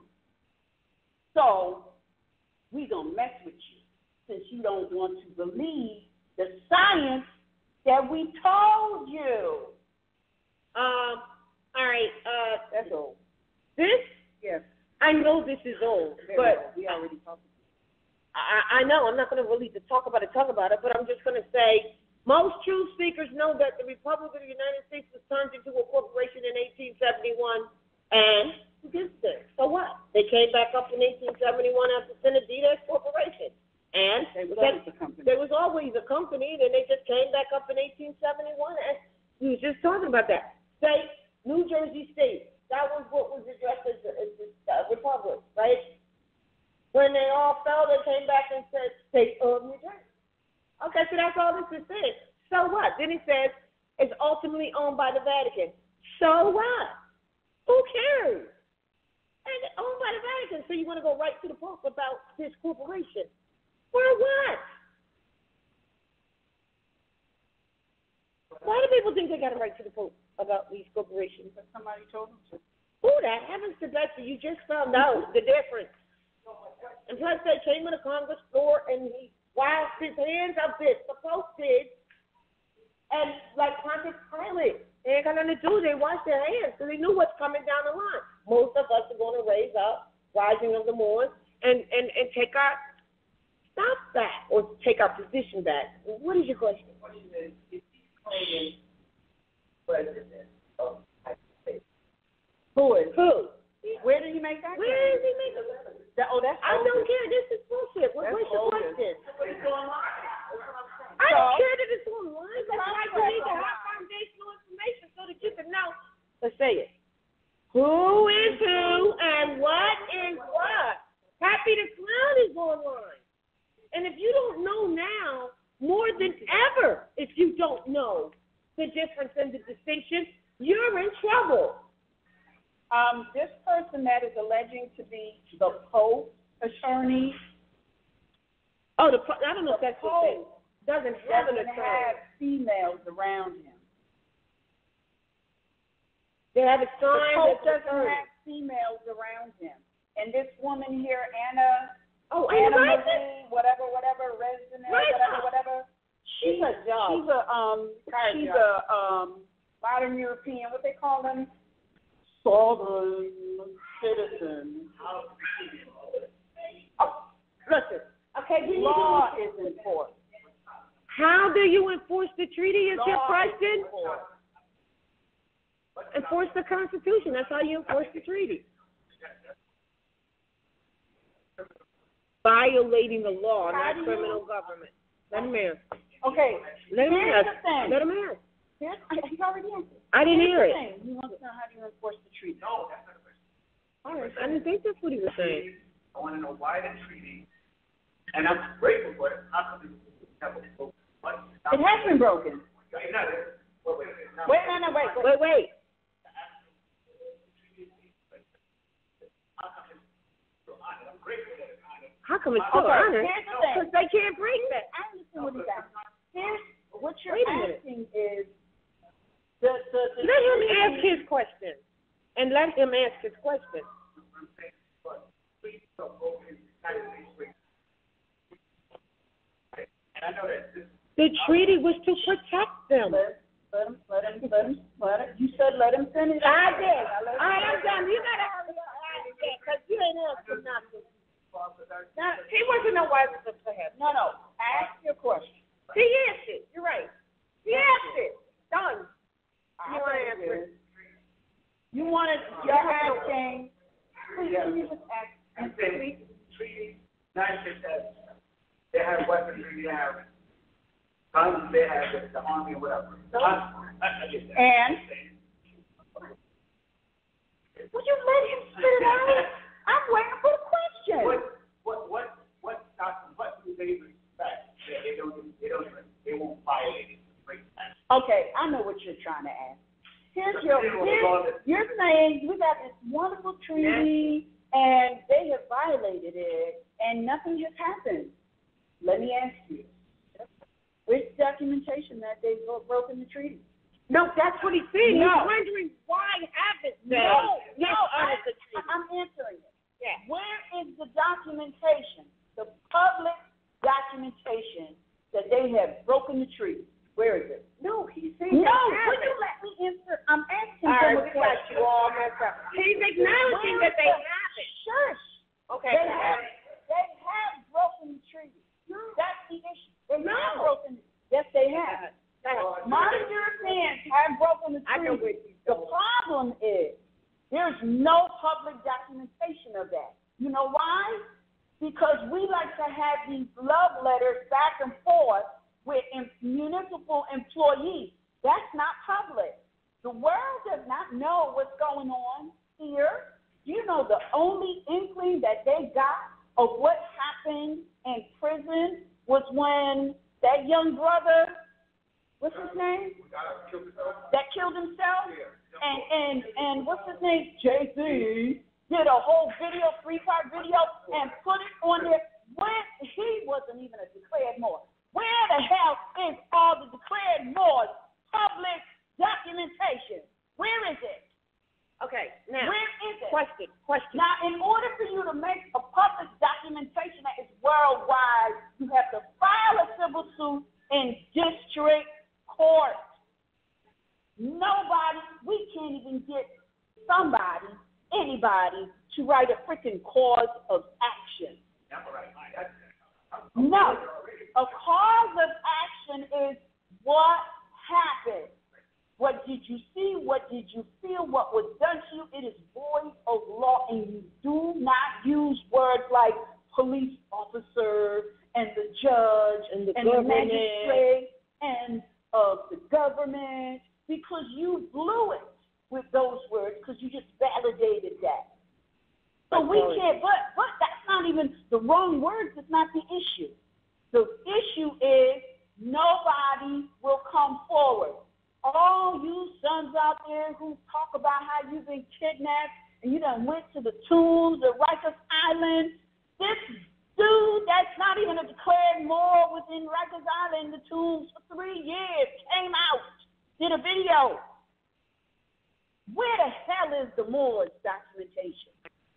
So we gonna mess with you since you don't want to believe the science that we told you. Um. All right. Uh. That's old. This. Yes. I know this is old, Very but old. We already talked about it. I, I know I'm not going to really talk about it, talk about it, but I'm just going to say most truth seekers know that the Republic of the United States was turned into a corporation in eighteen seventy-one, and who gives this? So what? They came back up in eighteen seventy-one after Senadita Corporation, and they was always a company. There was always a company, and they just came back up in eighteen seventy-one, and we were just talking about that. State, New Jersey State, that was what was addressed as the, as the uh, Republic, right? When they all fell, they came back and said, State of New Jersey. Okay, so that's all this is saying. So what? Then it says it's ultimately owned by the Vatican. So what? Who cares? And it's owned by the Vatican. So you want to go right to the Pope about this corporation? For what? Why do people think they got to write to the Pope about these corporations? Because somebody told them to. Who that? Heavens to bless you. You just found out the difference. And plus, they came to the Congress floor and he washed his hands of this. The Pope did. And like Pontius Pilate, they ain't got nothing to do. They washed their hands, so they knew what's coming down the line. Most of us are going to raise up. Why rising of the Moors and, and, and take our stop back or take our position back. What is your question? The question is, is he claiming president of the United States? Who is? Who? Where did he make that? Where claim? is he making That, oh, that's. I don't care. This is bullshit. What, what's your question? I don't care that it's online. That's why you need to have foundational information so that you can know. Let's say it. Who is who and what is what? Happy the Clown is online. And if you don't know now, more than ever, if you don't know the difference and the distinction, you're in trouble. Um, this person that is alleging to be the Pope attorney. Oh, the I don't know if that's what they doesn't have an doesn't attorney. have females around him. They have a The sign Pope that doesn't have females around him. And this woman here, Anna, oh, Anna Anna Marie, whatever, whatever, resident, Right. whatever, whatever. She's a job. She's a um, she's a um, modern European. What they call them? Sovereign citizen. Oh, listen. Okay, you Law need is enforced. How do you enforce the treaty? Is your Law question? is enforced. Enforce the Constitution. That's how you enforce the treaty. Violating the law, How not do you- criminal government. Let him answer. Okay. Let him Here's answer. the thing. Let him answer. Here's, he already answered. I didn't Here's hear the it. thing. He wants to know how do you enforce the treaty. No, that's not the question. All right. I didn't think that's what he was saying. I want to know why the treaty, and I'm grateful for it. How come you have a vote? What? It has been broken. Wait, no, wait, wait, wait, no. Wait, no, no, wait, wait. Wait, wait. I'm grateful that it's honored. How come it's still Okay, honored? here's the thing. Because they can't break that. I understand what he's asking. Here's what you're Wait a minute. asking is the the, the Let him treaty- ask his question. And let him ask his question. I'm saying, but please don't vote in the United States with. And I know that this. The treaty was to protect them. Let, let him, let him, let him, let him. You said let him finish. I did. Now let him All right, I'm finish. done. You gotta hurry up. Because you ain't answered nothing. Now, He wasn't no wiser than him. no, no. Ask your question. He answered. You're right. He answered. Done. I You want to think answer? it is. You want to? You're asking. Please, can you just ask? I'm saying, treaty, United States has, they have weaponry, they have guns, they have the, the army or whatever. I, I, I get that. And Would you let him spit it out? I'm waiting for the question. What, what, what, what, stops- what do they respect that they don't, they don't, they won't violate it? Break that. Okay, I know what you're trying to ask. Here's your, here's, you're saying we got this wonderful treaty and they have violated it and nothing has happened. Let me ask you, where's the documentation that they've broken the treaty? No, that's what he's saying. No. He's wondering why haven't they? No, Yes, no, honor I, the treaty. I'm answering it. Yeah. Where is the documentation, the public documentation that they have broken the treaty? Where is it? No, he's saying No, they would haven't. you let me answer? I'm asking All him right, a we got question. you all messed up. He's acknowledging Where that is they the- haven't. Shush. Okay. They have, they have broken the treaty. That's the issue. They No. have broken it. Yes, they have. Modern Europeans have broken the I know treaty. where he's The going. problem is there's no public documentation of that. You know why? Because we like to have these love letters back and forth with in- municipal employees. That's not public. The world does not know what's going on here. You know, the only inkling that they got of what happened in prison was when that young brother, what's his name? That killed himself? And, and, and what's his name? J C did a whole video, three-part video, and put it on there when he wasn't even a declared Moor. Where the hell is all the declared Moors public documentation? Where is it? Okay, now, Where is it? question, question. Now, in order for you to make a public documentation that is worldwide, you have to file a civil suit in district court. Nobody, we can't even get somebody, anybody, to write write a freaking cause of action. No. A cause of action is what happened. What did you see? What did you feel? What was done to you? It is void of law, and you do not use words like police officer and the judge and the, and the magistrate and uh, the government, because you blew it with those words because you just validated that. So we can't, but, but that's not even, the wrong words is not the issue. The issue is nobody will come forward. All you sons out there who talk about how you've been kidnapped and you done went to the tombs at Rikers Island, this dude that's not even a declared Moor was in Rikers Island, the tombs for three years, came out, did a video. Where the hell is the Moor's documentation?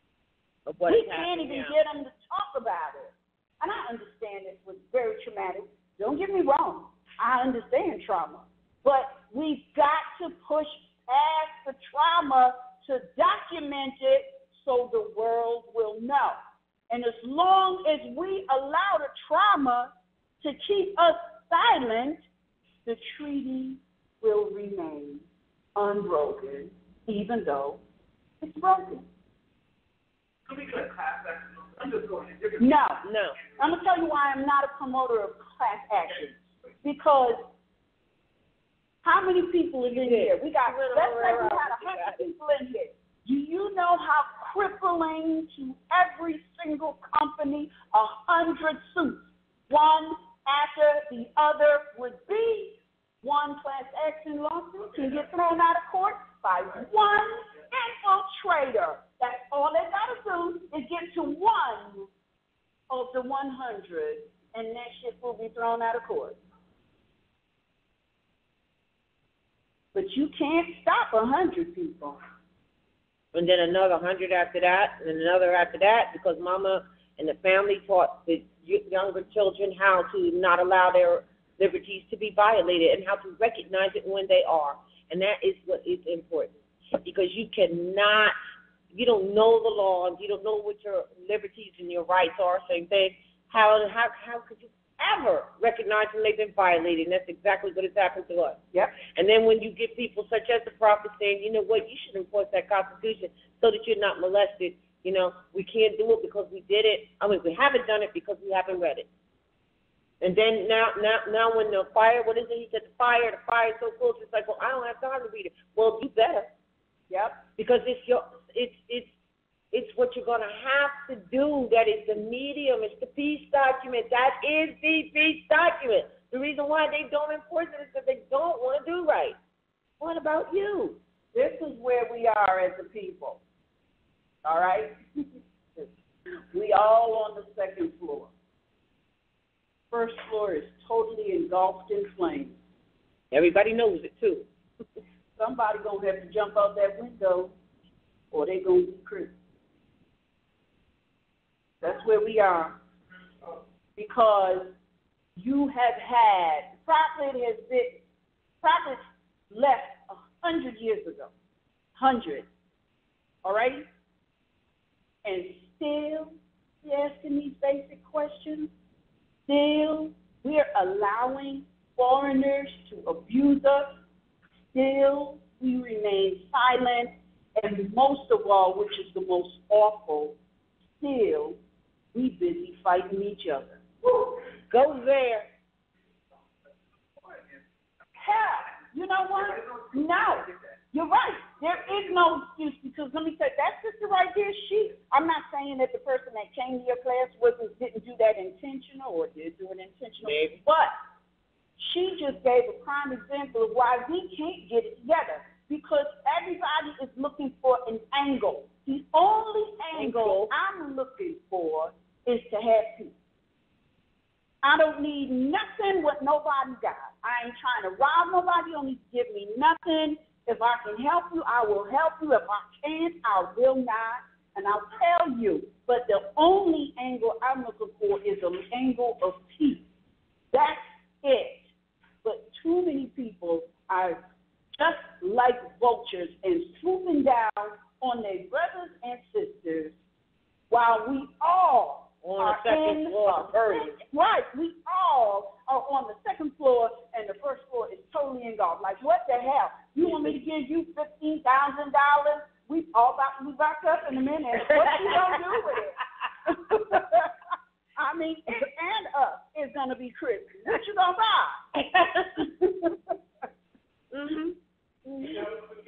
We can't even get them to talk about it. And I understand it was very traumatic. Don't get me wrong. I understand trauma. But we've got to push past the trauma to document it so the world will know. And as long as we allow the trauma to keep us silent, the treaty will remain unbroken, even though it's broken. Can we get a class action? I'm just going to No, no. I'm going to tell you why I'm not a promoter of class action. Because how many people are in here? We got, let's say we had one hundred people in here. Do you know how crippling to every single company a hundred suits, one after the other, would be? One class action lawsuit can get thrown out of court by one infiltrator. That's all they got to do is get to one of the one hundred, and that shit will be thrown out of court. But you can't stop a hundred people. And then another hundred after that, and another after that, because mama and the family taught the younger children how to not allow their liberties to be violated and how to recognize it when they are. And that is what is important. Because you cannot, you don't know the laws, you don't know what your liberties and your rights are, same thing. How, how, how could you ever recognize when they've been violated? And that's exactly what has happened to us. Yep. And then when you get people such as the prophet saying, you know what, you should enforce that Constitution so that you're not molested. You know, we can't do it because we did it. I mean, we haven't done it because we haven't read it. And then now, now, now when the fire, what is it? He said the fire, the fire is so close. It's like, well, I don't have time to read it. Well, you better. Yep. Because it's your, it's, it's, it's what you're going to have to do. That is the medium. It's the peace document. That is the peace document. The reason why they don't enforce it is because they don't want to do right. What about you? This is where we are as a people. All right? We all on the second floor. First floor is totally engulfed in flames. Everybody knows it, too. Somebody going to have to jump out that window or they going to be crippled. That's where we are. Because you have had, prophet has been, prophets left a hundred years ago. Hundred. All right? And still, you're asking these basic questions? Still, we are allowing foreigners to abuse us. Still, we remain silent. And most of all, which is the most awful, still, we busy fighting each other. Go there. Hell, you know what? No, you're right. There is no excuse because let me tell you, that sister right there, she, I'm not saying that the person that came to your class wasn't, didn't do that intentional or did do it intentional, Maybe. But she just gave a prime example of why we can't get it together because everybody is looking for an angle. The only angle I'm looking for is to have peace. I don't need nothing what nobody got. I ain't trying to rob nobody. You don't need to give me nothing. If I can help you, I will help you. If I can't, I will not. And I'll tell you. But the only angle I'm looking for is an angle of peace. That's it. But too many people are just like vultures and swooping down on their brothers and sisters while we all on are the second in, floor. right, we all are on the second floor, and the first floor is totally engulfed. Like, what the hell? You want me to give you fifteen thousand dollars? We all about to be back up in a minute. What you gonna do with it? I mean, it and us is gonna be crispy. What you gonna buy? mhm. Mm-hmm.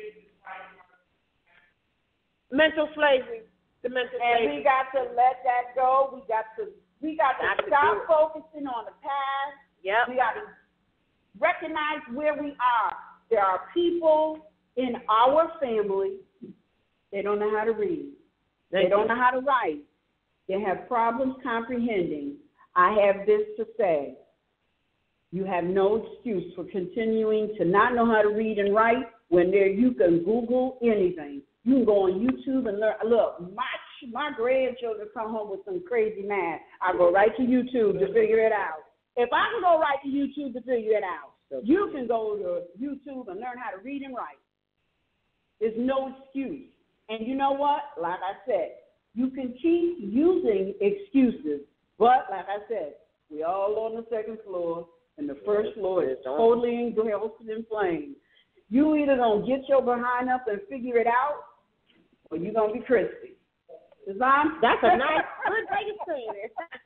Mental slavery. The mental and slavery. we got to let that go. We got to we got to Got to stop do it. focusing on the past. Yep. We got to recognize where we are. There are people in our family, they don't know how to read. They don't know how to write. They have problems comprehending. I have this to say. You have no excuse for continuing to not know how to read and write when there you can Google anything. You can go on YouTube and learn. Look, my my grandchildren come home with some crazy math. I go right to YouTube to figure it out. If I can go right to YouTube to figure it out, you can go to YouTube and learn how to read and write. There's no excuse. And you know what? Like I said, you can keep using excuses, but like I said, we all on the second floor, and the first floor is totally engulfed in flames. You either gonna get your behind up and figure it out, or you're gonna be crispy. Design? That's a nice, good way to say it.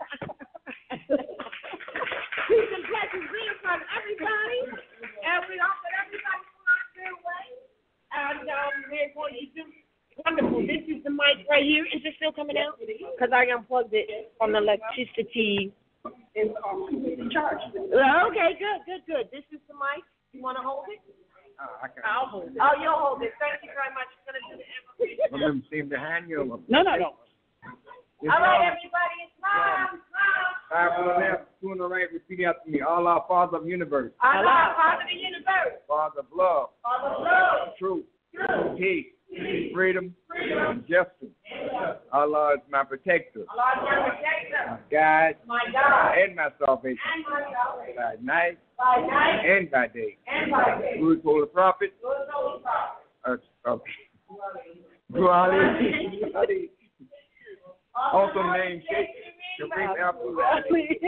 Peace and blessings be upon everybody, and we hope that everybody's on their way. And um, we're going to do wonderful. This is the mic right here. Is it still coming out? Because I unplugged it from the electricity. It's um, charged. Okay, good, good, good. This is the mic. You want to hold it? Uh, I can. I'll hold it. Oh, you'll hold it. Thank you very much. You're going to do the invocation. Some of them seem to hand you them. No, no, no. All right, everybody. It's mom, mom. Five on the left, two on the right. Repeat after me. Allah, Father of the universe. Allah, Father of the universe. Father of love. Father of love. Truth. Truth. Peace. Peace. Freedom. Freedom. And justice. Allah is my protector. Allah is my protector. My guide. My God. And my salvation. And my salvation. By night. By night. And by day. And by day. Good holy prophet. Good holy prophet. Uh, okay. Good Ali. Also named Sheikh. The great Abdul Ali.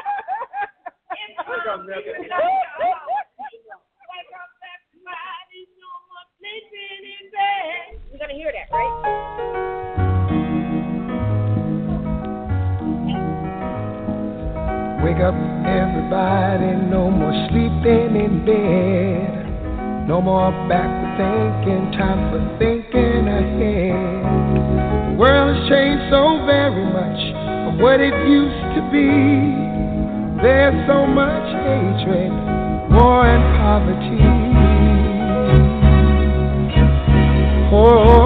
You're going to hear that, right? Wake up, everybody, no more sleeping in bed. No more backward thinking, time for thinking ahead. The world has changed so very much from what it used to be. There's so much hatred, war and poverty. Oh,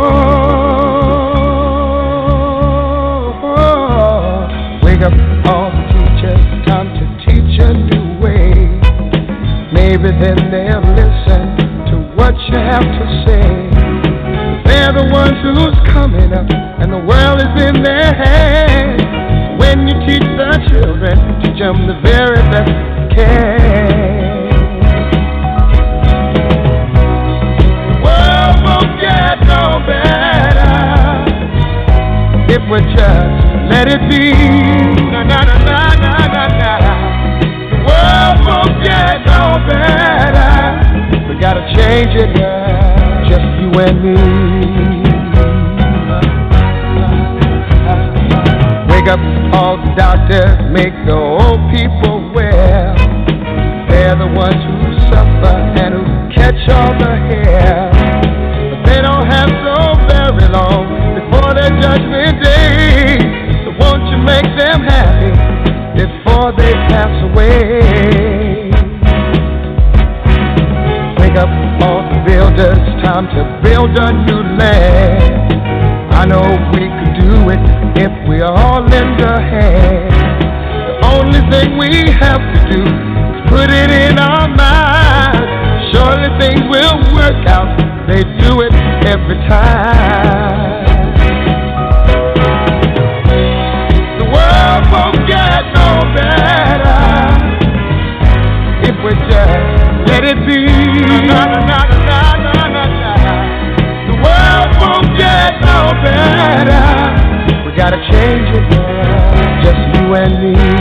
oh, oh. Wake up all the teachers, time to teach a new way. Maybe then they'll listen to what you have to say. They're the ones who's coming up, and the world is in their hands. When you teach the children, teach them the very best you can. The world won't get no better if we just let it be. Na na na na na na na. The world won't get no better. We gotta change it now, just you and me. Wake up all the doctors, make the old people well. They're the ones who suffer and who catch all the hair. But they don't have so very long before their judgment day. So won't you make them happy before they pass away? Wake up all the builders, time to build a new land. I know we could do it if we all lend a hand. The only thing we have to do is put it in our minds. Surely things will work out, they do it every time. The world won't get no better if we just let it be. Na, na, na, na, na, na, na. The world won't get no better. We got gotta change it, just you and me.